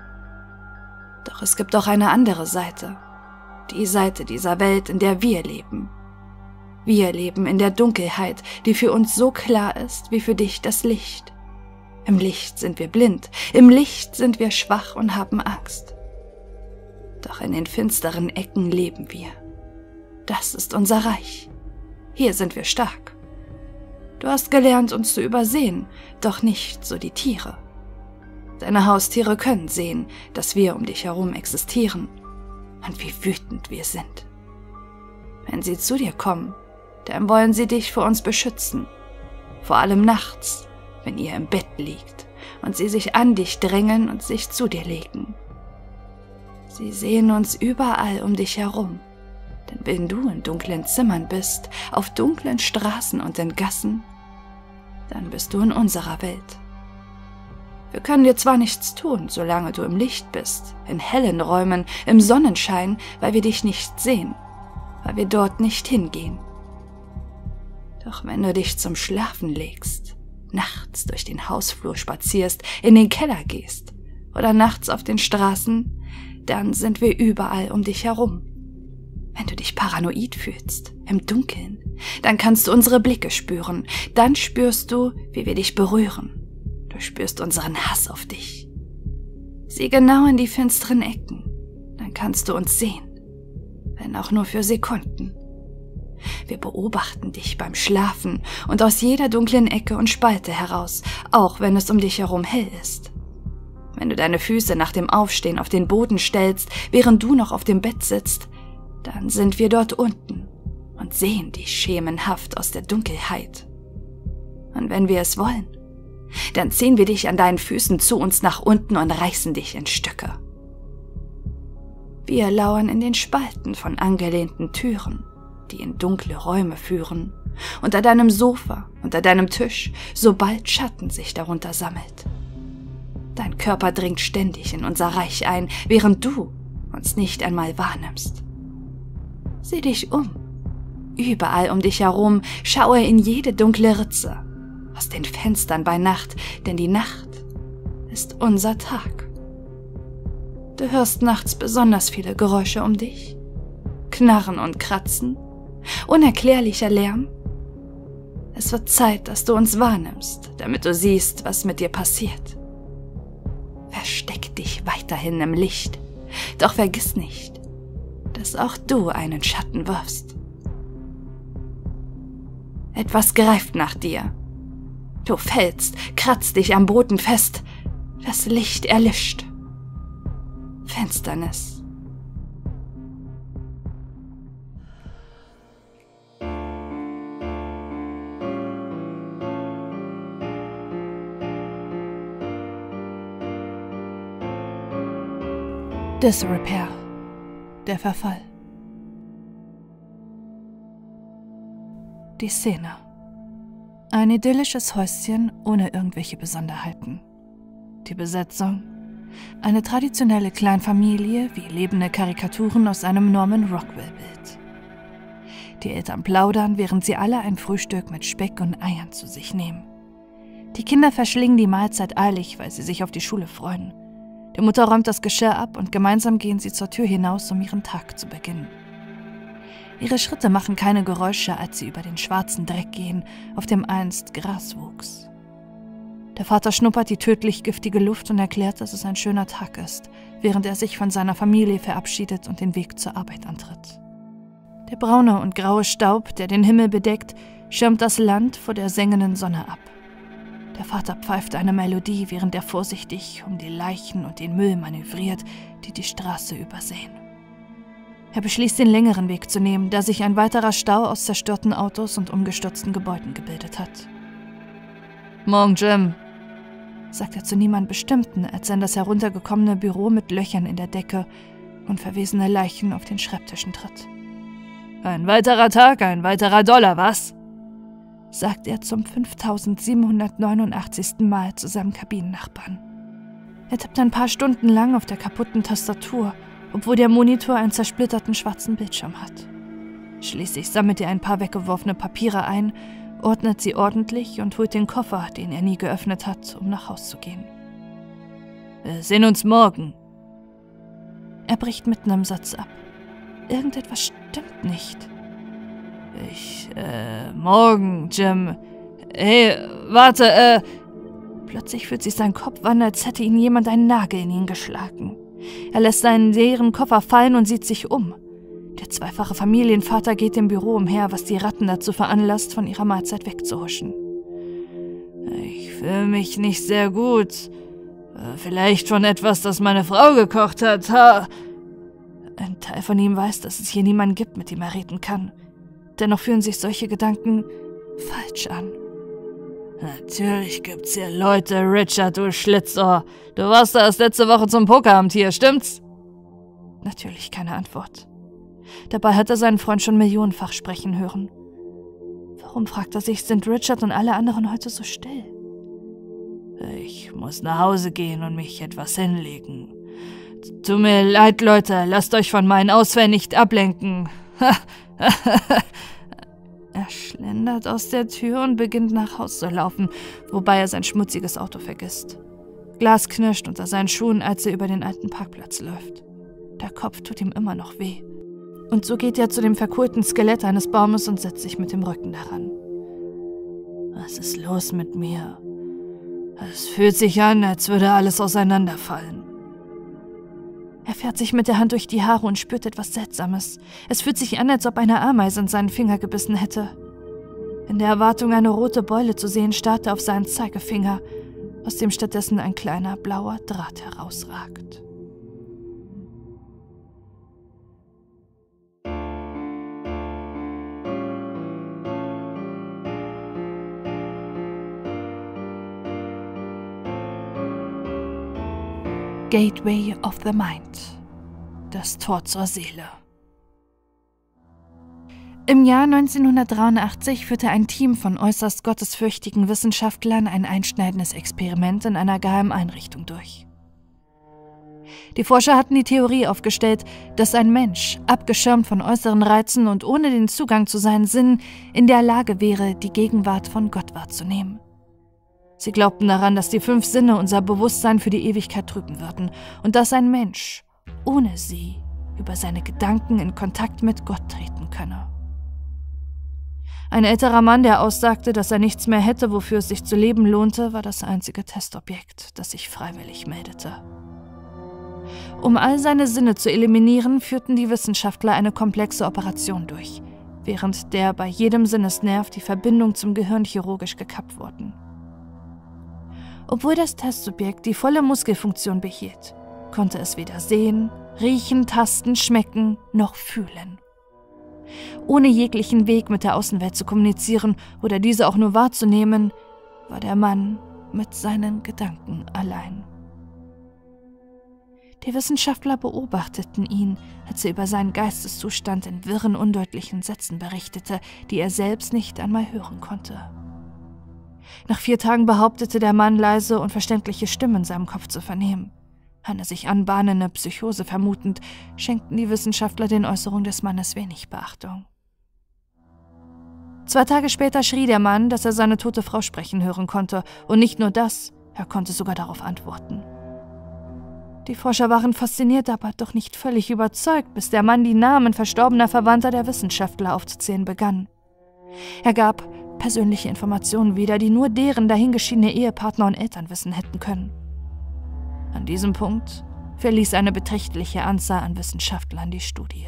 Doch es gibt auch eine andere Seite. Die Seite dieser Welt, in der wir leben. Wir leben in der Dunkelheit, die für uns so klar ist wie für dich das Licht. Im Licht sind wir blind, im Licht sind wir schwach und haben Angst. Doch in den finsteren Ecken leben wir. Das ist unser Reich. Hier sind wir stark. Du hast gelernt, uns zu übersehen, doch nicht so die Tiere. Deine Haustiere können sehen, dass wir um dich herum existieren und wie wütend wir sind. Wenn sie zu dir kommen, dann wollen sie dich vor uns beschützen. Vor allem nachts, wenn ihr im Bett liegt und sie sich an dich drängen und sich zu dir legen. Sie sehen uns überall um dich herum, denn wenn du in dunklen Zimmern bist, auf dunklen Straßen und in Gassen, dann bist du in unserer Welt. Wir können dir zwar nichts tun, solange du im Licht bist, in hellen Räumen, im Sonnenschein, weil wir dich nicht sehen, weil wir dort nicht hingehen. Doch wenn du dich zum Schlafen legst, nachts durch den Hausflur spazierst, in den Keller gehst oder nachts auf den Straßen, dann sind wir überall um dich herum. Wenn du dich paranoid fühlst, im Dunkeln, dann kannst du unsere Blicke spüren. Dann spürst du, wie wir dich berühren. Du spürst unseren Hass auf dich. Sieh genau in die finsteren Ecken, dann kannst du uns sehen, wenn auch nur für Sekunden. Wir beobachten dich beim Schlafen und aus jeder dunklen Ecke und Spalte heraus, auch wenn es um dich herum hell ist. Wenn du deine Füße nach dem Aufstehen auf den Boden stellst, während du noch auf dem Bett sitzt, dann sind wir dort unten und sehen dich schemenhaft aus der Dunkelheit. Und wenn wir es wollen, dann ziehen wir dich an deinen Füßen zu uns nach unten und reißen dich in Stücke. Wir lauern in den Spalten von angelehnten Türen, die in dunkle Räume führen, unter deinem Sofa, unter deinem Tisch, sobald Schatten sich darunter sammelt. Dein Körper dringt ständig in unser Reich ein, während du uns nicht einmal wahrnimmst. Sieh dich um. Überall um dich herum, schaue in jede dunkle Ritze, aus den Fenstern bei Nacht, denn die Nacht ist unser Tag. Du hörst nachts besonders viele Geräusche um dich. Knarren und Kratzen, unerklärlicher Lärm. Es wird Zeit, dass du uns wahrnimmst, damit du siehst, was mit dir passiert. Versteck dich weiterhin im Licht, doch vergiss nicht, dass auch du einen Schatten wirfst. Etwas greift nach dir. Du fällst, kratzt dich am Boden fest. Das Licht erlischt. Finsternis. Disrepair. Der Verfall. Die Szene. Ein idyllisches Häuschen ohne irgendwelche Besonderheiten. Die Besetzung. Eine traditionelle Kleinfamilie wie lebende Karikaturen aus einem Norman Rockwell-Bild. Die Eltern plaudern, während sie alle ein Frühstück mit Speck und Eiern zu sich nehmen. Die Kinder verschlingen die Mahlzeit eilig, weil sie sich auf die Schule freuen. Die Mutter räumt das Geschirr ab und gemeinsam gehen sie zur Tür hinaus, um ihren Tag zu beginnen. Ihre Schritte machen keine Geräusche, als sie über den schwarzen Dreck gehen, auf dem einst Gras wuchs. Der Vater schnuppert die tödlich giftige Luft und erklärt, dass es ein schöner Tag ist, während er sich von seiner Familie verabschiedet und den Weg zur Arbeit antritt. Der braune und graue Staub, der den Himmel bedeckt, schirmt das Land vor der sengenden Sonne ab. Der Vater pfeift eine Melodie, während er vorsichtig um die Leichen und den Müll manövriert, die die Straße übersäen. Er beschließt, den längeren Weg zu nehmen, da sich ein weiterer Stau aus zerstörten Autos und umgestürzten Gebäuden gebildet hat. »Morgen, Jim«, sagt er zu niemand Bestimmten, als er in das heruntergekommene Büro mit Löchern in der Decke und verwesene Leichen auf den Schreibtischen tritt. »Ein weiterer Tag, ein weiterer Dollar, was?« sagt er zum 5789. Mal zu seinem Kabinennachbarn. Er tippt ein paar Stunden lang auf der kaputten Tastatur, obwohl der Monitor einen zersplitterten schwarzen Bildschirm hat. Schließlich sammelt er ein paar weggeworfene Papiere ein, ordnet sie ordentlich und holt den Koffer, den er nie geöffnet hat, um nach Haus zu gehen. »Wir sehen uns morgen.« Er bricht mitten im Satz ab. Irgendetwas stimmt nicht. Morgen, Jim. Hey, warte, Plötzlich fühlt sich sein Kopf an, als hätte ihn jemand einen Nagel in ihn geschlagen. Er lässt seinen leeren Koffer fallen und sieht sich um. Der zweifache Familienvater geht im Büro umher, was die Ratten dazu veranlasst, von ihrer Mahlzeit wegzuhuschen. »Ich fühle mich nicht sehr gut. Vielleicht von etwas, das meine Frau gekocht hat. Ha!« Ein Teil von ihm weiß, dass es hier niemanden gibt, mit dem er reden kann. Dennoch fühlen sich solche Gedanken falsch an. »Natürlich gibt's hier Leute, Richard, du Schlitzohr. Du warst da erst letzte Woche zum Pokeramt hier, stimmt's?« Natürlich keine Antwort. Dabei hat er seinen Freund schon millionenfach sprechen hören. Warum, fragt er sich, sind Richard und alle anderen heute so still? »Ich muss nach Hause gehen und mich etwas hinlegen. Tut mir leid, Leute, lasst euch von meinen Ausfällen nicht ablenken.« Er schlendert aus der Tür und beginnt nach Haus zu laufen, wobei er sein schmutziges Auto vergisst. Glas knirscht unter seinen Schuhen, als er über den alten Parkplatz läuft. Der Kopf tut ihm immer noch weh. Und so geht er zu dem verkohlten Skelett eines Baumes und setzt sich mit dem Rücken daran. Was ist los mit mir? Es fühlt sich an, als würde alles auseinanderfallen. Er fährt sich mit der Hand durch die Haare und spürt etwas Seltsames. Es fühlt sich an, als ob eine Ameise in seinen Finger gebissen hätte. In der Erwartung, eine rote Beule zu sehen, starrt er auf seinen Zeigefinger, aus dem stattdessen ein kleiner blauer Draht herausragt. Gateway of the Mind, das Tor zur Seele. Im Jahr 1983 führte ein Team von äußerst gottesfürchtigen Wissenschaftlern ein einschneidendes Experiment in einer geheimen Einrichtung durch. Die Forscher hatten die Theorie aufgestellt, dass ein Mensch, abgeschirmt von äußeren Reizen und ohne den Zugang zu seinen Sinnen, in der Lage wäre, die Gegenwart von Gott wahrzunehmen. Sie glaubten daran, dass die 5 Sinne unser Bewusstsein für die Ewigkeit trüben würden und dass ein Mensch ohne sie über seine Gedanken in Kontakt mit Gott treten könne. Ein älterer Mann, der aussagte, dass er nichts mehr hätte, wofür es sich zu leben lohnte, war das einzige Testobjekt, das sich freiwillig meldete. Um all seine Sinne zu eliminieren, führten die Wissenschaftler eine komplexe Operation durch, während der bei jedem Sinnesnerv die Verbindung zum Gehirn chirurgisch gekappt wurden. Obwohl das Testsubjekt die volle Muskelfunktion behielt, konnte es weder sehen, riechen, tasten, schmecken noch fühlen. Ohne jeglichen Weg mit der Außenwelt zu kommunizieren oder diese auch nur wahrzunehmen, war der Mann mit seinen Gedanken allein. Die Wissenschaftler beobachteten ihn, als er über seinen Geisteszustand in wirren, undeutlichen Sätzen berichtete, die er selbst nicht einmal hören konnte. Nach 4 Tagen behauptete der Mann, leise und verständliche Stimmen in seinem Kopf zu vernehmen. Eine sich anbahnende Psychose vermutend, schenkten die Wissenschaftler den Äußerungen des Mannes wenig Beachtung. 2 Tage später schrie der Mann, dass er seine tote Frau sprechen hören konnte, und nicht nur das, er konnte sogar darauf antworten. Die Forscher waren fasziniert, aber doch nicht völlig überzeugt, bis der Mann die Namen verstorbener Verwandter der Wissenschaftler aufzuzählen begann. Er gab persönliche Informationen wieder, die nur deren dahingeschiedene Ehepartner und Eltern wissen hätten können. An diesem Punkt verließ eine beträchtliche Anzahl an Wissenschaftlern die Studie.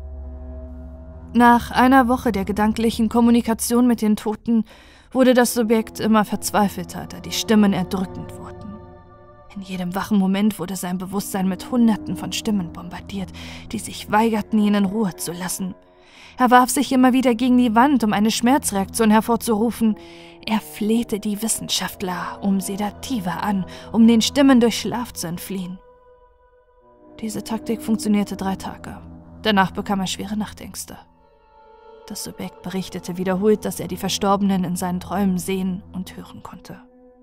Nach einer Woche der gedanklichen Kommunikation mit den Toten wurde das Subjekt immer verzweifelter, da die Stimmen erdrückend wurden. In jedem wachen Moment wurde sein Bewusstsein mit Hunderten von Stimmen bombardiert, die sich weigerten, ihn in Ruhe zu lassen. Er warf sich immer wieder gegen die Wand, um eine Schmerzreaktion hervorzurufen. Er flehte die Wissenschaftler um Sedative an, um den Stimmen durch Schlaf zu entfliehen. Diese Taktik funktionierte 3 Tage. Danach bekam er schwere Nachtängste. Das Subjekt berichtete wiederholt, dass er die Verstorbenen in seinen Träumen sehen und hören konnte.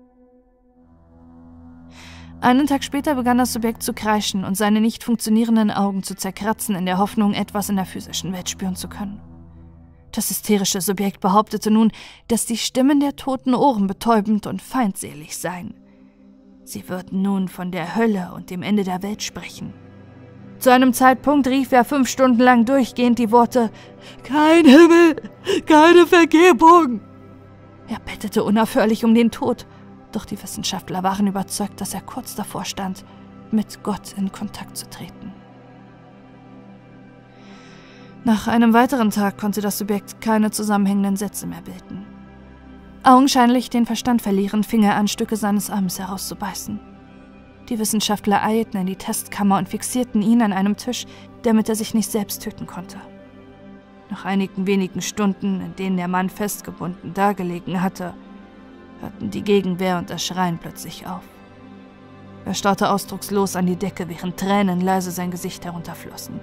Einen Tag später begann das Subjekt zu kreischen und seine nicht funktionierenden Augen zu zerkratzen, in der Hoffnung, etwas in der physischen Welt spüren zu können. Das hysterische Subjekt behauptete nun, dass die Stimmen der Toten ohrenbetäubend und feindselig seien. Sie würden nun von der Hölle und dem Ende der Welt sprechen. Zu einem Zeitpunkt rief er 5 Stunden lang durchgehend die Worte: »Kein Himmel, keine Vergebung!« Er bettelte unaufhörlich um den Tod. Doch die Wissenschaftler waren überzeugt, dass er kurz davor stand, mit Gott in Kontakt zu treten. Nach einem weiteren Tag konnte das Subjekt keine zusammenhängenden Sätze mehr bilden. Augenscheinlich den Verstand verlierend, fing er an, Stücke seines Arms herauszubeißen. Die Wissenschaftler eilten in die Testkammer und fixierten ihn an einem Tisch, damit er sich nicht selbst töten konnte. Nach einigen wenigen Stunden, in denen der Mann festgebunden dagelegen hatte, hörten die Gegenwehr und das Schreien plötzlich auf. Er starrte ausdruckslos an die Decke, während Tränen leise sein Gesicht herunterflossen.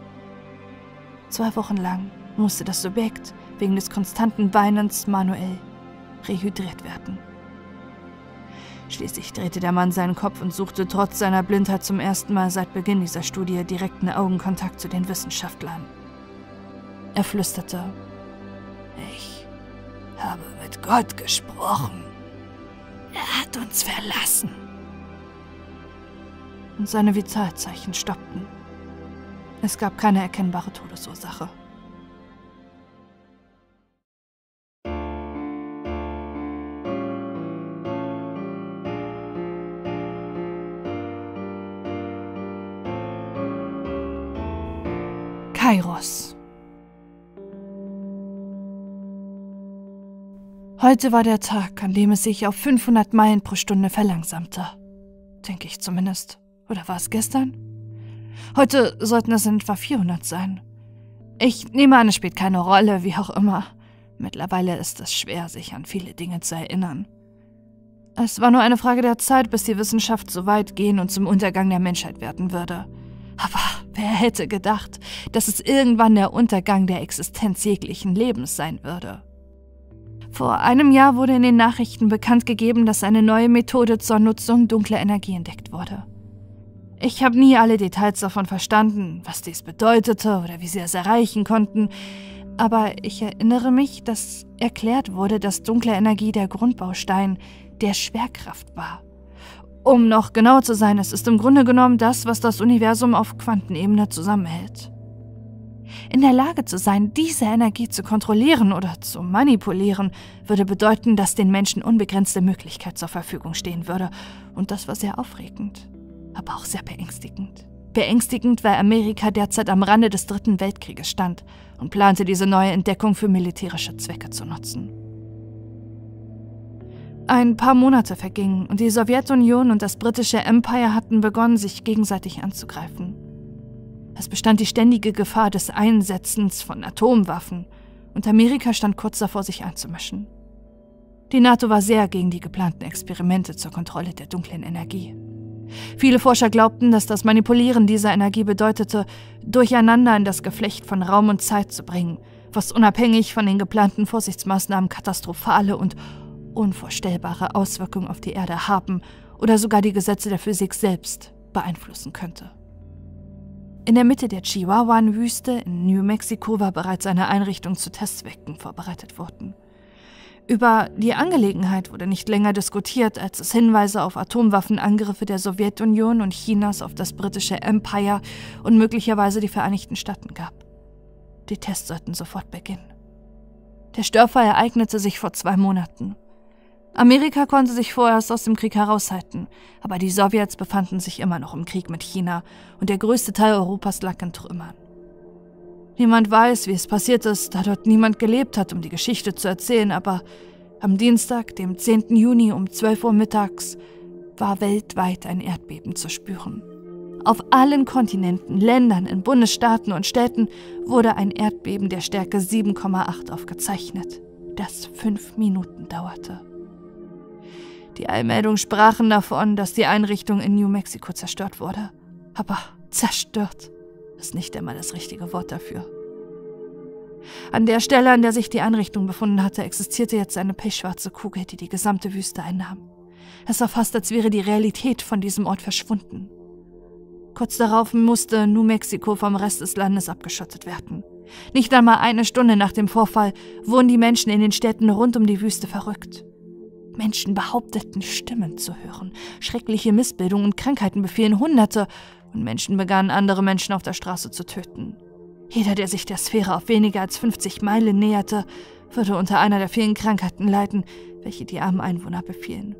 2 Wochen lang musste das Subjekt wegen des konstanten Weinens manuell rehydriert werden. Schließlich drehte der Mann seinen Kopf und suchte trotz seiner Blindheit zum ersten Mal seit Beginn dieser Studie direkten Augenkontakt zu den Wissenschaftlern. Er flüsterte: »Ich habe mit Gott gesprochen. Er hat uns verlassen.« Und seine Vitalzeichen stoppten. Es gab keine erkennbare Todesursache. Kairos. Heute war der Tag, an dem es sich auf 500 Meilen pro Stunde verlangsamte. Denke ich zumindest. Oder war es gestern? Heute sollten es in etwa 400 sein. Ich nehme an, es spielt keine Rolle, wie auch immer. Mittlerweile ist es schwer, sich an viele Dinge zu erinnern. Es war nur eine Frage der Zeit, bis die Wissenschaft so weit gehen und zum Untergang der Menschheit werden würde. Aber wer hätte gedacht, dass es irgendwann der Untergang der Existenz jeglichen Lebens sein würde? Vor einem Jahr wurde in den Nachrichten bekannt gegeben, dass eine neue Methode zur Nutzung dunkler Energie entdeckt wurde. Ich habe nie alle Details davon verstanden, was dies bedeutete oder wie sie es erreichen konnten, aber ich erinnere mich, dass erklärt wurde, dass dunkle Energie der Grundbaustein der Schwerkraft war. Um noch genauer zu sein, es ist im Grunde genommen das, was das Universum auf Quantenebene zusammenhält. In der Lage zu sein, diese Energie zu kontrollieren oder zu manipulieren, würde bedeuten, dass den Menschen unbegrenzte Möglichkeit zur Verfügung stehen würde. Und das war sehr aufregend, aber auch sehr beängstigend. Beängstigend, weil Amerika derzeit am Rande des 3. Weltkrieges stand und plante, diese neue Entdeckung für militärische Zwecke zu nutzen. Ein paar Monate vergingen und die Sowjetunion und das britische Empire hatten begonnen, sich gegenseitig anzugreifen. Es bestand die ständige Gefahr des Einsetzens von Atomwaffen und Amerika stand kurz davor, sich einzumischen. Die NATO war sehr gegen die geplanten Experimente zur Kontrolle der dunklen Energie. Viele Forscher glaubten, dass das Manipulieren dieser Energie bedeutete, Durcheinander in das Geflecht von Raum und Zeit zu bringen, was unabhängig von den geplanten Vorsichtsmaßnahmen katastrophale und unvorstellbare Auswirkungen auf die Erde haben oder sogar die Gesetze der Physik selbst beeinflussen könnte. In der Mitte der Chihuahuan-Wüste in New Mexico war bereits eine Einrichtung zu Testzwecken vorbereitet worden. Über die Angelegenheit wurde nicht länger diskutiert, als es Hinweise auf Atomwaffenangriffe der Sowjetunion und Chinas auf das britische Empire und möglicherweise die Vereinigten Staaten gab. Die Tests sollten sofort beginnen. Der Störfall ereignete sich vor 2 Monaten. Amerika konnte sich vorerst aus dem Krieg heraushalten, aber die Sowjets befanden sich immer noch im Krieg mit China und der größte Teil Europas lag in Trümmern. Niemand weiß, wie es passiert ist, da dort niemand gelebt hat, um die Geschichte zu erzählen, aber am Dienstag, dem 10. Juni um 12 Uhr mittags, war weltweit ein Erdbeben zu spüren. Auf allen Kontinenten, Ländern, in Bundesstaaten und Städten wurde ein Erdbeben der Stärke 7,8 aufgezeichnet, das 5 Minuten dauerte. Die Eilmeldungen sprachen davon, dass die Einrichtung in New Mexico zerstört wurde. Aber zerstört ist nicht einmal das richtige Wort dafür. An der Stelle, an der sich die Einrichtung befunden hatte, existierte jetzt eine pechschwarze Kugel, die die gesamte Wüste einnahm. Es war fast, als wäre die Realität von diesem Ort verschwunden. Kurz darauf musste New Mexico vom Rest des Landes abgeschottet werden. Nicht einmal eine Stunde nach dem Vorfall wurden die Menschen in den Städten rund um die Wüste verrückt. Menschen behaupteten, Stimmen zu hören. Schreckliche Missbildungen und Krankheiten befielen Hunderte und Menschen begannen, andere Menschen auf der Straße zu töten. Jeder, der sich der Sphäre auf weniger als 50 Meilen näherte, würde unter einer der vielen Krankheiten leiden, welche die armen Einwohner befielen.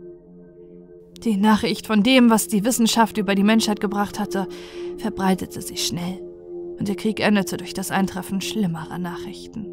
Die Nachricht von dem, was die Wissenschaft über die Menschheit gebracht hatte, verbreitete sich schnell und der Krieg endete durch das Eintreffen schlimmerer Nachrichten.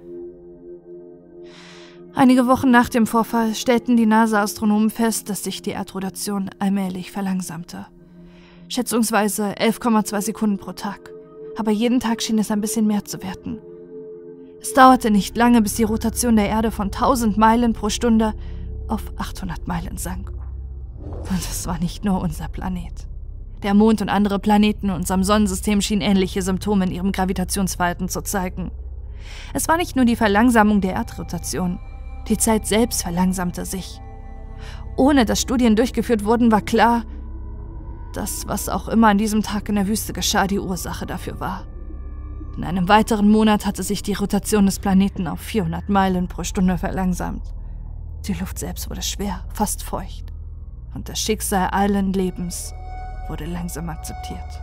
Einige Wochen nach dem Vorfall stellten die NASA-Astronomen fest, dass sich die Erdrotation allmählich verlangsamte. Schätzungsweise 11,2 Sekunden pro Tag. Aber jeden Tag schien es ein bisschen mehr zu werden. Es dauerte nicht lange, bis die Rotation der Erde von 1000 Meilen pro Stunde auf 800 Meilen sank. Und es war nicht nur unser Planet. Der Mond und andere Planeten in unserem Sonnensystem schienen ähnliche Symptome in ihrem Gravitationsverhalten zu zeigen. Es war nicht nur die Verlangsamung der Erdrotation. Die Zeit selbst verlangsamte sich. Ohne dass Studien durchgeführt wurden, war klar, dass was auch immer an diesem Tag in der Wüste geschah, die Ursache dafür war. In einem weiteren Monat hatte sich die Rotation des Planeten auf 400 Meilen pro Stunde verlangsamt. Die Luft selbst wurde schwer, fast feucht. Und das Schicksal allen Lebens wurde langsam akzeptiert.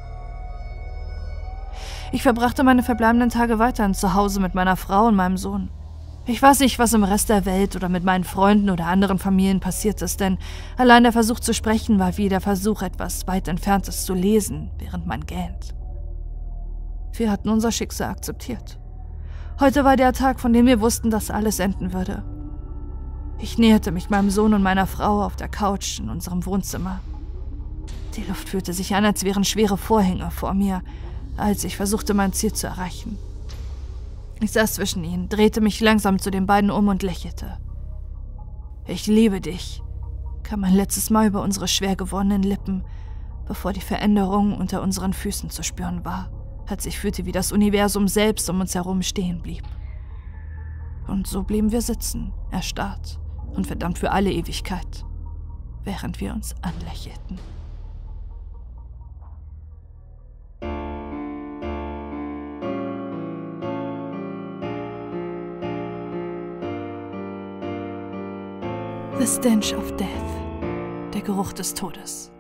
Ich verbrachte meine verbleibenden Tage weiterhin zu Hause mit meiner Frau und meinem Sohn. Ich weiß nicht, was im Rest der Welt oder mit meinen Freunden oder anderen Familien passiert ist, denn allein der Versuch zu sprechen war wie der Versuch, etwas weit Entferntes zu lesen, während man gähnt. Wir hatten unser Schicksal akzeptiert. Heute war der Tag, von dem wir wussten, dass alles enden würde. Ich näherte mich meinem Sohn und meiner Frau auf der Couch in unserem Wohnzimmer. Die Luft fühlte sich an, als wären schwere Vorhänge vor mir, als ich versuchte, mein Ziel zu erreichen. Ich saß zwischen ihnen, drehte mich langsam zu den beiden um und lächelte. Ich liebe dich, kam ein letztes Mal über unsere schwer gewordenen Lippen, bevor die Veränderung unter unseren Füßen zu spüren war, als ich fühlte, wie das Universum selbst um uns herum stehen blieb. Und so blieben wir sitzen, erstarrt und verdammt für alle Ewigkeit, während wir uns anlächelten. The Stench of Death, der Geruch des Todes.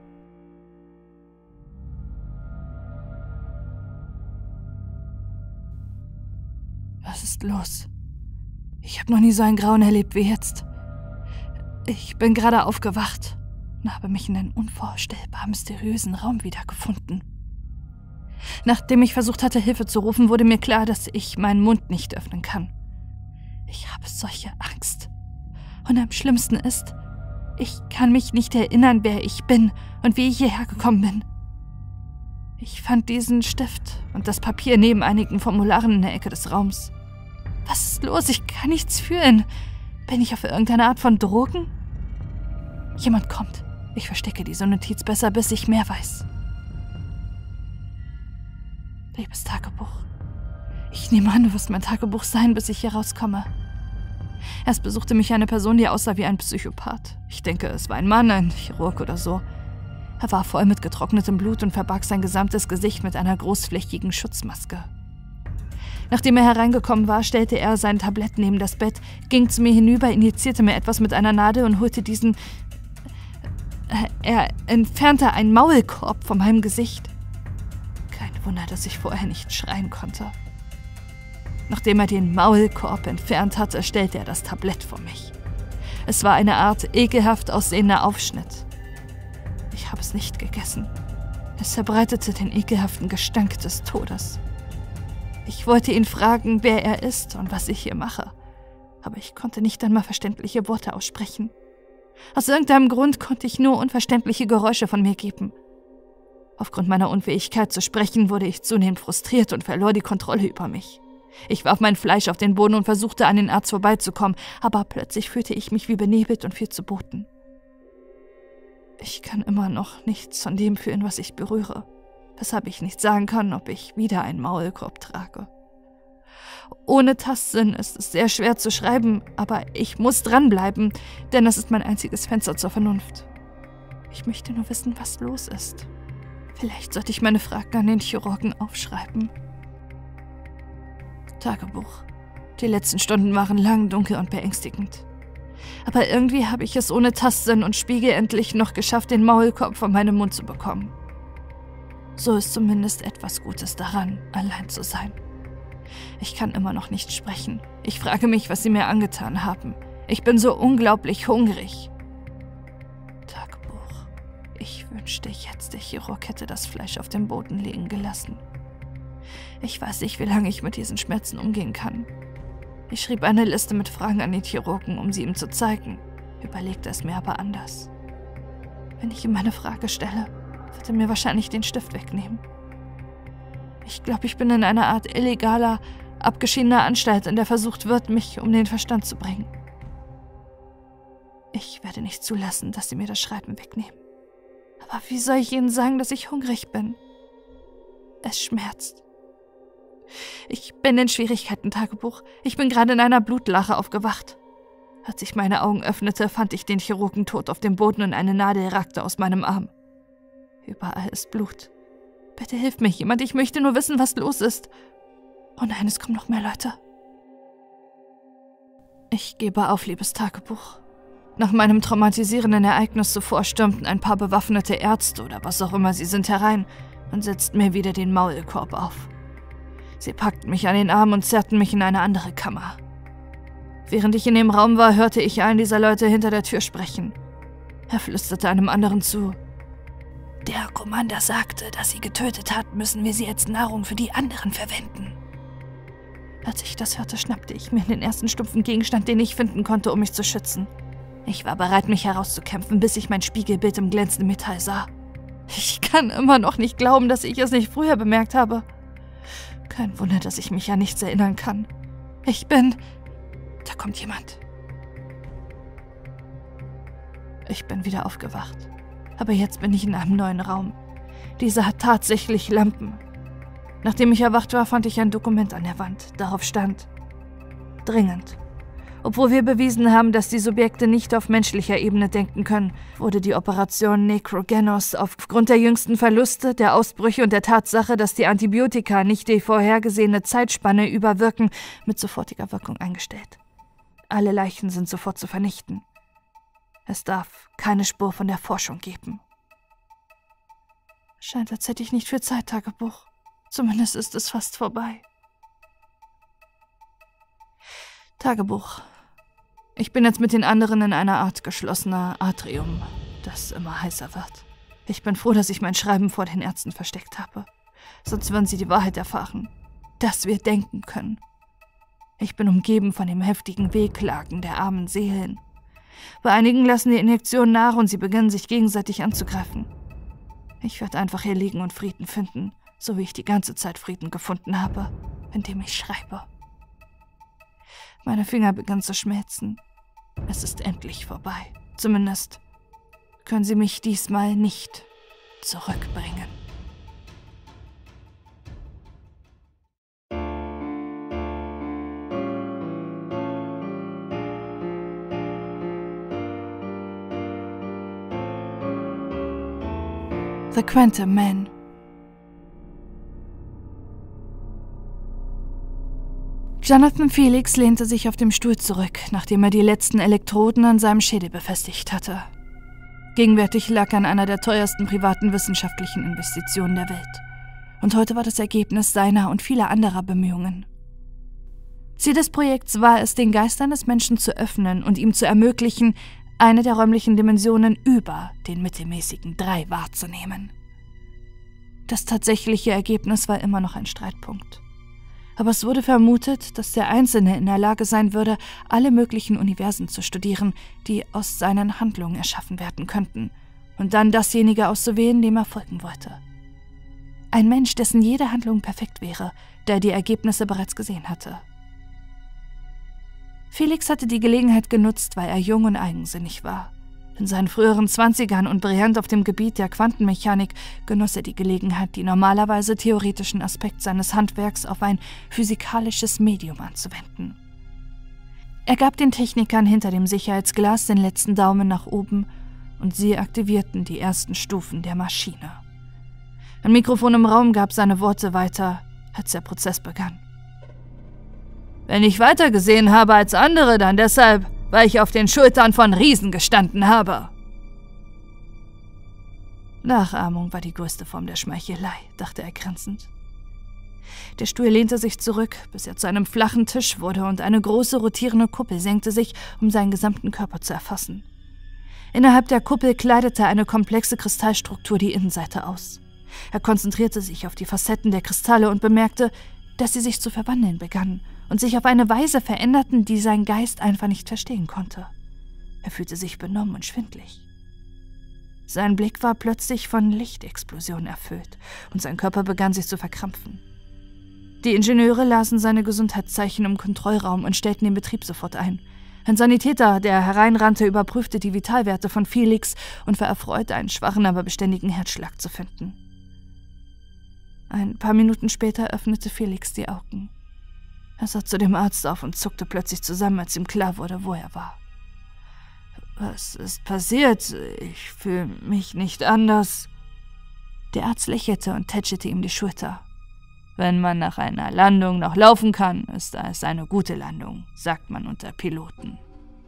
Was ist los? Ich habe noch nie so ein Grauen erlebt wie jetzt. Ich bin gerade aufgewacht und habe mich in einen unvorstellbar mysteriösen Raum wiedergefunden. Nachdem ich versucht hatte, Hilfe zu rufen, wurde mir klar, dass ich meinen Mund nicht öffnen kann. Ich habe solche Angst. Und am schlimmsten ist, ich kann mich nicht erinnern, wer ich bin und wie ich hierher gekommen bin. Ich fand diesen Stift und das Papier neben einigen Formularen in der Ecke des Raums. Was ist los? Ich kann nichts fühlen. Bin ich auf irgendeine Art von Drogen? Jemand kommt. Ich verstecke diese Notiz besser, bis ich mehr weiß. Liebes Tagebuch. Ich nehme an, du wirst mein Tagebuch sein, bis ich hier rauskomme. Erst besuchte mich eine Person, die aussah wie ein Psychopath. Ich denke, es war ein Mann, ein Chirurg oder so. Er war voll mit getrocknetem Blut und verbarg sein gesamtes Gesicht mit einer großflächigen Schutzmaske. Nachdem er hereingekommen war, stellte er sein Tablett neben das Bett, ging zu mir hinüber, injizierte mir etwas mit einer Nadel und holte diesen... Er entfernte einen Maulkorb von meinem Gesicht. Kein Wunder, dass ich vorher nicht schreien konnte. Nachdem er den Maulkorb entfernt hatte, stellte er das Tablett vor mich. Es war eine Art ekelhaft aussehender Aufschnitt. Ich habe es nicht gegessen. Es verbreitete den ekelhaften Gestank des Todes. Ich wollte ihn fragen, wer er ist und was ich hier mache, aber ich konnte nicht einmal verständliche Worte aussprechen. Aus irgendeinem Grund konnte ich nur unverständliche Geräusche von mir geben. Aufgrund meiner Unfähigkeit zu sprechen, wurde ich zunehmend frustriert und verlor die Kontrolle über mich. Ich warf mein Fleisch auf den Boden und versuchte, an den Arzt vorbeizukommen, aber plötzlich fühlte ich mich wie benebelt und fiel zu Boden. Ich kann immer noch nichts von dem fühlen, was ich berühre, weshalb ich nicht sagen kann, ob ich wieder einen Maulkorb trage. Ohne Tastsinn ist es sehr schwer zu schreiben, aber ich muss dranbleiben, denn das ist mein einziges Fenster zur Vernunft. Ich möchte nur wissen, was los ist. Vielleicht sollte ich meine Fragen an den Chirurgen aufschreiben. Tagebuch. Die letzten Stunden waren lang, dunkel und beängstigend. Aber irgendwie habe ich es ohne Tastsinn und Spiegel endlich noch geschafft, den Maulkorb von meinem Mund zu bekommen. So ist zumindest etwas Gutes daran, allein zu sein. Ich kann immer noch nicht sprechen. Ich frage mich, was sie mir angetan haben. Ich bin so unglaublich hungrig. Tagebuch. Ich wünschte jetzt, der Chirurg hätte das Fleisch auf dem Boden liegen gelassen. Ich weiß nicht, wie lange ich mit diesen Schmerzen umgehen kann. Ich schrieb eine Liste mit Fragen an den Chirurgen, um sie ihm zu zeigen, überlegte es mir aber anders. Wenn ich ihm meine Frage stelle, wird er mir wahrscheinlich den Stift wegnehmen. Ich glaube, ich bin in einer Art illegaler, abgeschiedener Anstalt, in der versucht wird, mich um den Verstand zu bringen. Ich werde nicht zulassen, dass sie mir das Schreiben wegnehmen. Aber wie soll ich ihnen sagen, dass ich hungrig bin? Es schmerzt. Ich bin in Schwierigkeiten, Tagebuch. Ich bin gerade in einer Blutlache aufgewacht. Als ich meine Augen öffnete, fand ich den Chirurgen tot auf dem Boden und eine Nadel ragte aus meinem Arm. Überall ist Blut. Bitte hilf mir jemand, ich möchte nur wissen, was los ist. Oh nein, es kommen noch mehr Leute. Ich gebe auf, liebes Tagebuch. Nach meinem traumatisierenden Ereignis zuvor stürmten ein paar bewaffnete Ärzte oder was auch immer sie sind herein und setzten mir wieder den Maulkorb auf. Sie packten mich an den Arm und zerrten mich in eine andere Kammer. Während ich in dem Raum war, hörte ich einen dieser Leute hinter der Tür sprechen. Er flüsterte einem anderen zu. Der Commander sagte, dass sie getötet hat, müssen wir sie als Nahrung für die anderen verwenden. Als ich das hörte, schnappte ich mir den ersten stumpfen Gegenstand, den ich finden konnte, um mich zu schützen. Ich war bereit, mich herauszukämpfen, bis ich mein Spiegelbild im glänzenden Metall sah. Ich kann immer noch nicht glauben, dass ich es nicht früher bemerkt habe. Kein Wunder, dass ich mich an nichts erinnern kann. Da kommt jemand. Ich bin wieder aufgewacht. Aber jetzt bin ich in einem neuen Raum. Dieser hat tatsächlich Lampen. Nachdem ich erwacht war, fand ich ein Dokument an der Wand. Darauf stand: dringend. Obwohl wir bewiesen haben, dass die Subjekte nicht auf menschlicher Ebene denken können, wurde die Operation Necrogenos aufgrund der jüngsten Verluste, der Ausbrüche und der Tatsache, dass die Antibiotika nicht die vorhergesehene Zeitspanne überwirken, mit sofortiger Wirkung eingestellt. Alle Leichen sind sofort zu vernichten. Es darf keine Spur von der Forschung geben. Scheint, als hätte ich nicht viel Zeit, Tagebuch. Zumindest ist es fast vorbei. Tagebuch. Ich bin jetzt mit den anderen in einer Art geschlossener Atrium, das immer heißer wird. Ich bin froh, dass ich mein Schreiben vor den Ärzten versteckt habe. Sonst würden sie die Wahrheit erfahren. Dass wir denken können. Ich bin umgeben von dem heftigen Wehklagen der armen Seelen. Bei einigen lassen die Injektionen nach und sie beginnen sich gegenseitig anzugreifen. Ich werde einfach hier liegen und Frieden finden, so wie ich die ganze Zeit Frieden gefunden habe, indem ich schreibe. Meine Finger beginnen zu schmelzen. Es ist endlich vorbei. Zumindest können sie mich diesmal nicht zurückbringen. The Quantum Man. Jonathan Felix lehnte sich auf dem Stuhl zurück, nachdem er die letzten Elektroden an seinem Schädel befestigt hatte. Gegenwärtig lag er an einer der teuersten privaten wissenschaftlichen Investitionen der Welt. Und heute war das Ergebnis seiner und vieler anderer Bemühungen. Ziel des Projekts war es, den Geist eines Menschen zu öffnen und ihm zu ermöglichen, eine der räumlichen Dimensionen über den mittelmäßigen 3 wahrzunehmen. Das tatsächliche Ergebnis war immer noch ein Streitpunkt. Aber es wurde vermutet, dass der Einzelne in der Lage sein würde, alle möglichen Universen zu studieren, die aus seinen Handlungen erschaffen werden könnten, und dann dasjenige auszuwählen, dem er folgen wollte. Ein Mensch, dessen jede Handlung perfekt wäre, der die Ergebnisse bereits gesehen hatte. Felix hatte die Gelegenheit genutzt, weil er jung und eigensinnig war. In seinen früheren 20ern und brillant auf dem Gebiet der Quantenmechanik genoss er die Gelegenheit, die normalerweise theoretischen Aspekte seines Handwerks auf ein physikalisches Medium anzuwenden. Er gab den Technikern hinter dem Sicherheitsglas den letzten Daumen nach oben und sie aktivierten die ersten Stufen der Maschine. Ein Mikrofon im Raum gab seine Worte weiter, als der Prozess begann. Wenn ich weiter gesehen habe als andere, dann deshalb, weil ich auf den Schultern von Riesen gestanden habe. Nachahmung war die größte Form der Schmeichelei, dachte er grinsend. Der Stuhl lehnte sich zurück, bis er zu einem flachen Tisch wurde und eine große rotierende Kuppel senkte sich, um seinen gesamten Körper zu erfassen. Innerhalb der Kuppel kleidete eine komplexe Kristallstruktur die Innenseite aus. Er konzentrierte sich auf die Facetten der Kristalle und bemerkte, dass sie sich zu verwandeln begannen und sich auf eine Weise veränderten, die sein Geist einfach nicht verstehen konnte. Er fühlte sich benommen und schwindlig. Sein Blick war plötzlich von Lichtexplosionen erfüllt und sein Körper begann sich zu verkrampfen. Die Ingenieure lasen seine Gesundheitszeichen im Kontrollraum und stellten den Betrieb sofort ein. Ein Sanitäter, der hereinrannte, überprüfte die Vitalwerte von Felix und war erfreut, einen schwachen, aber beständigen Herzschlag zu finden. Ein paar Minuten später öffnete Felix die Augen. Er sah zu dem Arzt auf und zuckte plötzlich zusammen, als ihm klar wurde, wo er war. »Was ist passiert? Ich fühle mich nicht anders.« Der Arzt lächelte und tätschelte ihm die Schulter. »Wenn man nach einer Landung noch laufen kann, ist es eine gute Landung«, sagt man unter Piloten.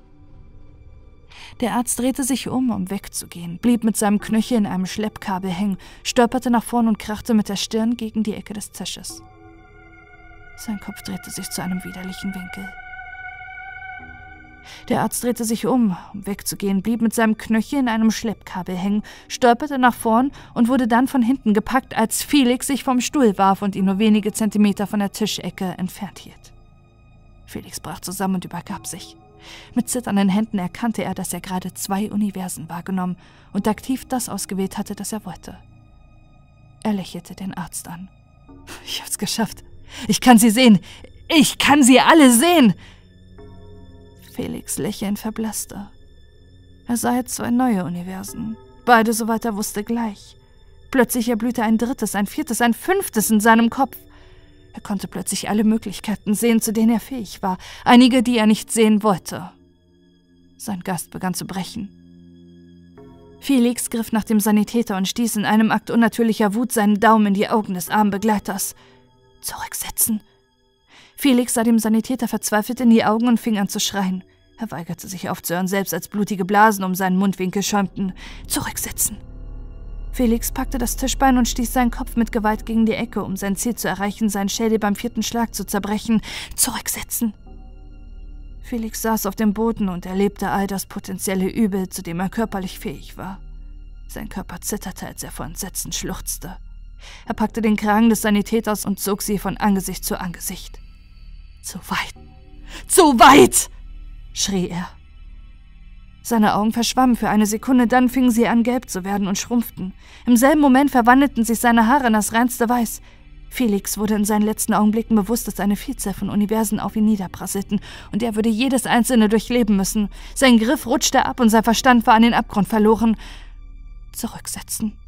Der Arzt drehte sich um wegzugehen, blieb mit seinem Knöchel in einem Schleppkabel hängen, stolperte nach vorn und krachte mit der Stirn gegen die Ecke des Tisches. Sein Kopf drehte sich zu einem widerlichen Winkel. Der Arzt drehte sich um wegzugehen, blieb mit seinem Knöchel in einem Schleppkabel hängen, stolperte nach vorn und wurde dann von hinten gepackt, als Felix sich vom Stuhl warf und ihn nur wenige Zentimeter von der Tischecke entfernt hielt. Felix brach zusammen und übergab sich. Mit zitternden Händen erkannte er, dass er gerade 2 Universen wahrgenommen und aktiv das ausgewählt hatte, das er wollte. Er lächelte den Arzt an. »Ich hab's geschafft. Ich kann sie sehen! Ich kann sie alle sehen!« Felix' Lächeln verblasste. Er sah jetzt 2 neue Universen, beide, soweit er wusste, gleich. Plötzlich erblühte ein 3., ein 4., ein 5. in seinem Kopf. Er konnte plötzlich alle Möglichkeiten sehen, zu denen er fähig war, einige, die er nicht sehen wollte. Sein Geist begann zu brechen. Felix griff nach dem Sanitäter und stieß in einem Akt unnatürlicher Wut seinen Daumen in die Augen des armen Begleiters. »Zurücksetzen!« Felix sah dem Sanitäter verzweifelt in die Augen und fing an zu schreien. Er weigerte sich aufzuhören, selbst als blutige Blasen um seinen Mundwinkel schäumten. »Zurücksetzen!« Felix packte das Tischbein und stieß seinen Kopf mit Gewalt gegen die Ecke, um sein Ziel zu erreichen, seinen Schädel beim 4. Schlag zu zerbrechen. »Zurücksetzen!« Felix saß auf dem Boden und erlebte all das potenzielle Übel, zu dem er körperlich fähig war. Sein Körper zitterte, als er vor Entsetzen schluchzte. Er packte den Kragen des Sanitäters und zog sie von Angesicht zu Angesicht. »Zu weit! Zu weit!« schrie er. Seine Augen verschwammen für eine Sekunde, dann fingen sie an, gelb zu werden und schrumpften. Im selben Moment verwandelten sich seine Haare in das reinste Weiß. Felix wurde in seinen letzten Augenblicken bewusst, dass eine Vielzahl von Universen auf ihn niederprasselten und er würde jedes einzelne durchleben müssen. Sein Griff rutschte ab und sein Verstand war an den Abgrund verloren. »Zurücksetzen«,